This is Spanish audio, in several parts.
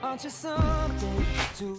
Aren't you something to...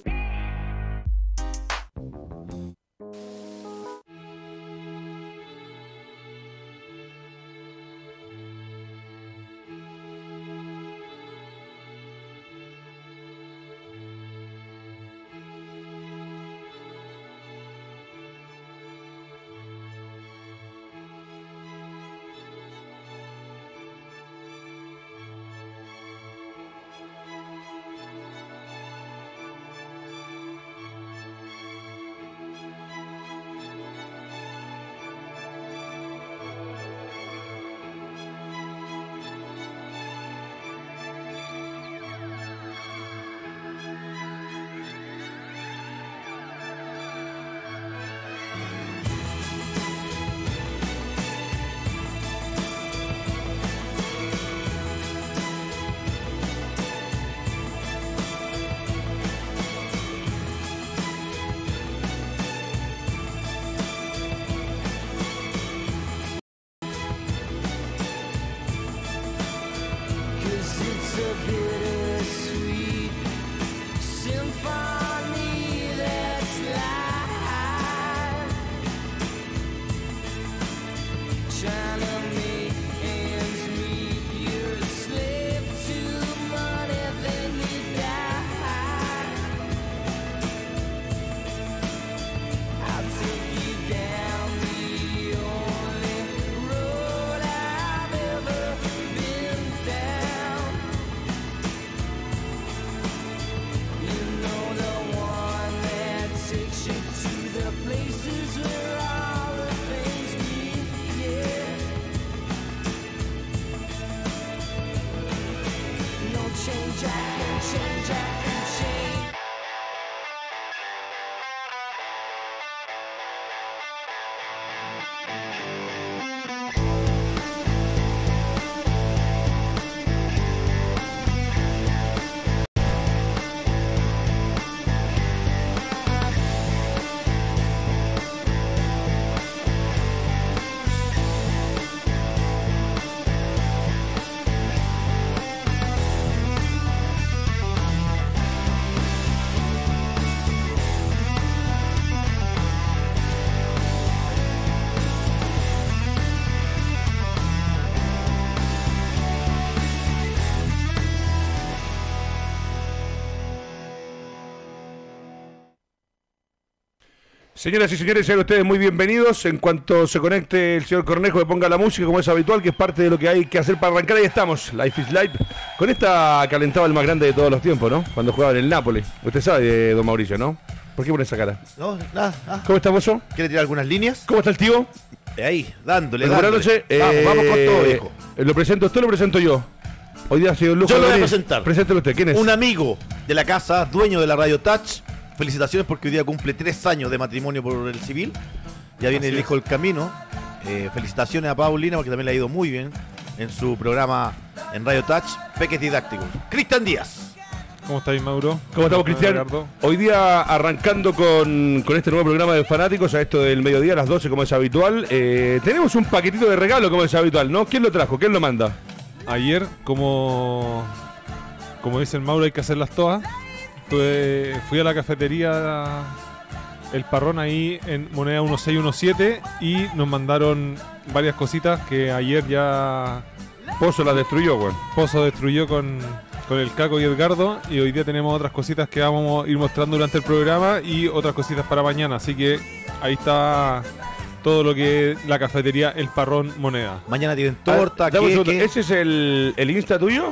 Señoras y señores, sean ustedes muy bienvenidos. En cuanto se conecte el señor Cornejo, que ponga la música como es habitual, que es parte de lo que hay que hacer para arrancar. Ahí estamos, Life is Life. Con esta calentaba el más grande de todos los tiempos, ¿no? Cuando jugaba en el Nápoles. Usted sabe, don Mauricio, ¿no? ¿Por qué pone esa cara? No, nada. ¿Cómo está, mozo? ¿Quiere tirar algunas líneas? ¿Cómo está el tío? Ahí, dándole. Buenas noches. Vamos con todo, viejo. ¿Lo presento usted o lo presento yo? Hoy día ha sido un lujo. Yo lo voy a presentar. Preséntelo usted. ¿Quién es? Un amigo de la casa, dueño de la Radio Touch. Felicitaciones porque hoy día cumple 3 años de matrimonio por el civil. Ya viene el hijo del camino. Felicitaciones a Paulina porque también le ha ido muy bien en su programa en Radio Touch, Peques Didácticos. Cristian Díaz. ¿Cómo estáis, Mauro? ¿Cómo estamos, Cristian? Hoy día arrancando con este nuevo programa de fanáticos a esto del mediodía a las 12 como es habitual. Tenemos un paquetito de regalo como es habitual, ¿no? ¿Quién lo trajo? ¿Quién lo manda? Ayer, como dice el Mauro, hay que hacerlas todas. Fui a la cafetería El Parrón ahí en moneda 1617 y nos mandaron varias cositas que ayer ya Pozo las destruyó, güey. Pozo destruyó con el Caco y Edgardo, y hoy día tenemos otras cositas que vamos a ir mostrando durante el programa y otras cositas para mañana, así que ahí está todo lo que es la cafetería El Parrón Moneda. Mañana tienen torta, queque. ¿Ese es el Insta tuyo?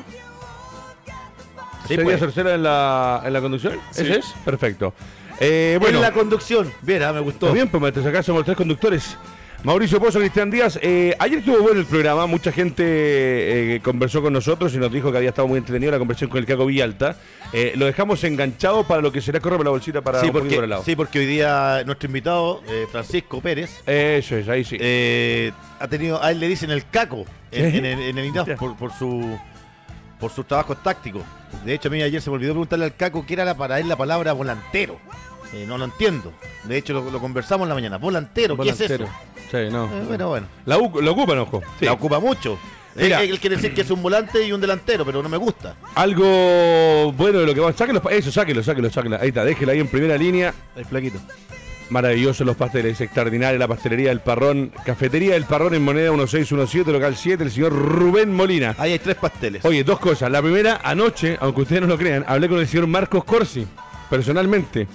Sí, ¿Sería pues. Cercera en la conducción? Sí. ¿Ese es? Perfecto. Bueno, en la conducción. Bien, me gustó. está bien, pues acá somos 3 conductores. Mauricio Pozo, Cristian Díaz. Ayer estuvo bueno el programa, mucha gente conversó con nosotros y nos dijo que había estado muy entretenido la conversación con el Caco Villalta. Lo dejamos enganchado para lo que será correr por la bolsita para Sí, un poquito por el lado. sí, porque hoy día nuestro invitado, Francisco Pérez, Eso es, ahí sí. ha tenido, a él le dicen el Caco en el INAF por sus trabajos tácticos. De hecho, a mí ayer se me olvidó preguntarle al Caco qué era para él la palabra volantero. No lo entiendo. De hecho, lo conversamos en la mañana. Volantero, ¿qué es eso? Sí, no. Bueno. Lo ocupan, ojo. Sí. La ocupa mucho. Mira. Él quiere decir que es un volante y un delantero, pero no me gusta. Algo bueno de lo que vamos. Sáquelo. Ahí está, déjelo ahí en primera línea. El flaquito. Maravillosos los pasteles, extraordinaria la pastelería del Parrón, cafetería del Parrón en Moneda 1617, local 7, el señor Rubén Molina. Ahí hay 3 pasteles. Oye, 2 cosas. La primera, anoche, aunque ustedes no lo crean, hablé con el señor Marcos Corsi, personalmente.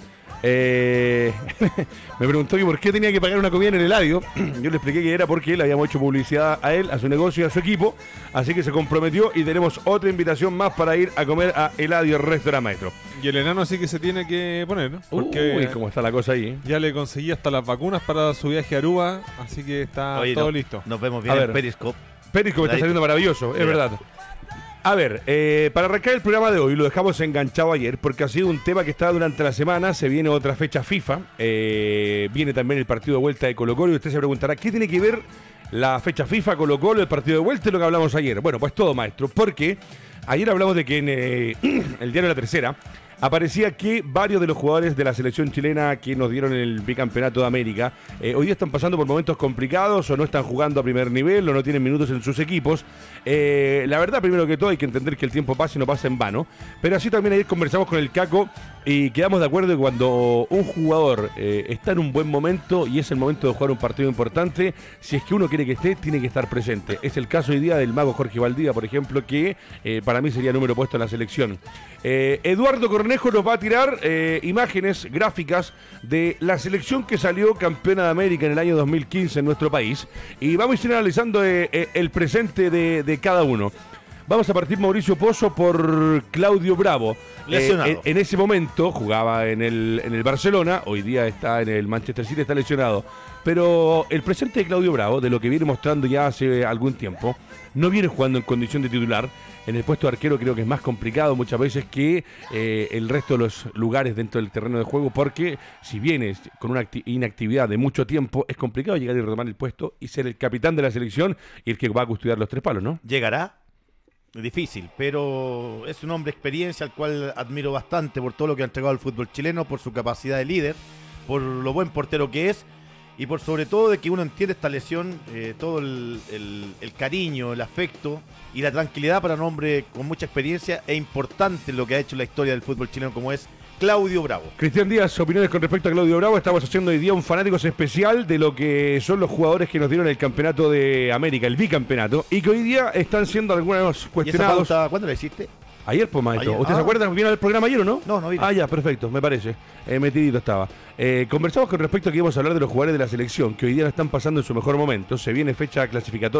Me preguntó que por qué tenía que pagar una comida en el Eladio. Yo le expliqué que era porque le habíamos hecho publicidad a él, a su negocio y a su equipo. Así que se comprometió y tenemos otra invitación más para ir a comer a Eladio Restaurant Maestro. Y el enano sí que se tiene que poner, ¿no? Porque Uy, cómo está la cosa ahí. ya le conseguí hasta las vacunas para su viaje a Aruba, así que está Oye, todo listo. Nos vemos A bien ver. en Periscope. Periscope está saliendo maravilloso, es Mira. verdad. A ver, para arrancar el programa de hoy, lo dejamos enganchado ayer porque ha sido un tema que está durante la semana. Se viene otra fecha FIFA, viene también el partido de vuelta de Colo-Colo y usted se preguntará, ¿qué tiene que ver la fecha FIFA, Colo-Colo, el partido de vuelta y lo que hablamos ayer? Bueno, pues todo, maestro, porque ayer hablamos de que en el diario La Tercera aparecía que varios de los jugadores de la selección chilena que nos dieron el bicampeonato de América hoy día están pasando por momentos complicados o no están jugando a primer nivel o no tienen minutos en sus equipos. La verdad, primero que todo, hay que entender que el tiempo pasa y no pasa en vano. Pero así también ayer conversamos con el Caco y quedamos de acuerdo que cuando un jugador está en un buen momento y es el momento de jugar un partido importante, si es que uno quiere que esté, tiene que estar presente. Es el caso hoy día del mago Jorge Valdivia, por ejemplo, que para mí sería número puesto en la selección. Eduardo Cornejo nos va a tirar imágenes gráficas de la selección que salió campeona de América en el año 2015 en nuestro país y vamos a ir analizando el presente de cada uno. Vamos a partir, Mauricio Pozo, por Claudio Bravo. Lesionado. En ese momento jugaba en el Barcelona, hoy día está en el Manchester City, está lesionado. Pero el presente de Claudio Bravo, de lo que viene mostrando ya hace algún tiempo, no viene jugando en condición de titular. En el puesto de arquero creo que es más complicado muchas veces que el resto de los lugares dentro del terreno de juego, porque si vienes con una inactividad de mucho tiempo, es complicado llegar y retomar el puesto y ser el capitán de la selección y el que va a custodiar los 3 palos, ¿no? ¿Llegará? Difícil, pero es un hombre de experiencia al cual admiro bastante por todo lo que ha entregado al fútbol chileno, por su capacidad de líder, por lo buen portero que es y por sobre todo de que uno entiende esta lesión, todo el cariño, el afecto y la tranquilidad para un hombre con mucha experiencia e importante en lo que ha hecho en la historia del fútbol chileno como es Claudio Bravo. Cristian Díaz, opiniones con respecto a Claudio Bravo. Estamos haciendo hoy día un fanáticos especial de lo que son los jugadores que nos dieron el campeonato de América, el bicampeonato, y que hoy día están siendo algunos ¿Y esa cuestionados. pauta cuándo la hiciste? Ayer, pues, maestro. Ayer. ¿Usted se acuerda? ¿Vino al programa ayer o no? No vine. Ah, ya, perfecto, me parece. Metidito estaba. Conversamos con respecto a que íbamos a hablar de los jugadores de la selección, que hoy día no están pasando en su mejor momento. Se viene fecha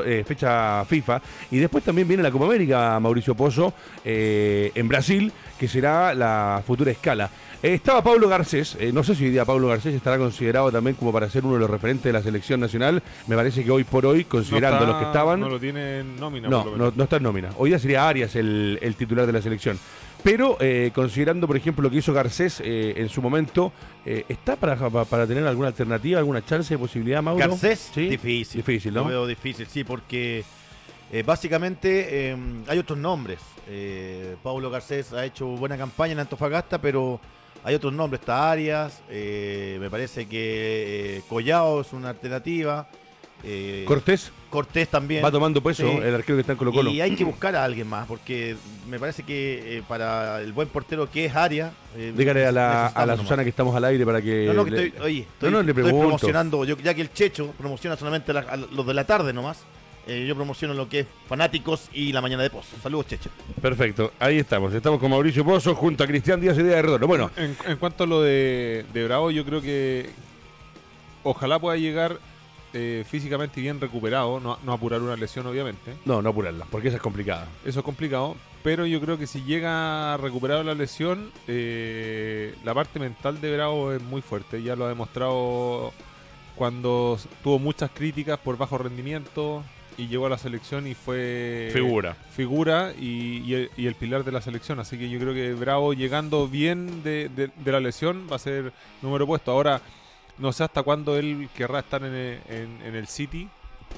fecha FIFA, y después también viene la Copa América, Mauricio Pozo, en Brasil, que será la futura escala. Estaba Pablo Garcés, no sé si hoy día Pablo Garcés estará considerado también como para ser uno de los referentes de la selección nacional. Me parece que hoy por hoy, considerando los que estaban... No lo tiene en nómina. por lo No, menos. no está en nómina. Hoy día sería Arias el titular de la selección. Pero considerando, por ejemplo, lo que hizo Garcés en su momento, ¿está para tener alguna alternativa, alguna chance de posibilidad, Mauro? Garcés, ¿Sí? difícil. Difícil, ¿no? Lo veo difícil, sí, porque básicamente hay otros nombres. Paulo Garcés ha hecho buena campaña en Antofagasta, pero hay otros nombres. Está Arias, me parece que Collao es una alternativa. Cortés también. va tomando peso, Sí. el arquero que está en Colo-Colo. Y hay que buscar a alguien más, porque me parece que para el buen portero que es Arias... Dígale a la necesitamos Susana nomás. que estamos al aire para que... No, que estoy le estoy pregunto. promocionando, ya que el Checho promociona solamente a los de la tarde nomás, yo promociono lo que es Fanáticos y La Mañana de Pozo. Saludos, Checho. Perfecto, ahí estamos. Estamos con Mauricio Pozo junto a Cristian Díaz y Díaz de Redondo. Bueno, En cuanto a lo de Bravo, yo creo que ojalá pueda llegar físicamente bien recuperado, no apurar una lesión obviamente, no apurarla, porque esa es complicada. eso es complicado, pero yo creo que si llega a recuperar la lesión, la parte mental de Bravo es muy fuerte, ya lo ha demostrado cuando tuvo muchas críticas por bajo rendimiento y llegó a la selección y fue figura y el pilar de la selección, así que yo creo que Bravo llegando bien de la lesión va a ser número puesto. Ahora no sé hasta cuándo él querrá estar en el City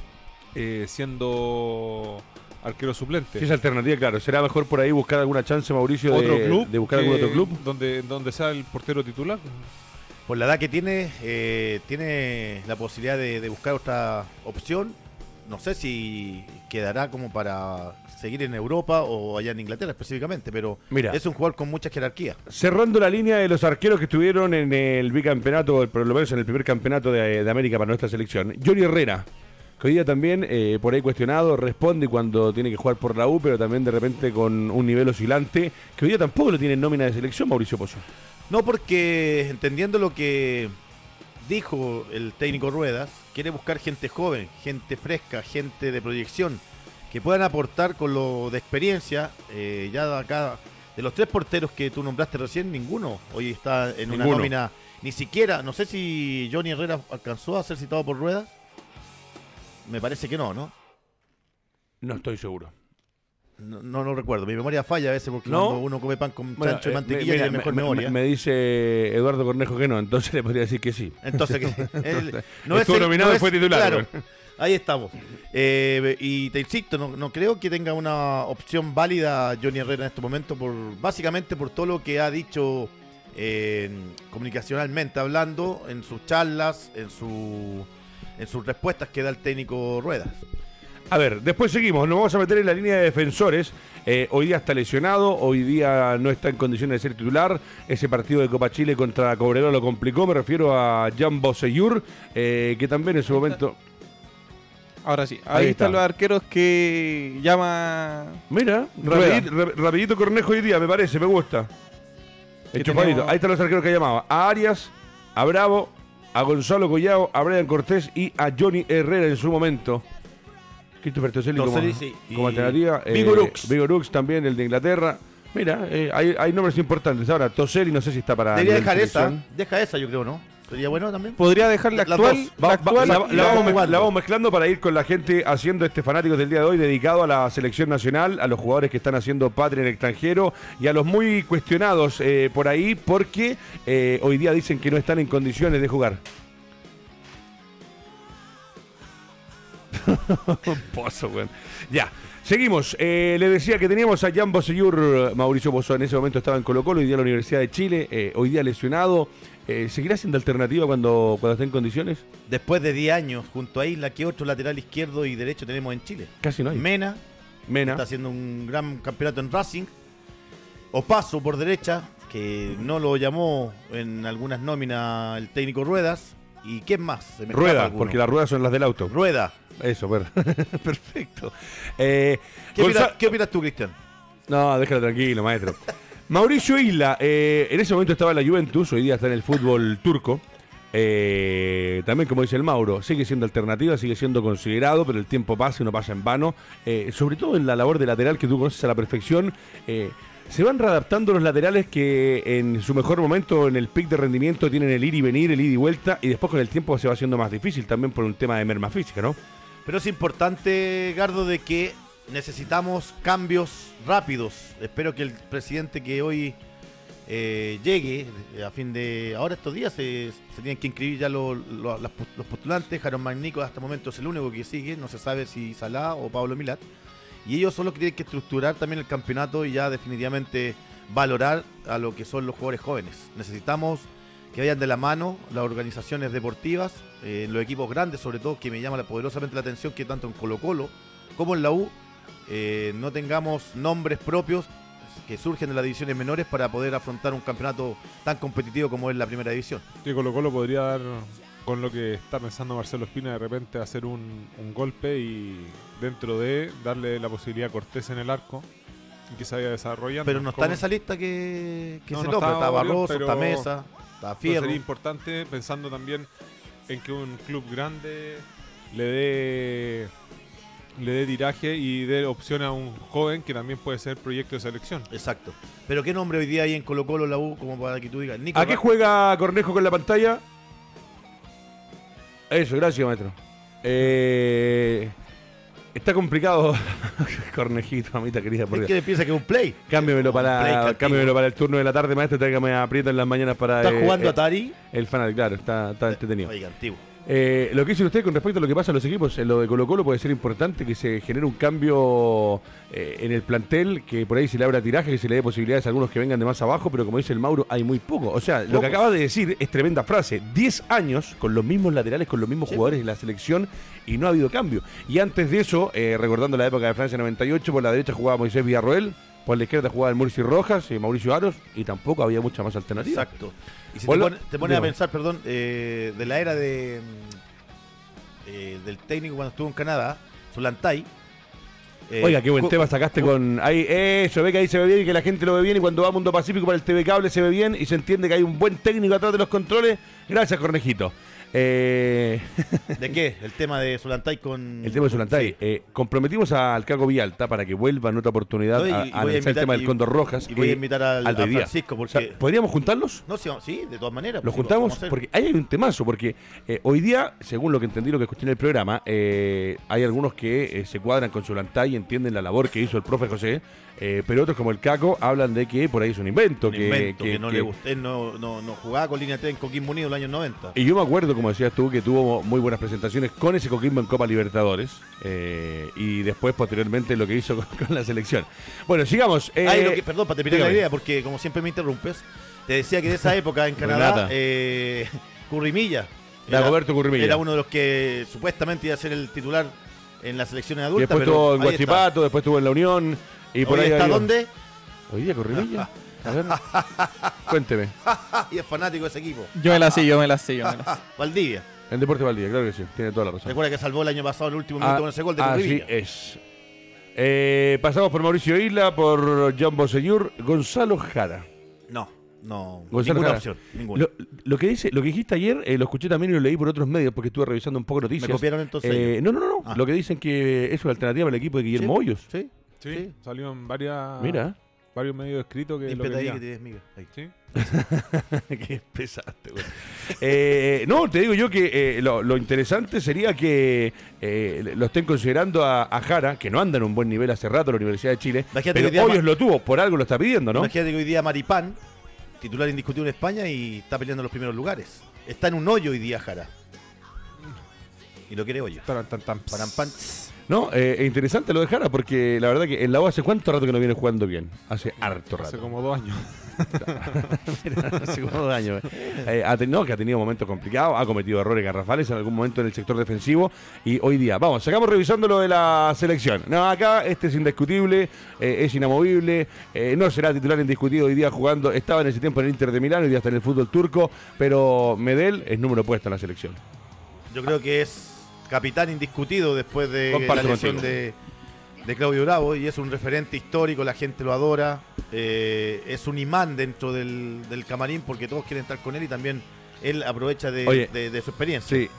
siendo arquero suplente. Si es alternativa, claro. ¿Será mejor por ahí buscar alguna chance, Mauricio, ¿Otro de club buscar algún otro club? donde sea el portero titular? Por la edad que tiene la posibilidad de buscar otra opción. no sé si quedará como para seguir en Europa o allá en Inglaterra específicamente, pero Mira. es un jugador con mucha jerarquía. Cerrando la línea de los arqueros que estuvieron en el bicampeonato, por lo menos en el primer campeonato de América para nuestra selección. Johnny Herrera, que hoy día también, por ahí cuestionado, responde cuando tiene que jugar por la U, pero también de repente con un nivel oscilante, que hoy día tampoco lo tiene en nómina de selección, Mauricio Pozo. No, porque entendiendo lo que dijo el técnico Ruedas, quiere buscar gente joven, gente fresca, gente de proyección, que puedan aportar con lo de experiencia. Ya de acá, de los 3 porteros que tú nombraste recién, ninguno hoy está en una nómina, ni siquiera, no sé si Johnny Herrera alcanzó a ser citado por Ruedas. Me parece que no, ¿no? No estoy seguro. No recuerdo. Mi memoria falla a veces porque ¿No? cuando uno come pan con Bueno, chancho y mantequilla mira, tiene mejor memoria. Me dice Eduardo Cornejo que no, entonces le podría decir que sí. Entonces, Estuvo nominado y fue titular. Claro, Bueno. ahí estamos. Y te insisto, no creo que tenga una opción válida Johnny Herrera en este momento, básicamente por todo lo que ha dicho comunicacionalmente hablando, en sus charlas, en sus respuestas que da el técnico Ruedas. A ver, después seguimos, nos vamos a meter en la línea de defensores. Hoy día está lesionado, hoy día no está en condiciones de ser titular. Ese partido de Copa Chile contra Cobreloa lo complicó, me refiero a Jan Boseyur, que también en su momento... Ahora sí, Ahí ahí está. están los arqueros que llama... Mira, Rueda. rapidito Cornejo hoy día, me parece, me gusta. Enchufadito. tenemos? Ahí están los arqueros que llamaba. A Arias, a Bravo, a Gonzalo Collao, a Brian Cortés y a Johnny Herrera en su momento. Christopher Toselli como, Toselli, sí. como Y alternativa. Vigorux. También, el de Inglaterra. Mira, hay nombres importantes. Ahora, Toselli no sé si está para... Debería nivel dejar selección. deja esa yo creo, ¿no? Sería bueno también. Podría dejar la Las actual. dos. La actual La la vamos jugando. mezclando para ir con la gente haciendo este Fanáticos del día de hoy dedicado a la selección nacional, a los jugadores que están haciendo patria en el extranjero y a los muy cuestionados por ahí porque hoy día dicen que no están en condiciones de jugar. Pozo, güey. Ya, seguimos. Le decía que teníamos a Jan Boseyur, Mauricio Pozo en ese momento estaba en Colo-Colo, hoy día en la Universidad de Chile, hoy día lesionado. ¿Seguirá siendo alternativa cuando esté en condiciones? Después de 10 años, junto a Isla, ¿qué otro lateral izquierdo y derecho tenemos en Chile? Casi no hay. Mena, Mena. está haciendo un gran campeonato en Racing. Opaso por derecha, que no lo llamó en algunas nóminas el técnico Ruedas. ¿Y quién más? Se me escapa Rueda, alguno. porque las ruedas son las del auto. Rueda. Eso, perfecto. ¿Qué opinas tú, Cristian? No, déjalo tranquilo, maestro. Mauricio Isla, en ese momento estaba en la Juventus, hoy día está en el fútbol turco. También, como dice el Mauro, sigue siendo alternativa, sigue siendo considerado, pero el tiempo pasa y no pasa en vano. Sobre todo en la labor de lateral que tú conoces a la perfección. Se van readaptando los laterales que en su mejor momento, en el pic de rendimiento, tienen el ir y venir, el ida y vuelta, y después con el tiempo se va haciendo más difícil también por un tema de merma física, ¿no? Pero es importante, Gardo, de que necesitamos cambios rápidos. Espero que el presidente que hoy llegue a fin de... Ahora estos días se tienen que inscribir ya los postulantes. Jaron Magnico hasta el momento es el único que sigue. No se sabe si Salá o Pablo Milat. Y ellos son los que tienen que estructurar también el campeonato y ya definitivamente valorar a lo que son los jugadores jóvenes. Necesitamos que vayan de la mano las organizaciones deportivas, los equipos grandes sobre todo, que me llama poderosamente la atención que tanto en Colo-Colo como en la U no tengamos nombres propios que surgen de las divisiones menores para poder afrontar un campeonato tan competitivo como es la primera división. Que Colo-Colo podría dar, con lo que está pensando Marcelo Espina, de repente hacer un golpe y dentro de darle la posibilidad a Cortés en el arco y que se vaya desarrollando. Pero no está Como- en esa lista que No, se no nombra. está Está Orión, Barroso, pero- está Mesa, está Pero Fierro. sería importante, pensando también en que un club grande le dé tiraje y dé opción a un joven que también puede ser proyecto de selección. Exacto. Pero ¿qué nombre hoy día hay en Colo-Colo, la U, como para que tú digas? Nico ¿A qué juega Cornejo con la pantalla? Eso, gracias, maestro. Está complicado, Cornejito, mamita querida. Por Es Dios. que piensa que es un play. Cámbiamelo Un play para, castigo. cámbiamelo para el turno de la tarde, maestro. Tráigame aprieta en las mañanas para ¿Estás jugando Atari? el fanal, claro, está entretenido. Oiga, antiguo. Lo que dice usted con respecto a lo que pasa en los equipos, en lo de Colo-Colo puede ser importante que se genere un cambio en el plantel, que por ahí se le abra tiraje, que se le dé posibilidades a algunos que vengan de más abajo, pero como dice el Mauro, hay muy poco. O sea, lo que acaba de decir es tremenda frase. 10 años con los mismos laterales, con los mismos jugadores en la selección y no ha habido cambio. Y antes de eso, recordando la época de Francia 98, por la derecha jugaba Moisés Villarroel, por la izquierda jugaba el Murci Rojas y Mauricio Aros, y tampoco había mucha más alternativa. Exacto. Y si Hola. te pones a Dígame. pensar, perdón, de la era del técnico cuando estuvo en Canadá, Solantay. Oiga, qué buen tema sacaste con... Ahí, eso, ve que ahí se ve bien y que la gente lo ve bien, y cuando va a Mundo Pacífico para el TV Cable se ve bien y se entiende que hay un buen técnico atrás de los controles. Gracias, Cornejito. ¿De qué? El tema de Solantay con... El tema de Solantay. Sí. Comprometimos al Caco Villalta para que vuelva en otra oportunidad No, y a voy a analizar el invitar- tema del Cóndor Rojas. Y voy a invitar al de hoy día. Francisco, O porque... sea, ¿podríamos juntarlos? No, sí, de todas maneras. ¿Los pues, sí, juntamos? vamos a hacer. Porque ahí hay un temazo, porque hoy día, según lo que entendí, lo que escuché en el programa, hay algunos que se cuadran con Solantay y entienden la labor que hizo el profe José, pero otros como el Caco hablan de que por ahí es un invento. Un invento, que no le gustó. Él no jugaba con línea 3 en Coquimbo Unido en los años 90. Y yo me acuerdo, como decías tú, que tuvo muy buenas presentaciones con ese Coquimbo en Copa Libertadores, y después, posteriormente, lo que hizo con la selección. Bueno, sigamos. Perdón, para terminar la dígame. idea, porque como siempre me interrumpes, te decía que de esa época en Canadá, Renata. Currimilla Dagoberto Currimilla. era uno de los que supuestamente iba a ser el titular en las selecciones Y adultas. después pero estuvo en ahí Guachipato, después estuvo en La Unión. Y por ¿Hoy ahí está había- dónde? ¿Hoy día Currimilla? A ver. Cuénteme. Y es fanático de ese equipo. Yo me la sé, yo me la sé. Valdivia. En Deporte Valdivia, claro que sí. Tiene toda la razón. Recuerda que salvó el año pasado el último minuto con ese gol de así Currimilla. es. Pasamos por Mauricio Isla, por John Bosellur, Gonzalo Jara. No, Gonzalo ninguna Jara. opción. Ninguna. Lo que dijiste ayer, lo escuché también y lo leí por otros medios porque estuve revisando un poco noticias. ¿Me copiaron entonces ellos? No. Ah. Lo que dicen que eso es alternativa para el equipo de Guillermo Hoyos. Sí. Sí, salió en varios medios escritos que lo Límpiate ahí quería. que tienes miga. Ahí. Sí. Qué pesaste, güey. No, te digo yo que lo interesante sería que lo estén considerando a Jara, que no anda en un buen nivel hace rato en la Universidad de Chile, Imagínate pero que hoy día Hoyos lo tuvo, por algo lo está pidiendo, ¿no? Imagínate que hoy día Maripán, titular indiscutible en España, y está peleando los primeros lugares. Está en un hoyo hoy día Jara. Y lo quiere hoyo. Taran, tan, tan. Paran, pan. No, es interesante lo de Jara porque la verdad que en la U hace cuánto rato que no viene jugando bien. Hace harto rato. Hace como 2 años. Hace como 2 años. Que ha tenido momentos complicados, ha cometido errores garrafales en algún momento en el sector defensivo y hoy día, vamos, sacamos revisando lo de la selección. No, acá este es indiscutible, es inamovible, no será titular indiscutido hoy día jugando, estaba en ese tiempo en el Inter de Milán, hoy día está en el fútbol turco, pero Medel es número puesto en la selección. Yo creo que es capitán indiscutido después de Comparto la lesión contigo. de Claudio Bravo, y es un referente histórico, la gente lo adora, es un imán dentro del camarín porque todos quieren estar con él y también él aprovecha de su experiencia. Sí,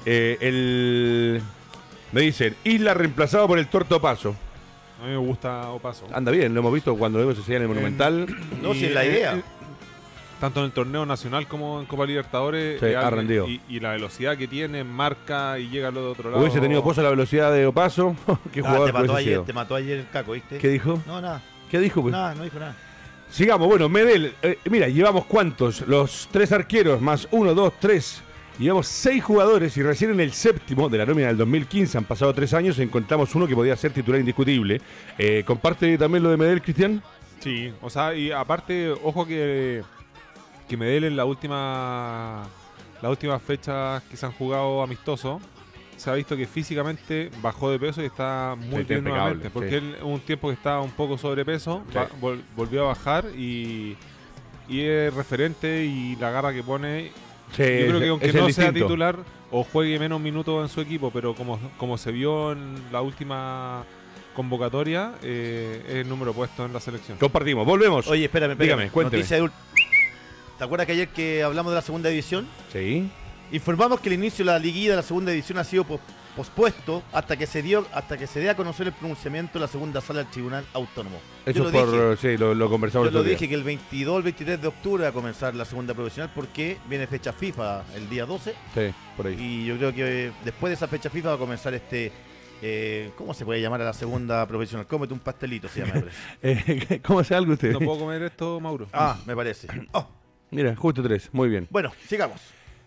me dicen, Isla reemplazado por el Torto Paso. A mí me gusta Opaso. Anda bien, lo hemos visto cuando luego se en el Monumental. No, si es la idea. Tanto en el torneo nacional como en Copa Libertadores. Sí, ha rendido. Y la velocidad que tiene, marca y llega al otro lado. Hubiese tenido Pozo la velocidad de Opaso. Qué jugador te mató ayer el Caco, ¿viste? ¿Qué dijo? No, nada. ¿Qué dijo? Pues? Nada, no dijo nada. Sigamos, bueno, Medel, mira, llevamos cuántos, los 3 arqueros, más 1, 2, 3, llevamos 6 jugadores y recién en el séptimo de la nómina del 2015, han pasado 3 años, encontramos uno que podía ser titular indiscutible. ¿Comparte también lo de Medel, Cristian? Sí, o sea, y aparte, ojo que Medel en las últimas fechas que se han jugado amistoso, se ha visto que físicamente bajó de peso y está muy Sí, está bien impecable, nuevamente. Porque sí. él un tiempo que estaba un poco sobrepeso, Sí. volvió a bajar y es referente y la garra que pone. Sí, Yo creo que aunque es el no sea distinto. titular o juegue menos minutos en su equipo, pero como se vio en la última convocatoria, es el número puesto en la selección. Compartimos, volvemos. Oye, espérame. Dígame, cuénteme. Noticia de ¿Te acuerdas que ayer que hablamos de la segunda división? Sí. Informamos que el inicio de la liguilla de la segunda división ha sido pospuesto hasta que se dé a conocer el pronunciamiento de la segunda sala del Tribunal Autónomo. Eso Yo es lo por, dije, sí, lo conversamos yo el lo otro día. dije que el 22 o el 23 de octubre va a comenzar la segunda profesional porque viene fecha FIFA el día 12 Sí, por ahí. y yo creo que después de esa fecha FIFA va a comenzar ¿cómo se puede llamar a la segunda profesional? Cómete un pastelito, se llama. me parece. ¿Cómo hace algo usted? ¿No puedo comer esto, Mauro? Me parece. Oh, Mira, justo 3, muy bien. bueno, sigamos.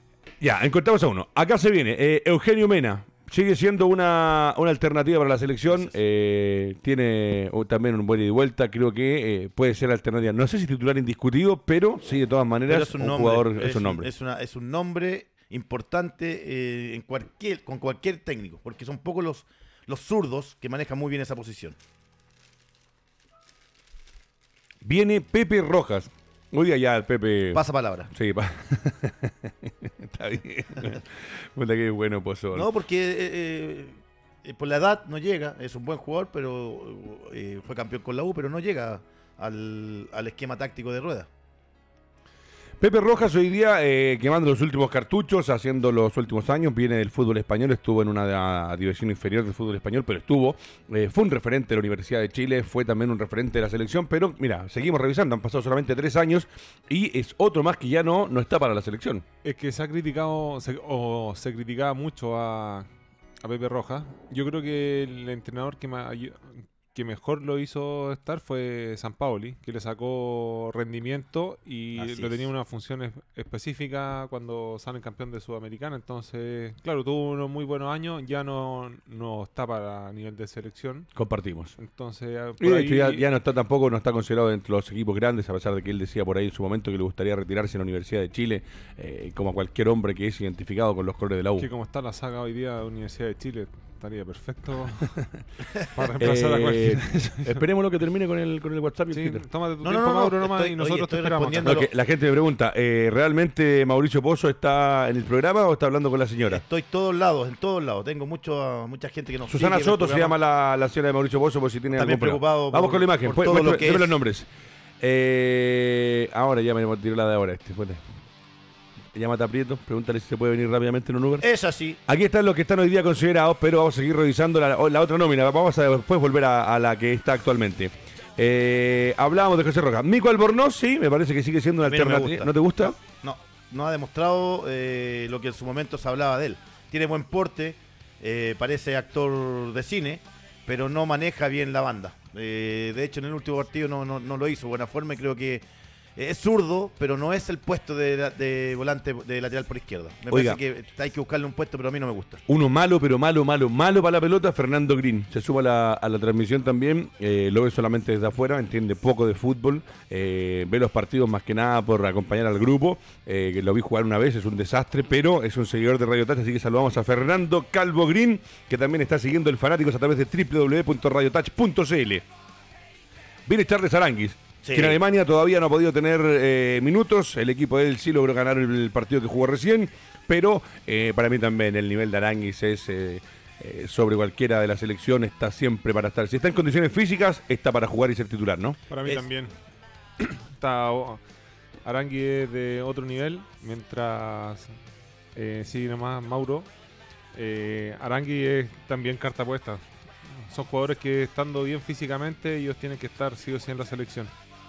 Ya, encontramos a uno. Acá se viene Eugenio Mena. Sigue siendo una alternativa para la selección. Tiene también un buen ida y vuelta. Creo que puede ser alternativa. No sé si titular indiscutido, pero sí, de todas maneras, Pero es un nombre, jugador, es un nombre. Es un nombre importante con cualquier técnico, porque son pocos los zurdos que manejan muy bien esa posición. Viene Pepe Rojas. Hoy día ya el Pepe... Pasa palabra. Sí, está bien. Puta que bueno, Pozol. No, porque por la edad no llega. Es un buen jugador, pero fue campeón con la U, pero no llega al esquema táctico de Rueda. Pepe Rojas hoy día quemando los últimos cartuchos, haciendo los últimos años, viene del fútbol español, estuvo en una división inferior del fútbol español, pero fue un referente de la Universidad de Chile, fue también un referente de la selección, pero mira, seguimos revisando, han pasado solamente 3 años y es otro más que ya no está para la selección. Es que se ha criticado, se criticaba mucho a Pepe Rojas. Yo creo que el entrenador que mejor lo hizo estar fue Sampaoli, que le sacó rendimiento y Así lo tenía es. una función específica cuando salen campeón de Sudamericana. Entonces, claro, tuvo unos muy buenos años, ya no está para nivel de selección. Compartimos. Entonces, Y de hecho ya no está considerado entre los equipos grandes, a pesar de que él decía por ahí en su momento que le gustaría retirarse en la Universidad de Chile, como a cualquier hombre que es identificado con los colores de la U. que como está la saga hoy día de la Universidad de Chile, estaría perfecto para reemplazar a cualquiera. Esperemos que termine con el WhatsApp y el Sí, Twitter. tómate tu No, tiempo, no, Mauro, nomás, y nosotros te estoy esperamos. respondiendo acá. No, que la gente me pregunta, ¿realmente Mauricio Pozo está en el programa o está hablando con la señora? Estoy en todos lados. Tengo mucha gente que nos Susana sigue en el Soto se programa. llama la señora de Mauricio Pozo por si tiene También algún problema. preocupado Vamos por- con la imagen, por todo lo que deme es. los nombres. Ahora ya me tiró la de ahora. Llámate a Prieto, pregúntale si se puede venir rápidamente en un Uber. Es así. Aquí están los que están hoy día considerados, pero vamos a seguir revisando la otra nómina. Vamos a después volver a la que está actualmente. Hablábamos de José Rojas. Mico Albornoz, sí, me parece que sigue siendo una A mí no me alternativa. gusta. ¿No te gusta? No ha demostrado lo que en su momento se hablaba de él. Tiene buen porte, parece actor de cine, pero no maneja bien la banda. De hecho, en el último partido no lo hizo de buena forma y creo que es zurdo, pero no es el puesto de volante de lateral por izquierda. Me Oiga. parece que hay que buscarle un puesto, pero a mí no me gusta. Uno malo, pero malo para la pelota, Fernando Green. Se suma a la transmisión también, lo ve solamente desde afuera, entiende poco de fútbol, ve los partidos más que nada por acompañar al grupo, que lo vi jugar una vez, es un desastre, pero es un seguidor de Radio Touch, así que saludamos a Fernando Calvo Green, que también está siguiendo el Fanáticos a través de www.radiotouch.cl. Viene Charles Aranguis, Sí. que en Alemania todavía no ha podido tener minutos, el equipo de él sí logró ganar el partido que jugó recién, pero para mí también el nivel de Aranguis es sobre cualquiera de la selección, está siempre para estar. Si está en condiciones físicas, está para jugar y ser titular, ¿no? Para mí Es- también. Está Arangui es de otro nivel, mientras sigue nomás Mauro. Arangui es también carta puesta. Son jugadores que estando bien físicamente, ellos tienen que estar sí o sí en la selección.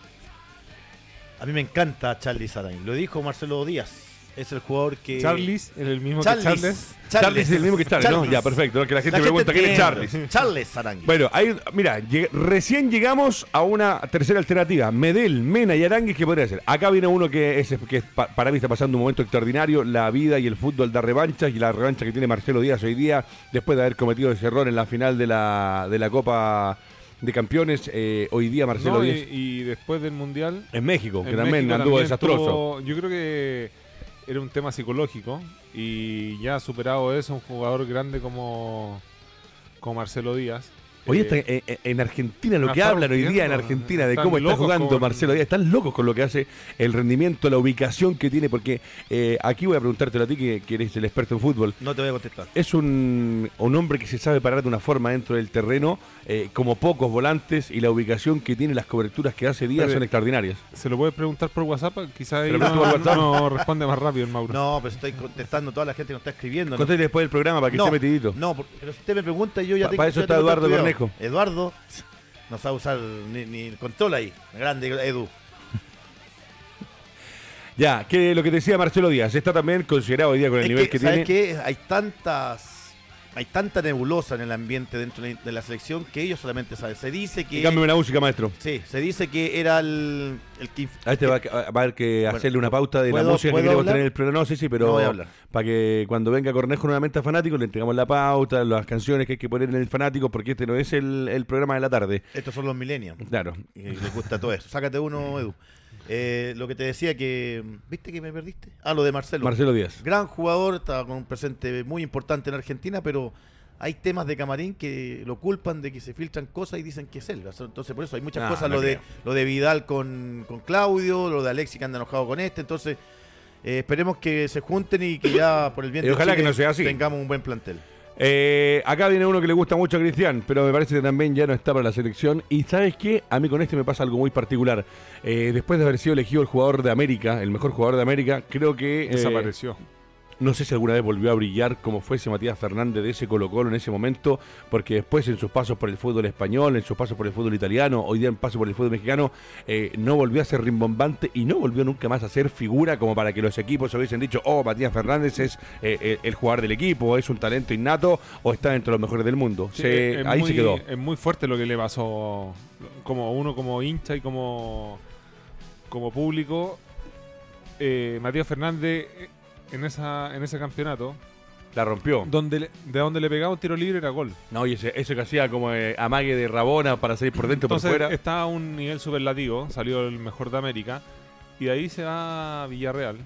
A mí me encanta Charlie Sarain. Lo dijo Marcelo Díaz. Es el jugador que... Charles, es el mismo que Charles. Charles es el mismo que Charles, ¿no? Ya, perfecto. Que la gente pregunta quién es Charles. Charles Sarangui. Bueno, ahí, mira, recién llegamos a una tercera alternativa. Medel, Mena y Aranguis, ¿qué podría ser? Acá viene uno que para mí está pasando un momento extraordinario. La vida y el fútbol da revanchas, y la revancha que tiene Marcelo Díaz hoy día, después de haber cometido ese error en la final de la Copa de Campeones. Hoy día Marcelo No, Díaz y después del Mundial, en México, que en también México anduvo también desastroso. yo creo que era un tema psicológico y ya superado eso, un jugador grande como Marcelo Díaz. Hoy está en Argentina lo que están hablan hoy día en rompiendo, Argentina de están cómo está locos jugando con- Marcelo Díaz. Están locos con lo que hace, el rendimiento, la ubicación que tiene, porque aquí voy a preguntártelo a ti que eres el experto en fútbol. No te voy a contestar. Es un hombre que se sabe parar de una forma dentro del terreno, como pocos volantes, y la ubicación que tiene, las coberturas que hace Díaz Pero- son extraordinarias. ¿Se lo puedes preguntar por WhatsApp? Quizás ahí Pero por WhatsApp. no responde más rápido el Mauro. No, pero estoy contestando a toda la gente que nos está escribiendo. ¿no? Contéstale después del programa para que esté metidito. No, pero si usted me pregunta, yo ya Pa- tengo. para eso ya está tengo todo Eduardo estudiado. Cornejo. Eduardo no sabe usar ni el control ahí. Grande Edu. Ya, que lo que te decía Marcelo Díaz, está también considerado hoy día con el Es nivel que ¿sabes tiene. qué? Hay hay tanta nebulosa en el ambiente dentro de la selección que ellos solamente saben. Se dice que... Y cámbiame la música, maestro. Sí, se dice que era el que... A este va a haber que Bueno, hacerle una pauta de la ¿puedo- música que puedo queremos hablar? tener en el programa. No, sí, pero No voy a hablar. para que cuando venga Cornejo nuevamente a Fanáticos le entregamos la pauta, las canciones que hay que poner en el Fanático, porque este no es el programa de la tarde. Estos son los millennials. Claro. Y les gusta todo eso. Sácate uno, Edu. Lo que te decía que... ¿Viste que me perdiste? Lo de Marcelo. Marcelo Díaz. Gran jugador, estaba con un presente muy importante en Argentina, pero hay temas de camarín que lo culpan de que se filtran cosas y dicen que es él. Entonces, por eso hay muchas cosas. no Lo de Vidal con Claudio, lo de Alexis que anda enojado con este. Entonces, esperemos que se junten y que ya por el bien Y de ojalá Chile que no sea así. tengamos un buen plantel. Acá viene uno que le gusta mucho a Cristian, pero me parece que también ya no está para la selección. Y ¿sabes qué? A mí con este me pasa algo muy particular. Después de haber sido elegido el jugador de América, el mejor jugador de América, creo que... Desapareció. No sé si alguna vez volvió a brillar como fue ese Matías Fernández de ese Colo-Colo en ese momento, porque después en sus pasos por el fútbol español, en sus pasos por el fútbol italiano, hoy día en paso por el fútbol mexicano, no volvió a ser rimbombante y no volvió nunca más a ser figura como para que los equipos se hubiesen dicho, Matías Fernández es el jugador del equipo, es un talento innato o está entre los mejores del mundo. Sí, Ahí se quedó. Es muy fuerte lo que le pasó como uno como hincha y como público. Matías Fernández en ese campeonato, La rompió. de donde le pegaba un tiro libre era gol. No, y eso que hacía como amague de Rabona para salir por dentro Entonces por fuera. está a un nivel superlativo, salió el mejor de América, y de ahí se va a Villarreal,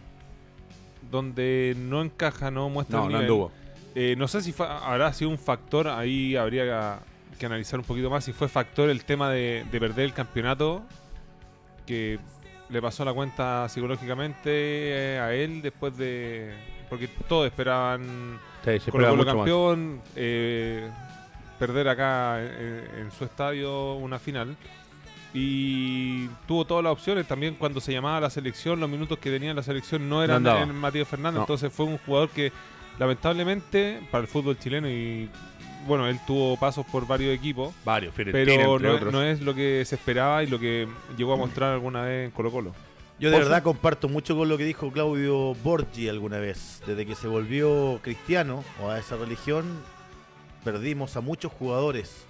donde no encaja, no muestra No, el no nivel. anduvo. No sé si habrá sido un factor, ahí habría que analizar un poquito más si fue factor el tema de perder el campeonato, que le pasó la cuenta psicológicamente a él después de... Porque todos esperaban Sí, se Colo esperaba Colo mucho más. campeón, perder acá en su estadio una final. Y tuvo todas las opciones. También cuando se llamaba a la selección, los minutos que tenía en la selección no eran andaba. en Matías Fernández. No. Entonces fue un jugador que lamentablemente para el fútbol chileno, y bueno, él tuvo pasos por varios equipos, Varios, Fiorentina, pero entre otros. no es lo que se esperaba y lo que llegó a mostrar alguna vez en Colo Colo. Yo de Por verdad comparto mucho con lo que dijo Claudio Borgi alguna vez. Desde que se volvió cristiano o a esa religión, perdimos a muchos jugadores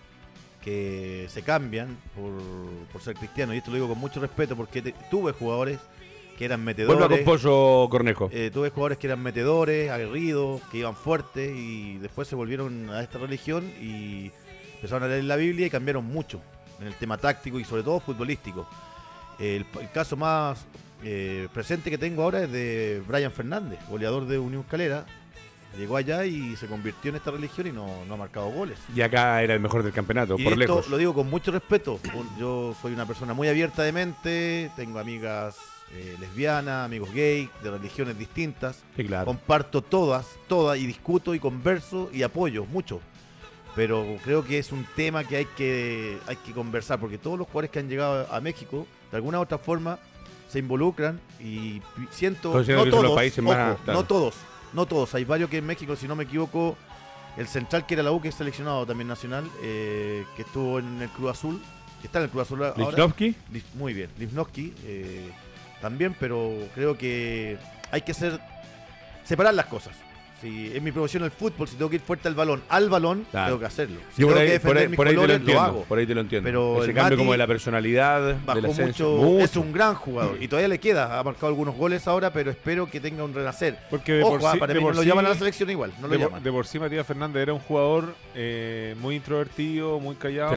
que se cambian por ser cristianos. Y esto lo digo con mucho respeto porque tuve jugadores que eran metedores. Vuelva con Pollo Cornejo. Tuve jugadores que eran metedores, aguerridos, que iban fuertes y después se volvieron a esta religión y empezaron a leer la Biblia y cambiaron mucho en el tema táctico y sobre todo futbolístico. El caso más presente que tengo ahora es de Brian Fernández, goleador de Unión Calera. Llegó allá y se convirtió en esta religión y no ha marcado goles. Y acá era el mejor del campeonato, Y por esto lejos. lo digo con mucho respeto. Yo soy una persona muy abierta de mente, tengo amigas lesbianas, amigos gay, de religiones distintas. Sí, claro. Comparto todas, y discuto y converso y apoyo mucho. Pero creo que es un tema que hay que conversar, porque todos los jugadores que han llegado a México, de alguna u otra forma, se involucran y siento... Considero que son los países más- ojo, claro. no todos. Hay varios que en México, si no me equivoco, el central que era la U, que es seleccionado también nacional, que estuvo en el Cruz Azul, que está en el Cruz Azul ahora. Lichnowsky. Muy bien, Lichnowsky también, pero creo que hay que separar las cosas. Si es mi profesión el fútbol, si tengo que ir fuerte al balón, Claro. tengo que hacerlo. Si Yo tengo por que ahí, por defender ahí- mis por ahí te lo colores, entiendo. hago. Por ahí te lo entiendo. Pero Ese el cambio Mati como de la personalidad, de la Bajó esencia. mucho, es un gran jugador y todavía le queda, ha marcado algunos goles ahora, pero espero que tenga un renacer. Porque de Ojo, por sí, para de mí no por lo sí- llaman a la selección igual, no lo de, llaman. de por sí Matías Fernández era un jugador muy introvertido, muy callado,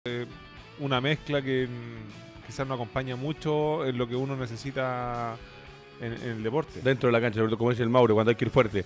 una mezcla que quizás no acompaña mucho en lo que uno necesita en el deporte. Dentro de la cancha, sobre todo como dice el Mauro, cuando hay que ir fuerte.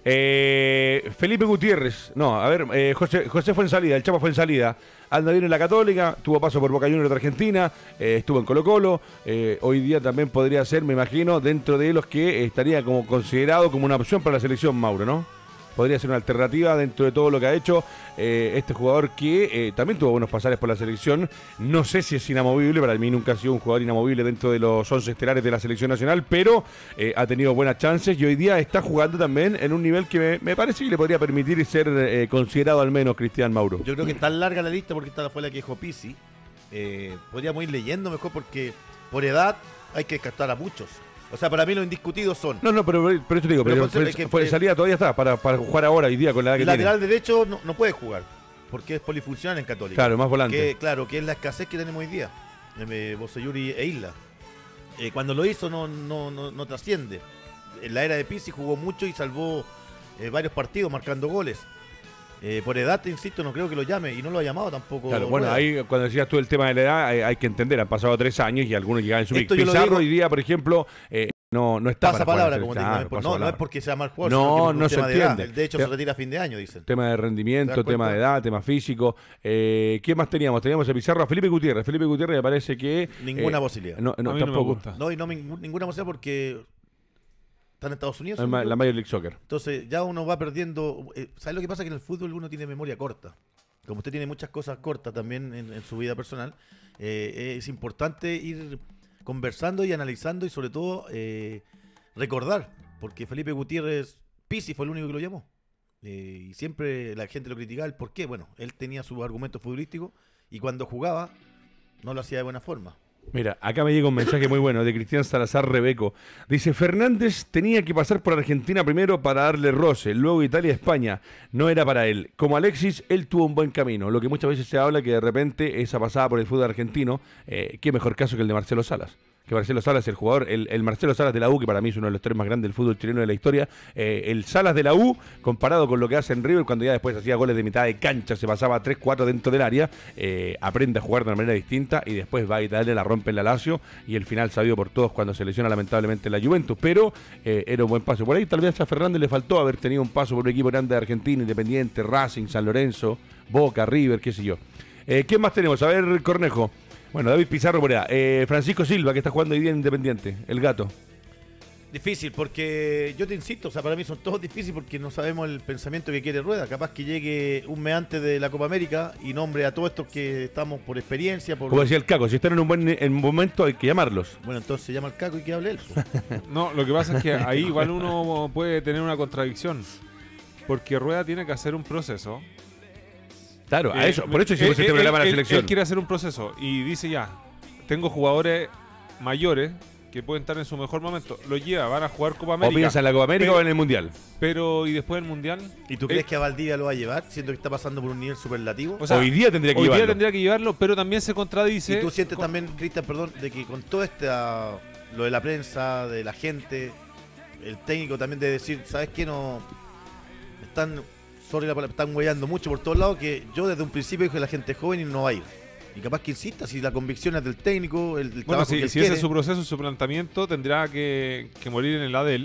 Felipe Gutiérrez, no, a ver, José fue en salida, el Chapa fue en salida, anda bien en la Católica, tuvo paso por Boca Juniors de Argentina, estuvo en Colo Colo, hoy día también podría ser, me imagino, dentro de los que estaría como considerado como una opción para la selección, Mauro, ¿no? Podría ser una alternativa dentro de todo lo que ha hecho este jugador que también tuvo buenos pasajes por la selección. No sé si es inamovible, para mí nunca ha sido un jugador inamovible dentro de los 11 estelares de la selección nacional, pero ha tenido buenas chances y hoy día está jugando también en un nivel que me parece que le podría permitir ser considerado al menos Cristian Mauro. Yo creo que está larga la lista porque esta fue la que dijo Pizzi. Podríamos ir leyendo mejor porque por edad hay que descartar a muchos. O sea, para mí los indiscutidos son No, pero eso te digo, Pero pero Ponce, es que- salida todavía está para jugar ahora, hoy día, con la edad que lateral derecho no puede jugar, porque es polifuncional en Católica. tiene. Claro, más volante. Que es la escasez que tenemos hoy día. Bocelluri e Isla. Cuando lo hizo no trasciende. En la era de Pizzi jugó mucho y salvó varios partidos marcando goles. Por edad, te insisto, no creo que lo llame y no lo ha llamado tampoco. Claro, bueno, Rueda. ahí cuando decías tú el tema de la edad, hay que entender, han pasado 3 años y algunos llegan en su pick. Esto yo lo Pizarro digo- hoy día, por ejemplo, no está Pasa para palabra, jugar, como te digo. claro, No, es pasa no es palabra. porque sea mal jugador, No, sino que por un no se tema de edad. entiende. De hecho, se retira a fin de año, dicen. Tema de rendimiento, ¿Te das tema de cuenta? edad, tema físico. ¿Qué más teníamos? Teníamos a Pizarro, a Felipe Gutiérrez. Felipe Gutiérrez me parece que... Ninguna posibilidad. No, A mí no me tampoco. gusta. No, y ninguna posibilidad porque está en Estados Unidos. La según yo. Major League Soccer. Entonces ya uno va perdiendo. ¿Sabes lo que pasa? Que en el fútbol uno tiene memoria corta. Como usted tiene muchas cosas cortas también en su vida personal, es importante ir conversando y analizando y sobre todo recordar, porque Felipe Gutiérrez, Pizzi fue el único que lo llamó. Y siempre la gente lo criticaba el por qué. Bueno, él tenía sus argumentos futbolísticos y cuando jugaba no lo hacía de buena forma. Mira, acá me llega un mensaje muy bueno de Cristian Salazar Rebeco. Dice, Fernández tenía que pasar por Argentina primero para darle roce, luego Italia-España. No era para él. Como Alexis, él tuvo un buen camino. Lo que muchas veces se habla que de repente esa pasada por el fútbol argentino, qué mejor caso que el de Marcelo Salas. Que Marcelo Salas, el jugador, el Marcelo Salas de la U, que para mí es uno de los 3 más grandes del fútbol chileno de la historia, el Salas de la U, comparado con lo que hace en River, cuando ya después hacía goles de mitad de cancha, se pasaba 3-4 dentro del área, aprende a jugar de una manera distinta y después va a Italia, la rompe en la Lazio y el final sabido por todos cuando se lesiona lamentablemente la Juventus, pero era un buen paso. Por ahí tal vez a Fernández le faltó haber tenido un paso por un equipo grande de Argentina, Independiente, Racing, San Lorenzo, Boca, River, qué sé yo. ¿Qué más tenemos? A ver, Cornejo. Bueno, David Pizarro por allá. Francisco Silva, que está jugando hoy día en Independiente, el gato. Difícil, porque yo te insisto, o sea, para mí son todos difíciles porque no sabemos el pensamiento que quiere Rueda. Capaz que llegue un mes antes de la Copa América y nombre a todos estos que estamos por experiencia. Como decía el Caco, si están en un momento hay que llamarlos. Bueno, entonces se llama el Caco y que hable él. Pues. No, lo que pasa es que ahí igual uno puede tener una contradicción. Porque Rueda tiene que hacer un proceso. Claro, a eso, por eso hicimos este programa en la selección. Él quiere hacer un proceso y dice ya, tengo jugadores mayores que pueden estar en su mejor momento. Lo lleva, van a jugar Copa O América. piensa en la Copa América o en el Mundial. Pero, ¿y después del Mundial? ¿Y tú crees que a Valdivia lo va a llevar, siendo que está pasando por un nivel superlativo? O sea, hoy día tendría que hoy llevarlo. día tendría que llevarlo, pero también se contradice. ¿Y tú sientes también, Cristian, perdón, de que con todo lo de la prensa, de la gente, el técnico también de decir, ¿sabes qué? No están, sorry la palabra, están huellando mucho por todos lados, que yo desde un principio dije que la gente es joven y no va a ir. Y capaz que insista, si la convicción es del técnico, el Bueno, trabajo que él si ese quiere. es su proceso, su planteamiento, tendrá que morir en el ADEL,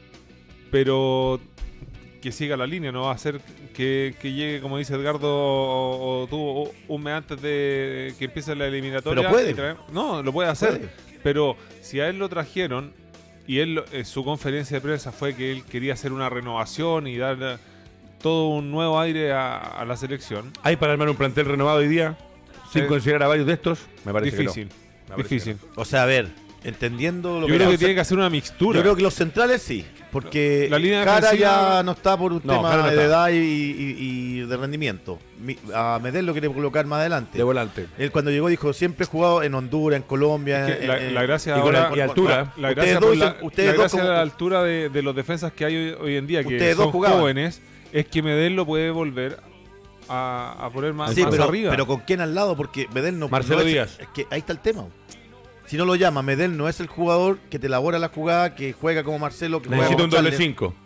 pero que siga la línea, no va a ser que llegue, como dice Edgardo, o tuvo un mes antes de que empiece la eliminatoria. Pero puede. y no, lo puede hacer. Puede. Pero si a él lo trajeron y él su conferencia de prensa fue que él quería hacer una renovación y dar todo un nuevo aire a la selección. ¿Hay para armar un plantel renovado hoy día? Sin considerar a varios de estos, me parece Difícil, que no. Me parece difícil. O sea, a ver, entendiendo lo Yo creo que pasa, tiene que hacer una mixtura. yo creo que los centrales sí, porque La línea Cara defensiva- ya no está por un No, tema Jara no de está. edad y de rendimiento. A Medel lo quiere colocar más adelante. De volante. Él cuando llegó dijo, siempre he jugado en Honduras, en Colombia. Es que la gracia y con ahora, y altura. la Ustedes gracia, dos por la, dicen- ustedes la dos gracia como- de la altura de los defensas que hay hoy en día, que Ustedes dos son jugaban. jóvenes, es que Medel lo puede volver a poner más, Sí, más pero, arriba. pero ¿con quién al lado? Porque Medel no... Marcelo no es- Díaz. Es que ahí está el tema. Si no lo llama, Medel no es el jugador que te elabora la jugada, que juega como Marcelo, que juega Necesita un como doble Charles. 5.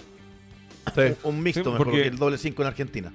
Un mixto Sí, mejor, porque- porque el doble 5 en Argentina.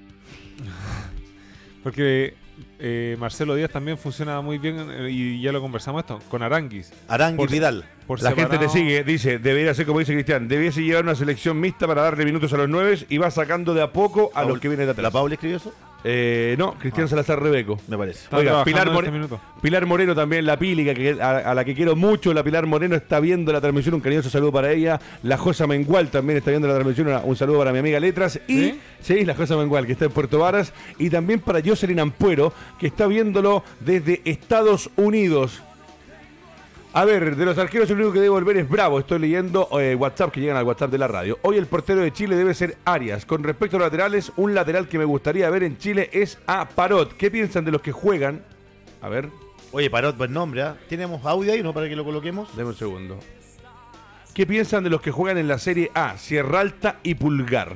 Porque Marcelo Díaz también funciona muy bien, y ya lo conversamos esto, con Aranguis. Arangui Por- Vidal. Por La gente te separado. sigue, dice, debería ser como dice Cristian, debiese llevar una selección mixta para darle minutos a los 9 y va sacando de a poco a los que vienen de ¿La atrás. Paula escribió eso? No, Cristian Salazar Rebeco. Me parece. Está Oiga, trabajando Pilar, en este minuto. Pilar Moreno también, la Pili, a la que quiero mucho. La Pilar Moreno está viendo la transmisión, un cariñoso saludo para ella. La Josa Mengual también está viendo la transmisión, un saludo para mi amiga Letras. Y, sí, la Josa Mengual, que está en Puerto Varas. Y también para Jocelyn Ampuero, que está viéndolo desde Estados Unidos. A ver, de los arqueros el único que debe volver es Bravo. Estoy leyendo WhatsApp que llegan al WhatsApp de la radio. Hoy el portero de Chile debe ser Arias. Con respecto a los laterales, un lateral que me gustaría ver en Chile es a Parot. ¿Qué piensan de los que juegan? A ver, Oye, Parot, buen nombre, ¿ah? ¿Tenemos audio ahí, no? Para que lo coloquemos. deme un segundo. ¿Qué piensan de los que juegan en la Serie A? Sierra Alta y Pulgar.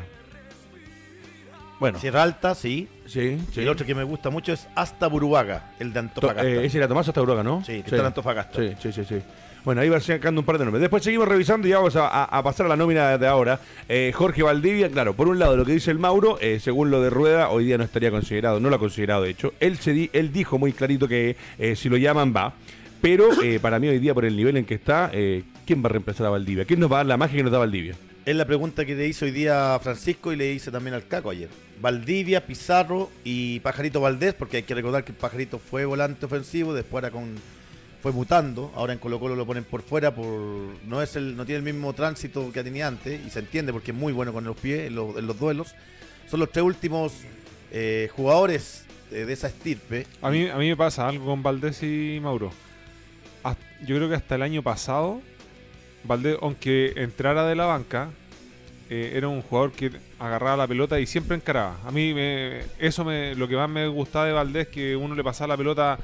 Bueno, Sierra Alta, sí. sí, Y el otro que me gusta mucho es Hasta Buruaga, el de Antofagasta. ese era Tomás hasta Uruguay, ¿no? Sí, que está en Antofagasta. Sí. Bueno, ahí va sacando un par de nombres. Después seguimos revisando y vamos a pasar a la nómina de ahora. Jorge Valdivia, claro, por un lado lo que dice el Mauro, según lo de Rueda, hoy día no estaría considerado, no lo ha considerado de hecho. Él dijo muy clarito que si lo llaman va. Pero para mí hoy día, por el nivel en que está, ¿quién va a reemplazar a Valdivia? ¿Quién nos va a dar la magia que nos da Valdivia? Es la pregunta que le hizo hoy día a Francisco y le hice también al Caco ayer. Valdivia, Pizarro y Pajarito Valdés, porque hay que recordar que el Pajarito fue volante ofensivo, después fue mutando, ahora en Colo Colo lo ponen por fuera, no tiene el mismo tránsito que tenía antes, y se entiende porque es muy bueno con los pies en los duelos. Son los tres últimos jugadores de esa estirpe. A mí me pasa algo con Valdés y Mauro. Yo creo que hasta el año pasado, Valdés, aunque entrara de la banca, era un jugador que agarraba la pelota y siempre encaraba. A mí lo que más me gustaba de Valdés, que uno le pasaba la pelota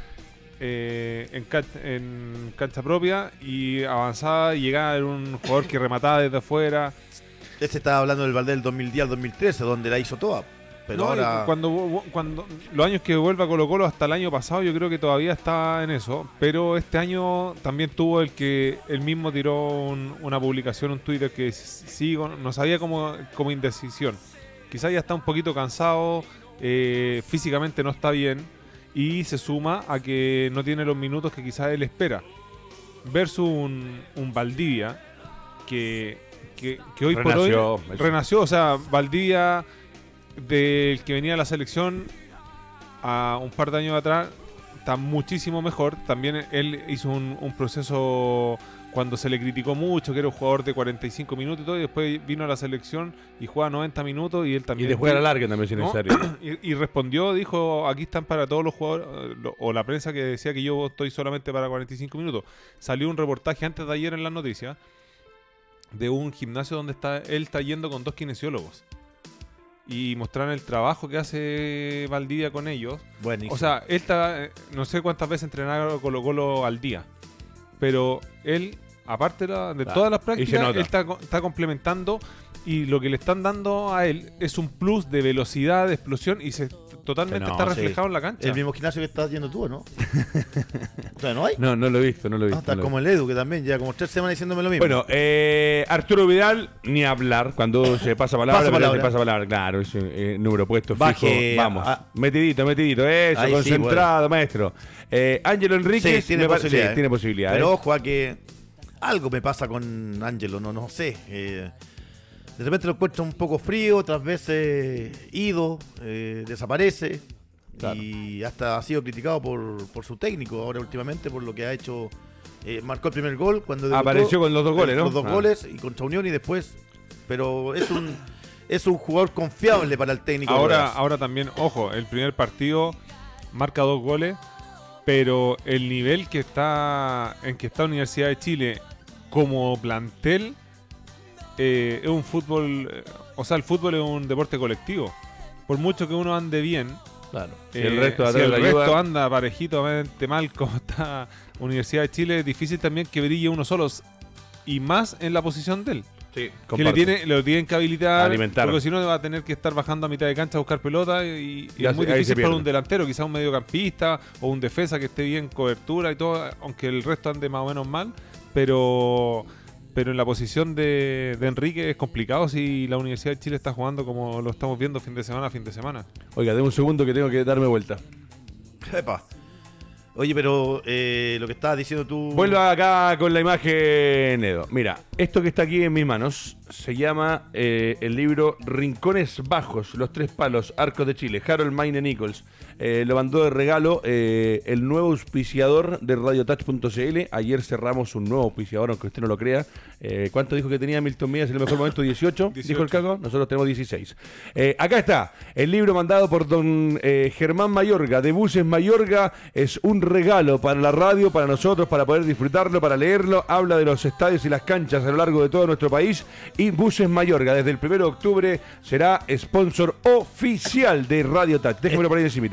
en cancha propia y avanzaba y llegaba, era un jugador que remataba desde afuera. Este estaba hablando del Valdés del 2010 al 2013, donde la hizo toda. Pero no, ahora... cuando los años que vuelve a Colo Colo hasta el año pasado, yo creo que todavía está en eso, pero este año también tuvo el que él mismo tiró una publicación, un Twitter que sí, no sabía como indecisión. Quizás ya está un poquito cansado, físicamente no está bien y se suma a que no tiene los minutos que quizás él espera. Versus un Valdivia que hoy por hoy renació, o sea, Valdivia del que venía a la selección a un par de años atrás está muchísimo mejor. También él hizo un proceso cuando se le criticó mucho, que era un jugador de 45 minutos y todo, y después vino a la selección y juega 90 minutos y él también... Y le juega a la larga también si necesario. Y respondió, dijo, aquí están para todos los jugadores, o la prensa que decía que yo estoy solamente para 45 minutos. Salió un reportaje antes de ayer en las noticias de un gimnasio donde él está yendo con 2 kinesiólogos. Y mostraron el trabajo que hace Valdivia con ellos. Buenísimo. O sea, él está, no sé cuántas veces entrenaba Colo Colo al día, pero él, aparte de todas las prácticas, él está complementando, y lo que le están dando a él es un plus de velocidad, de explosión, y totalmente está reflejado en la cancha. El mismo gimnasio que estás yendo tú, ¿no? O sea, ¿no hay? No lo he visto. Está como el Edu, que también lleva como 3 semanas diciéndome lo mismo. Bueno, Arturo Vidal, ni hablar. Cuando se pasa palabra, se pasa palabra. Claro, es número puesto fijo. Vamos, metidito. Eso, ahí concentrado, sí, maestro. Ángelo Enríquez, sí, tiene posibilidades. Pero ojo a que algo me pasa con Ángelo, no sé. De repente lo encuentro un poco frío, otras veces ido, desaparece. Claro. Y hasta ha sido criticado por su técnico ahora últimamente por lo que ha hecho. Marcó el primer gol cuando debutó, apareció con los 2 goles, ¿no? Los 2 goles y contra Unión y después. Pero es un jugador confiable para el técnico. Ahora también, ojo, el primer partido marca 2 goles, pero el nivel en que está Universidad de Chile como plantel es un fútbol, o sea, el fútbol es un deporte colectivo. Por mucho que uno ande bien, claro, si el resto anda parejitamente mal como está Universidad de Chile, es difícil también que brille uno solo, y más en la posición de él. Sí, que lo tienen que habilitar, alimentar, porque si no va a tener que estar bajando a mitad de cancha a buscar pelota y es muy difícil para un delantero, quizás un mediocampista o un defensa que esté bien cobertura y todo, aunque el resto ande más o menos mal, pero en la posición de Enrique es complicado si la Universidad de Chile está jugando como lo estamos viendo fin de semana a fin de semana. Oiga, deme un segundo que tengo que darme vuelta. Epa. Oye, pero lo que estabas diciendo tú... Vuelva acá con la imagen, Edo. Mira, esto que está aquí en mis manos se llama el libro Rincones Bajos, los 3 palos, Arcos de Chile, Harold Mayne Nichols. Lo mandó de regalo el nuevo auspiciador de radiotouch.cl. Ayer cerramos un nuevo auspiciador, aunque usted no lo crea. ¿Cuánto dijo que tenía Milton Mías en el mejor momento? 18, dijo el Caco. Nosotros tenemos 16. Acá está, el libro mandado por don Germán Mayorga, de Buses Mayorga. Es un regalo para la radio, para nosotros, para poder disfrutarlo, para leerlo. Habla de los estadios y las canchas a lo largo de todo nuestro país. Y Buses Mayorga, desde el 1 de octubre, será sponsor oficial de Radio Touch. Déjemelo por ahí encimita.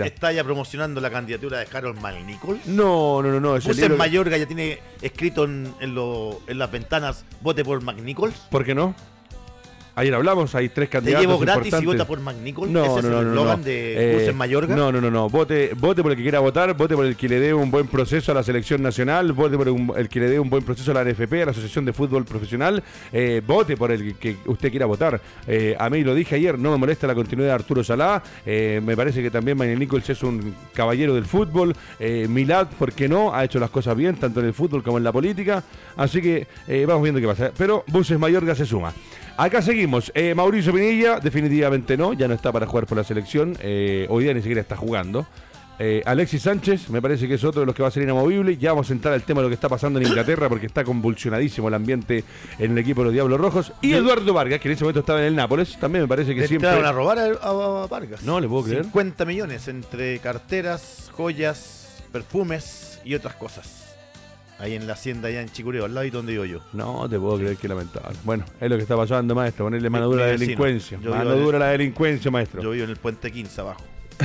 está ya promocionando la candidatura de Harold McNichols. No. ese Puse libro- en Mayorga ya tiene escrito en las ventanas, vote por McNichols. ¿Por qué no? Ayer hablamos, hay 3 Te candidatos llevo gratis y importantes. vota por McNichols. No, Ese no, es no, el no, eslogan no. de Puse en Mayorga. No. Vote por el que quiera votar, vote por el que le dé un buen proceso a la selección nacional, vote por el que le dé un buen proceso a la NFP, a la Asociación de Fútbol Profesional, vote por el que usted quiera votar. A mí lo dije ayer, no me molesta la continuidad de Arturo Salá, me parece que también Manuel Nichols es un caballero del fútbol, Milad, ¿por qué no? Ha hecho las cosas bien, tanto en el fútbol como en la política, así que vamos viendo qué pasa. Pero Buses Mayorga se suma. Acá seguimos. Mauricio Pinilla, definitivamente no, ya no está para jugar por la selección. Hoy día ni siquiera está jugando. Alexis Sánchez, me parece que es otro de los que va a ser inamovible. Ya vamos a entrar al tema de lo que está pasando en Inglaterra, porque está convulsionadísimo el ambiente en el equipo de los Diablos Rojos. Y Eduardo Vargas, que en ese momento estaba en el Nápoles, también me parece que Le siempre... entraron a robar a Vargas. No le puedo creer. 50 millones entre carteras, joyas, perfumes y otras cosas. Ahí en la hacienda, allá en Chicureo, al lado donde vivo yo. No te puedo creer, que lamentable. Bueno, es lo que está pasando, maestro. Ponerle mano dura a la mi vecino. delincuencia. Yo Mano vivo en- dura a la delincuencia, maestro. Yo vivo en el puente 15 abajo.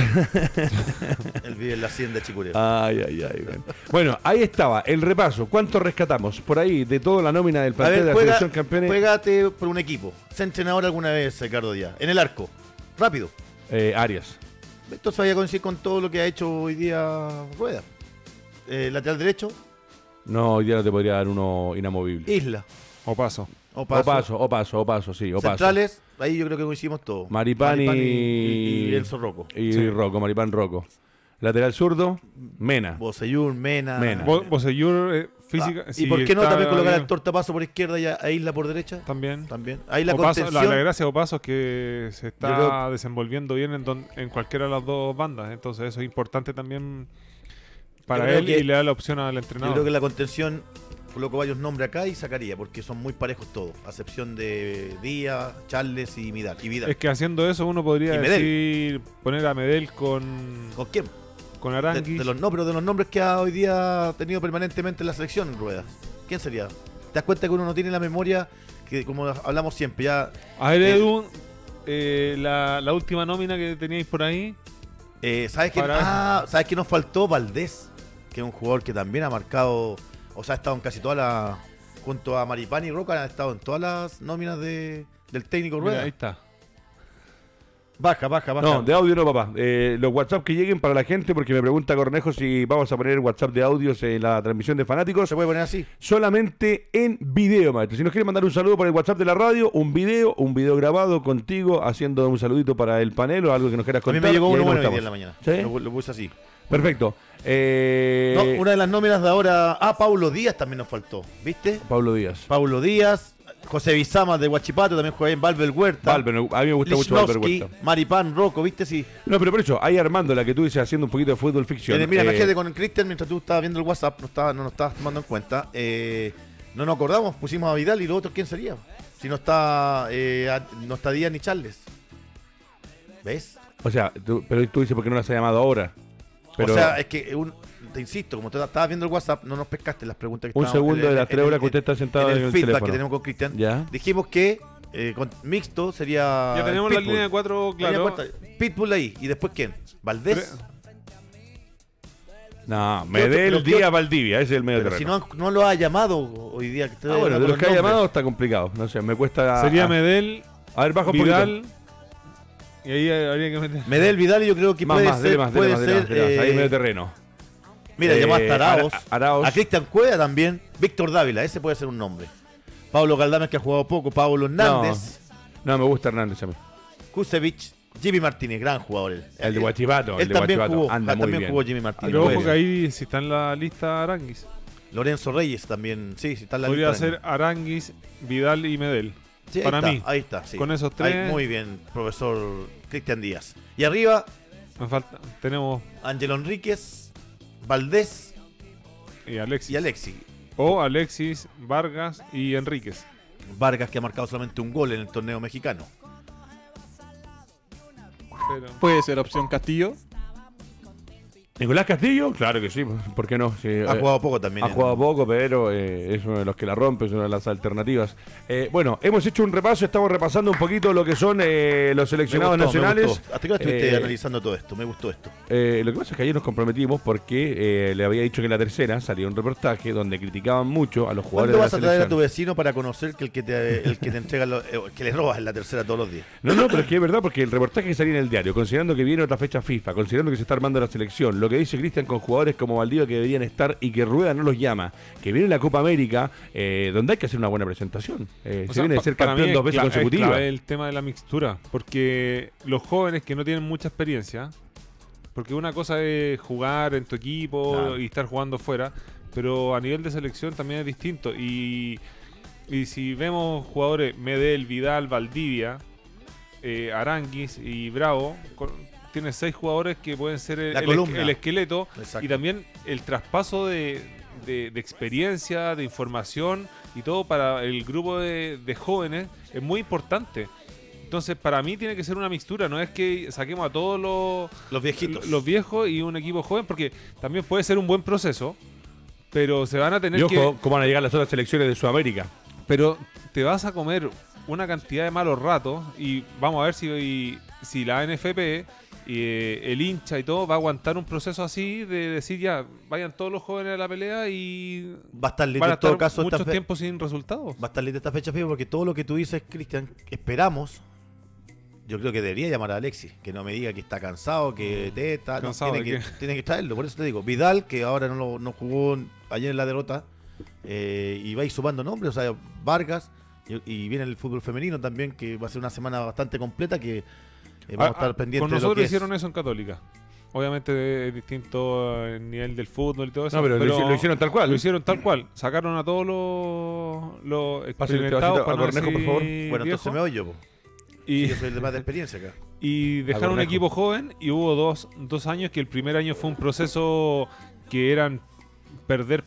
Él vive en la hacienda de Chicureo. Ay. Bueno, ahí estaba el repaso. ¿Cuánto rescatamos por ahí de toda la nómina del A plantel de ver, la selección campeones? juégate por un equipo. ¿Se ha entrenador alguna vez, Ricardo Díaz? En el arco. Rápido. Arias. Entonces vaya a coincidir con todo lo que ha hecho hoy día Rueda. Lateral derecho, No, hoy día no te podría dar uno inamovible. Isla. O paso. Opaso. Sí, Opaso. Centrales, ahí yo creo que coincidimos todos. Maripán y Elso Rocco. Y Sí. Rocco, Maripán Rocco. Lateral zurdo, Mena. Bocellur, Mena. Mena. Bosellur, física. ¿Y si por qué no está también colocar bien, al Tortapaso por izquierda y a Isla por derecha? También. También. Ahí la Opaso, contención. la gracia de Opaso es que se está Yo creo- desenvolviendo bien en cualquiera de las dos bandas. Entonces eso es importante también para creo él que- y le da la opción al Yo entrenador. creo que la contención coloco varios nombres acá y sacaría, porque son muy parejos todos, a excepción de Díaz, Charles y Vidal. Es que haciendo eso uno podría Y Medel. decir poner a Medel con ¿Con quién? De Aranguis. los nombres que ha hoy día tenido permanentemente en la selección, Rueda. ¿Quién sería? ¿Te das cuenta que uno no tiene la memoria que, como hablamos siempre, ya... A ver, Edu, la última nómina que teníais por ahí. ¿Sabes qué? ¿Sabes qué nos faltó? Valdés, que es un jugador que también ha marcado, o sea, ha estado en casi todas las... Junto a Maripán y Roca han estado en todas las nóminas del técnico Mira, Rueda. ahí está. Baja. No, de audio no, papá. Los WhatsApp que lleguen para la gente, porque me pregunta Cornejo si vamos a poner WhatsApp de audios en la transmisión de fanáticos. ¿Se puede poner así? Solamente en video, maestro. Si nos quiere mandar un saludo por el WhatsApp de la radio, un video grabado contigo, haciendo un saludito para el panel o algo que nos quieras A mí contar. me llegó y ahí uno lo bueno hoy día estamos. en la mañana. ¿Sí? Lo puse así. Perfecto. No, una de las nóminas de ahora... Paulo Díaz también nos faltó, ¿viste? Pablo Díaz. Paulo Díaz, José Bizama de Huachipato, también juega en Valver Huerta. A mí me gusta mucho Valver Lichnowsky, Huerta. Maripán, Rocco, ¿viste? Sí. No, pero por eso, ahí Armando, la que tú dices, haciendo un poquito de fútbol ficción. Mira, imagínate con el Cristian, mientras tú estabas viendo el WhatsApp, no nos estabas tomando en cuenta. No nos acordamos, pusimos a Vidal y los otros, ¿quién sería? Si no está Díaz ni Charles. ¿Ves? O sea, pero tú dices porque no las ha llamado ahora. Pero O sea, es que, te insisto, como tú estabas viendo el WhatsApp, no nos pescaste las preguntas que un estábamos- segundo de las 3 horas que usted está sentado en en el el feedback teléfono. que tenemos con Cristian. Ya. Dijimos que con mixto sería. Ya tenemos la Pitbull. línea de 4, Línea claro. cuarta. Pitbull ahí. ¿Y después quién? ¿Valdés? No, Pero Medel, ¿qué Díaz, otro? Valdivia, ese es el medio Pero si terreno. no lo ha llamado hoy día. Que Bueno, de los que ha llamado está complicado. No sé, me cuesta. Sería Medel, A ver, bajo un poquito. Vidal. Y ahí habría que meter. Medel, Vidal, y yo creo que Más, puede más, ser. dele más, puede dele más, dele ser, más, dele más. Ahí medio terreno. Mira, llamaste a Arauz. Arauz. A Cristian Cueva también. Víctor Dávila, ese puede ser un nombre. Pablo Galdames, que ha jugado poco. Pablo Hernández. No, me gusta Hernández a mí. Kusevich. Jimmy Martínez, gran jugador él. El de Huachipato. Él El de también Huachipato. jugó. Anda muy También bien. jugó Jimmy Martínez. Pero ojo Puede que ser. ahí, si está en la lista Aranguis, Lorenzo Reyes también. Sí, está en la podría lista. ser Aranguis, Vidal y Medel. Sí, ahí para está, mí. Ahí está, sí. Con esos Ahí, tres. muy bien, profesor Cristian Díaz. Y arriba, Me falta. Tenemos Ángelo Enríquez, Valdés y Alexis. y Alexis. O Alexis, Vargas y Enríquez. Vargas, que ha marcado solamente un gol en el torneo mexicano. Pero Puede ser opción Castillo. Nicolás Castillo, claro que sí, ¿por qué no? Sí, Ha jugado poco también. ha jugado poco, pero es uno de los que la rompe, es una de las alternativas. Bueno, hemos hecho un repaso, estamos repasando un poquito lo que son los seleccionados nacionales. ¿Hasta qué hora estuviste analizando todo esto? Me gustó esto. Lo que pasa es que ayer nos comprometimos porque le había dicho que en la tercera salió un reportaje donde criticaban mucho a los jugadores ¿Cuándo de la vas a traer a tu selección. vecino para conocer que el que te entrega, que le robas en la tercera todos los días? No, pero es que es verdad, porque el reportaje que salía en el diario, considerando que viene otra fecha FIFA, considerando que se está armando la selección, lo que dice Cristian con jugadores como Valdivia que deberían estar y que Rueda no los llama, que viene la Copa América, donde hay que hacer una buena presentación. Se viene de ser para mí campeón es 2 veces es consecutivas. clave el tema de la mixtura, porque los jóvenes que no tienen mucha experiencia, porque una cosa es jugar en tu equipo Claro. y estar jugando fuera, pero a nivel de selección también es distinto. Y si vemos jugadores Medel, Vidal, Valdivia, Aranguis y Bravo, tienes 6 jugadores que pueden ser La columna. el esqueleto. Exacto. Y también el traspaso de experiencia, de información y todo para el grupo de jóvenes es muy importante. Entonces, para mí tiene que ser una mixtura, no es que saquemos a todos Los viejitos. los viejos y un equipo joven, porque también puede ser un buen proceso, pero se van a tener Y ojo, que... cómo van a llegar las otras selecciones de Sudamérica. Pero te vas a comer una cantidad de malos ratos y vamos a ver si la NFP, el hincha y todo, va a aguantar un proceso así de decir ya, vayan todos los jóvenes a la pelea y Va a estar lindo van a en todo estar caso mucho tiempo sin resultados. Va a estar linda esta fecha FIFA porque todo lo que tú dices, Cristian, esperamos. Yo creo que debería llamar a Alexis, que no me diga que está cansado, que está, ¿Cansado tiene, de que, tiene que traerlo. Por eso te digo, Vidal, que ahora no jugó ayer en la derrota, y va a ir sumando nombres, o sea, Vargas, y viene el fútbol femenino también, que va a ser una semana bastante completa, que vamos a estar pendientes Con de lo nosotros que hicieron es. eso en Católica. Obviamente es distinto el nivel del fútbol y todo eso. No, pero lo hicieron tal cual. Lo hicieron tal cual. Sacaron a todos los Pásale el experimentados pedacito a Cornejo, por favor. Bueno, entonces me oyo, po. y, Yo soy el de más de experiencia acá. y dejaron un Cornejo. equipo joven y hubo dos años que el primer año fue un proceso que eran perder.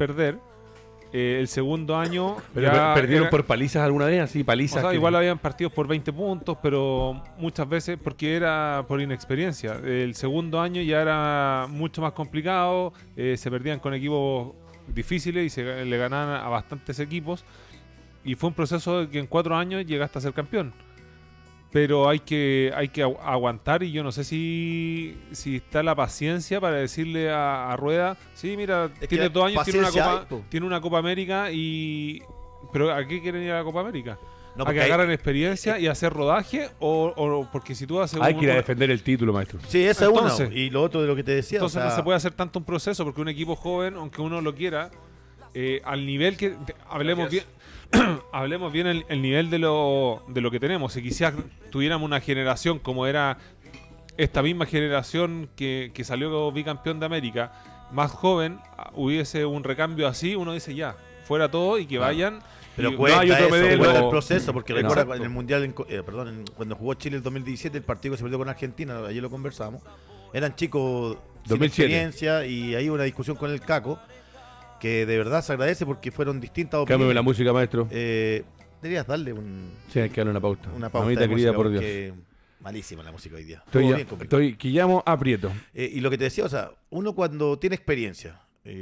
El segundo año Pero ya perdieron era- por palizas alguna vez, así o palizas. sea, que- igual habían partidos por 20 puntos, pero muchas veces porque era por inexperiencia. El segundo año ya era mucho más complicado, se perdían con equipos difíciles y le ganaban a bastantes equipos. Y fue un proceso de que en 4 años llegaste a ser campeón. Pero hay que aguantar y yo no sé si está la paciencia para decirle a Rueda, sí, mira, Es tiene que 2 años, paciencia hay, po. tiene una Copa América ¿Pero a qué quieren ir a la Copa América? No, ¿A porque que hay- agarren experiencia y hacer rodaje? ¿O porque si tú haces Hay que ir a defender el título, maestro. Sí, esa Entonces- es una. Y lo otro de lo que te decía. Entonces o sea, no se puede hacer tanto un proceso porque un equipo joven, aunque uno lo quiera, al nivel que... Hablemos bien... Hablemos bien el nivel de lo que tenemos. Si quizás tuviéramos una generación como era esta misma generación que salió bicampeón de América, más joven, hubiese un recambio así, uno dice ya, fuera todo y que Claro. vayan. Pero y- cuenta hay otro eso, Medel, cuenta o- el proceso, porque Exacto. recuerda en el Mundial, cuando jugó Chile el 2017, el partido que se perdió con Argentina, ayer lo conversamos, eran chicos sin 2007. experiencia y ahí hubo una discusión con el Caco, que de verdad se agradece porque fueron distintas Cámbiame opiniones. la música, maestro. Deberías darle Sí, hay que darle una pauta. una pauta Mamita de querida, música, por Dios. porque malísima la música hoy día. Estoy, Todo bien, complicado. que llamo aprieto. Y lo que te decía, o sea, uno cuando tiene experiencia,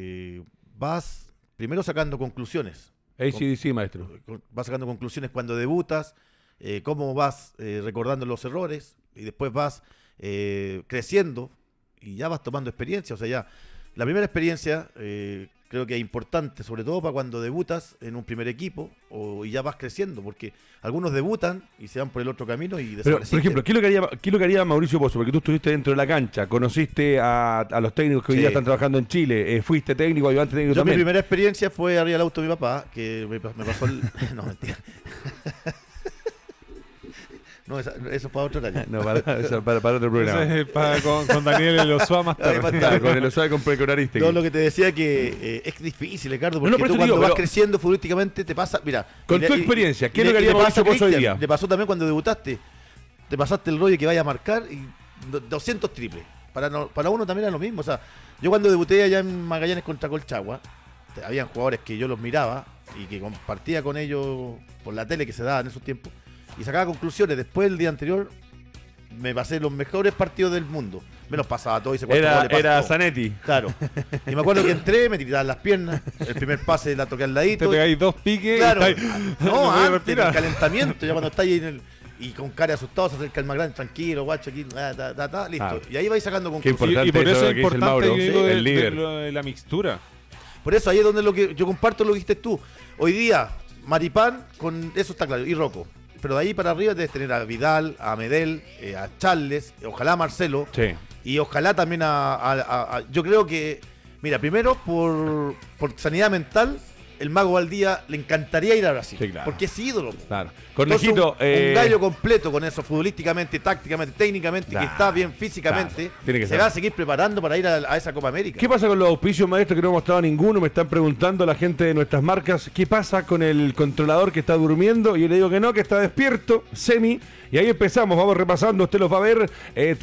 vas primero sacando conclusiones. ACDC, maestro. Vas sacando conclusiones cuando debutas, cómo vas recordando los errores y después vas creciendo y ya vas tomando experiencia. O sea, ya la primera experiencia creo que es importante, sobre todo para cuando debutas en un primer equipo y ya vas creciendo, porque algunos debutan y se van por el otro camino y Pero, desaparecen. por ejemplo, ¿qué es lo que haría Mauricio Pozo? Porque tú estuviste dentro de la cancha, conociste a los técnicos que hoy Sí. día están trabajando en Chile, fuiste técno, ayudante técnico Yo mi también. primera experiencia fue arriba del auto de mi papá, que me pasó el... No, mentira. No, eso es para otro año. No, para otro programa. Ese es con Daniel Elosua más Ahí tarde. va. Con el Osabe con Precorariste. No, lo que te decía que es difícil, Ricardo, porque No, por tú eso te cuando digo, vas pero- creciendo futbolísticamente te pasa, mira... Con y tu le- experiencia, ¿qué y es lo que le- haría y le pasa Mauricio a Pozo hoy Cristian, día? Le pasó también cuando debutaste, te pasaste el rollo que vaya a marcar y 200 triples. Para uno también era lo mismo, o sea, yo cuando debuté allá en Magallanes contra Colchagua, habían jugadores que yo los miraba y que compartía con ellos por la tele que se daba en esos tiempos y sacaba conclusiones. Después el día anterior me pasé los mejores partidos del mundo. Me los pasaba todo y se cuatro goles, Era todo. Zanetti. Claro. Y me acuerdo que entré, me tiraban las piernas, el primer pase la toqué al Te ladito. pegáis 2 piques. Claro. y estáis- No, podéis antes, en respirar. el calentamiento, ya cuando estáis ahí y con cara asustado, se acerca el más grande, tranquilo, guacho, aquí, listo. Claro. Y ahí vais sacando Qué conclusiones. importante Y por eso eso es que dice el importante Mauro, que digo el de líder. lo de la mixtura. Por eso ahí es donde lo que yo comparto lo que dijiste tú. Hoy día, Maripán, con eso está claro, y Rocco. Pero de ahí para arriba debes tener a Vidal, a Medel, a Charles, ojalá a Marcelo. Sí. Y ojalá también yo creo que, mira, primero por sanidad mental, el Mago Valdía le encantaría ir a Brasil. Sí, claro. Porque es ídolo. Claro. Entonces, Cornejito. un gallo completo con eso, futbolísticamente, tácticamente, técnicamente, Claro, que está bien físicamente, claro, tiene que se ser. va a seguir preparando para ir a esa Copa América. ¿Qué pasa con los auspicios, maestro, que no hemos mostrado ninguno? Me están preguntando la gente de nuestras marcas. ¿Qué pasa con el controlador que está durmiendo? Y yo le digo que no, que está despierto, semi. Y ahí empezamos, vamos repasando, usted los va a ver.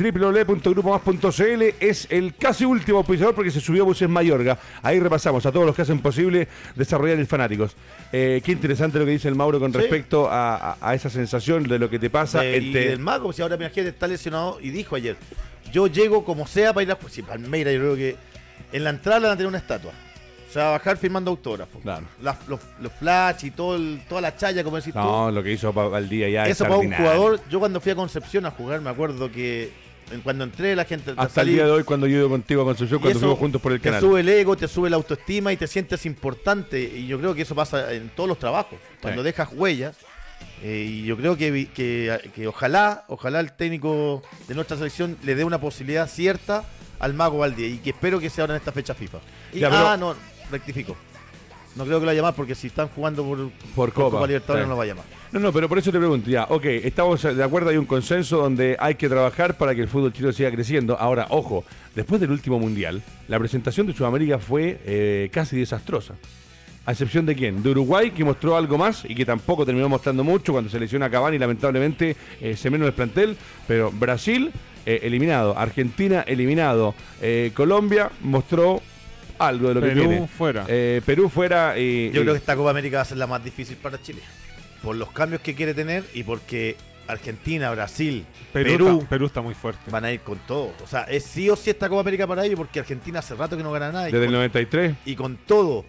www.grupomás.cl es el casi último auspiciador porque se subió a Buses Mayorga. Ahí repasamos a todos los que hacen posible desarrollar el Fanáticos. Qué interesante lo que dice el Mauro con Sí. respecto a esa sensación de lo que te pasa. Y del Mago, si ahora mi agente está lesionado y dijo ayer, yo llego como sea para ir a... Si Palmeira, yo creo que en la entrada le van a tener una estatua. Se va a bajar firmando autógrafos. Claro. Los flash y toda la chaya, como decís No, lo que hizo Valdía ya tú. Eso para un extraordinario. jugador, yo cuando fui a Concepción a jugar, me acuerdo que cuando entré la gente... Hasta el día de hoy, cuando yo he ido contigo a Concepción, y cuando eso fuimos juntos por el te canal. sube el ego, te sube la autoestima y te sientes importante. Y yo creo que eso pasa en todos los trabajos. Cuando dejas huellas. Y yo creo que ojalá el técnico de nuestra selección le dé una posibilidad cierta al Mago Valdía. Y que espero que sea ahora en esta fecha FIFA. Y, Ya, pero- no, rectifico. No creo que lo vaya a llamar porque si están jugando por Copa. Libertadores Sí. no lo va a llamar. No, pero por eso te pregunto, ya, ok, estamos de acuerdo, hay un consenso donde hay que trabajar para que el fútbol chileno siga creciendo. Ahora, ojo, después del último mundial, la presentación de Sudamérica fue casi desastrosa. ¿A excepción de quién? De Uruguay, que mostró algo más y que tampoco terminó mostrando mucho cuando se lesiona a Cavani, lamentablemente se menos el plantel. Pero Brasil, eliminado. Argentina, eliminado. Colombia mostró algo de lo que Perú tiene. fuera. Perú fuera. Yo creo que esta Copa América va a ser la más difícil para Chile. Por los cambios que quiere tener y porque Argentina, Brasil, Perú Perú está muy fuerte. van a ir con todo. O sea, es sí o sí esta Copa América para ellos porque Argentina hace rato que no gana nada. Desde el 93. Y con todo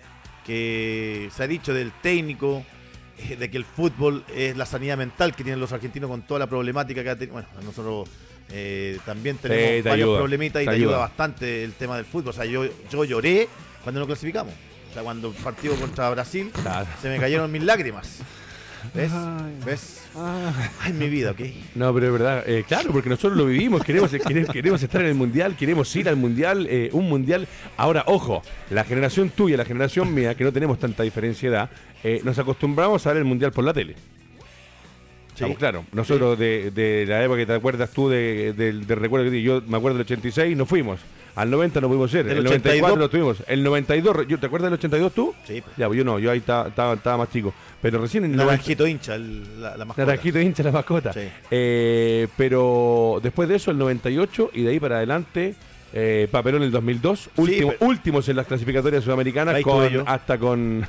que se ha dicho del técnico, de que el fútbol es la sanidad mental que tienen los argentinos con toda la problemática que ha tenido. Bueno, nosotros también tenemos te varios ayuda, problemitas y te te ayuda ayuda. bastante el tema del fútbol. O sea, yo lloré cuando nos clasificamos. O sea, cuando el partido contra Brasil, Claro. se me cayeron mis lágrimas. ¿Ves? Ay. ¿Ves? Ay, mi vida, ¿ok? No, pero es verdad, claro, porque nosotros lo vivimos, queremos estar en el Mundial, queremos ir al Mundial, un Mundial. Ahora, ojo, la generación tuya, la generación mía, que no tenemos tanta diferencia de edad, nos acostumbramos a ver el Mundial por la tele. Estamos claros. Nosotros de la época que te acuerdas tú del recuerdo que di, yo me acuerdo del 86, no fuimos. Al 90 no pudimos ser, Del el 94 82. lo tuvimos. El 92, ¿te acuerdas del 82 tú? Sí, pues. Ya, pues yo no, yo ahí estaba más chico. Pero recién en el 90 Naranjito hincha, la mascota. Naranjito hincha la mascota. Sí. Pero después de eso, el 98 y de ahí para adelante, papelón el 2002, Sí, últimos en las clasificatorias sudamericanas, Ahí estuve yo. hasta con.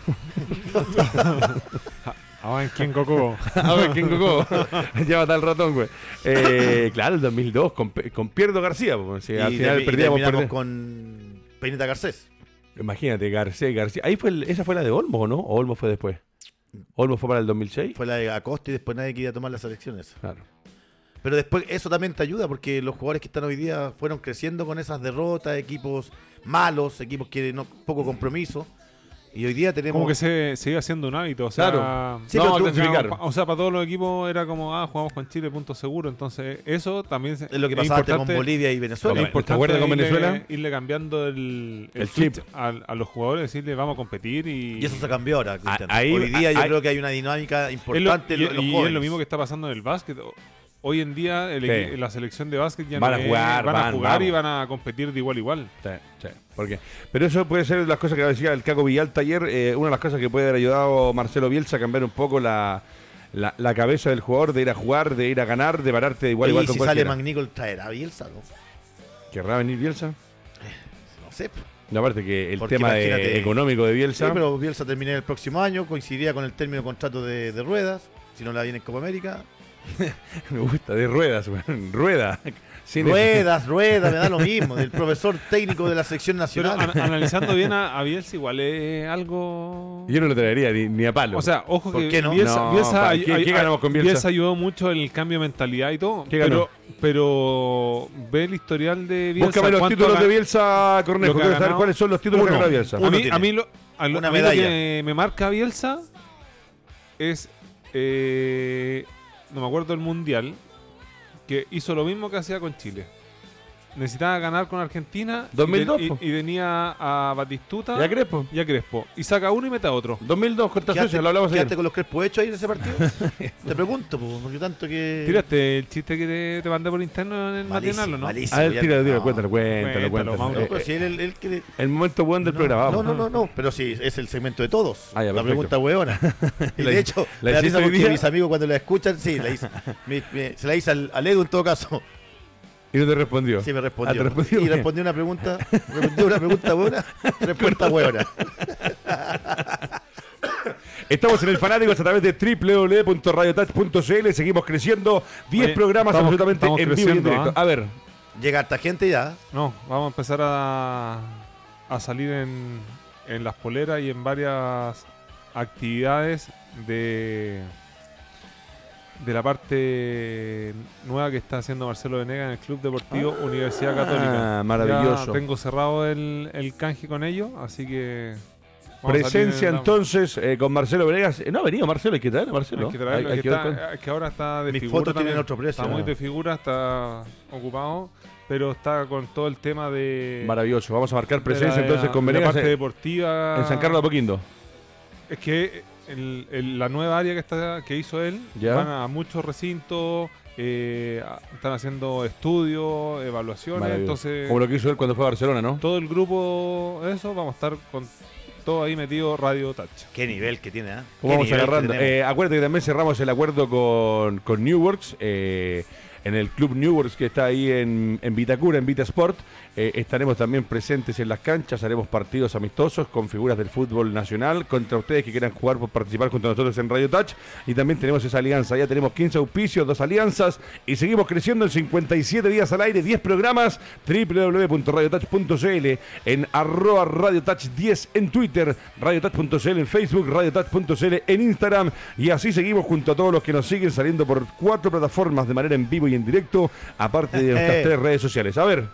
Ahora en quién Coco. A ver, ¿quién cocó? Lleva tal ratón, güey. Claro, el 2002, con Pierdo García. Pues, si al final perdíamos. terminamos con Peineta Garcés. Imagínate, García. Ahí esa fue la de Olmo, ¿no? ¿O Olmo fue después? ¿Olmo fue para el 2006? Fue la de Acosta y después nadie quería tomar las elecciones. Claro. Pero después eso también te ayuda porque los jugadores que están hoy día fueron creciendo con esas derrotas, equipos malos, equipos que no poco compromiso. Y hoy día tenemos... Como que se iba haciendo un hábito. O sea, Claro. Sí, no, pero tú- clasificar. O sea, para todos los equipos era como, jugamos con Chile, punto seguro. Entonces, eso también es lo que pasaba antes con importante- Bolivia y Venezuela. es ¿Te importante acuerdas con irle- Venezuela? Irle cambiando el El switch chip. a los jugadores, decirle vamos a competir y... Y eso se cambió ahora, Cristian. Ahí- Hoy día yo ahí- creo que hay una dinámica Es lo, importante en los y jóvenes. es lo mismo que está pasando en el básquet. Hoy en día Sí. la selección de básquet ya Van no a es- jugar, van a jugar y vamos. van a competir de igual a igual. Sí, sí. Porque, pero eso puede ser las cosas que decía el Caco Villalta ayer. Una de las cosas que puede haber ayudado Marcelo Bielsa a cambiar un poco la cabeza del jugador, de ir a jugar, de ir a ganar, de pararte de igual a Oye, igual y con si sale cualquiera. Magnícol, traerá a Bielsa, ¿no? ¿Querrá venir Bielsa? No sé. No, aparte que el Porque tema imagínate- económico de Sí, Bielsa. pero Bielsa termina el próximo año, coincidiría con el término de contrato de Ruedas, si no la viene en Copa América. Me gusta, de ruedas, weón. Rueda. Ruedas, me da lo mismo. Del profesor técnico de la selección Pero nacional. analizando bien a Bielsa, igual es algo. Yo no lo traería ni a palo. O sea, ojo ¿Por que qué no? No, pa, ¿qué ganamos con Bielsa? Bielsa ayudó mucho en el cambio de mentalidad y todo. ¿Qué ganó? Pero ve el historial de Bielsa. Búscame los ¿cuánto títulos ha- de Bielsa, Cornejo. lo que ha Quiero saber ganado? cuáles son los títulos que Uno. ganó Bielsa. Uno A mí, tiene. a mí lo, a lo- Una a mí lo medalla. que me marca Bielsa es, no me acuerdo el mundial, que hizo lo mismo que hacía con Chile. Necesitaba ganar con Argentina 2002, y tenía a Batistuta ¿Ya Crespo? y a Crespo. Y saca uno y mete a otro. 2002 contra Suecia, lo hablamos ayer. ¿Quedaste con los crespos hechos ahí en ese partido? Te pregunto, porque tanto que... Tiraste el chiste que te mandé por interno en el matinal, ¿o no? malísimo, A ver, ya- tira, no. cuéntalo. Cuéntalo, Mauro. No, pero si él que... El momento bueno del programa, vamos. No, pero sí, es el segmento de todos. Ah, ya, la perfecto. pregunta hueona. Y La- de hecho, la me da hiciste risa hoy porque día. mis amigos cuando la escuchan, sí, la hice, se la hice al Edu en todo caso. Y no te respondió. Sí, me Ah, respondió. te respondió Y bien. respondió una pregunta buena, respuesta hueona. Estamos en el Fanáticos a través de www.radiotouch.cl. Seguimos creciendo. 10 Oye, programas estamos absolutamente en vivo y en creciendo, directo. ¿ah? A ver, Llega harta gente ya. No, vamos a empezar a salir en las poleras y en varias actividades de la parte nueva que está haciendo Marcelo Venegas en el Club Deportivo Universidad Católica. maravilloso. Ya tengo cerrado el canje con ellos, así que... vamos a salir Presencia en la- entonces con Marcelo Venegas. No ha venido Marcelo, hay que traer a Marcelo. Hay que traerlo, Hay que ver está- con- que ahora está de Mis figura fotos tienen también. otro precio. Está muy de figura, está ocupado, pero está con todo el tema de... Maravilloso. Vamos a marcar de presencia la- entonces con de la Venegas parte en deportiva. San Carlos de Apoquindo. Es que la nueva área que hizo él, Ya. van a muchos recintos, están haciendo estudios, evaluaciones, Maravilloso. entonces Como lo que hizo él cuando fue a Barcelona, ¿no? todo el grupo, eso, vamos a estar con todo ahí metido Radio Touch. Qué nivel que tiene, ¿eh? ¿Cómo Qué vamos nivel que agarrando? tenemos. Acuérdate que también cerramos el acuerdo con Newworks, en el Club Newworks que está ahí en Vitacura, en Vitasport. Estaremos también presentes en las canchas, haremos partidos amistosos con figuras del fútbol nacional contra ustedes que quieran jugar por participar junto a nosotros en Radio Touch. Y también tenemos esa alianza, ya tenemos 15 auspicios, 2 alianzas y seguimos creciendo en 57 días al aire, 10 programas, www.radiotouch.cl, en @radiotouch10 en Twitter, radiotouch.cl en Facebook, radiotouch.cl en Instagram, y así seguimos junto a todos los que nos siguen saliendo por 4 plataformas de manera en vivo y en directo, aparte de nuestras 3 redes sociales. A ver,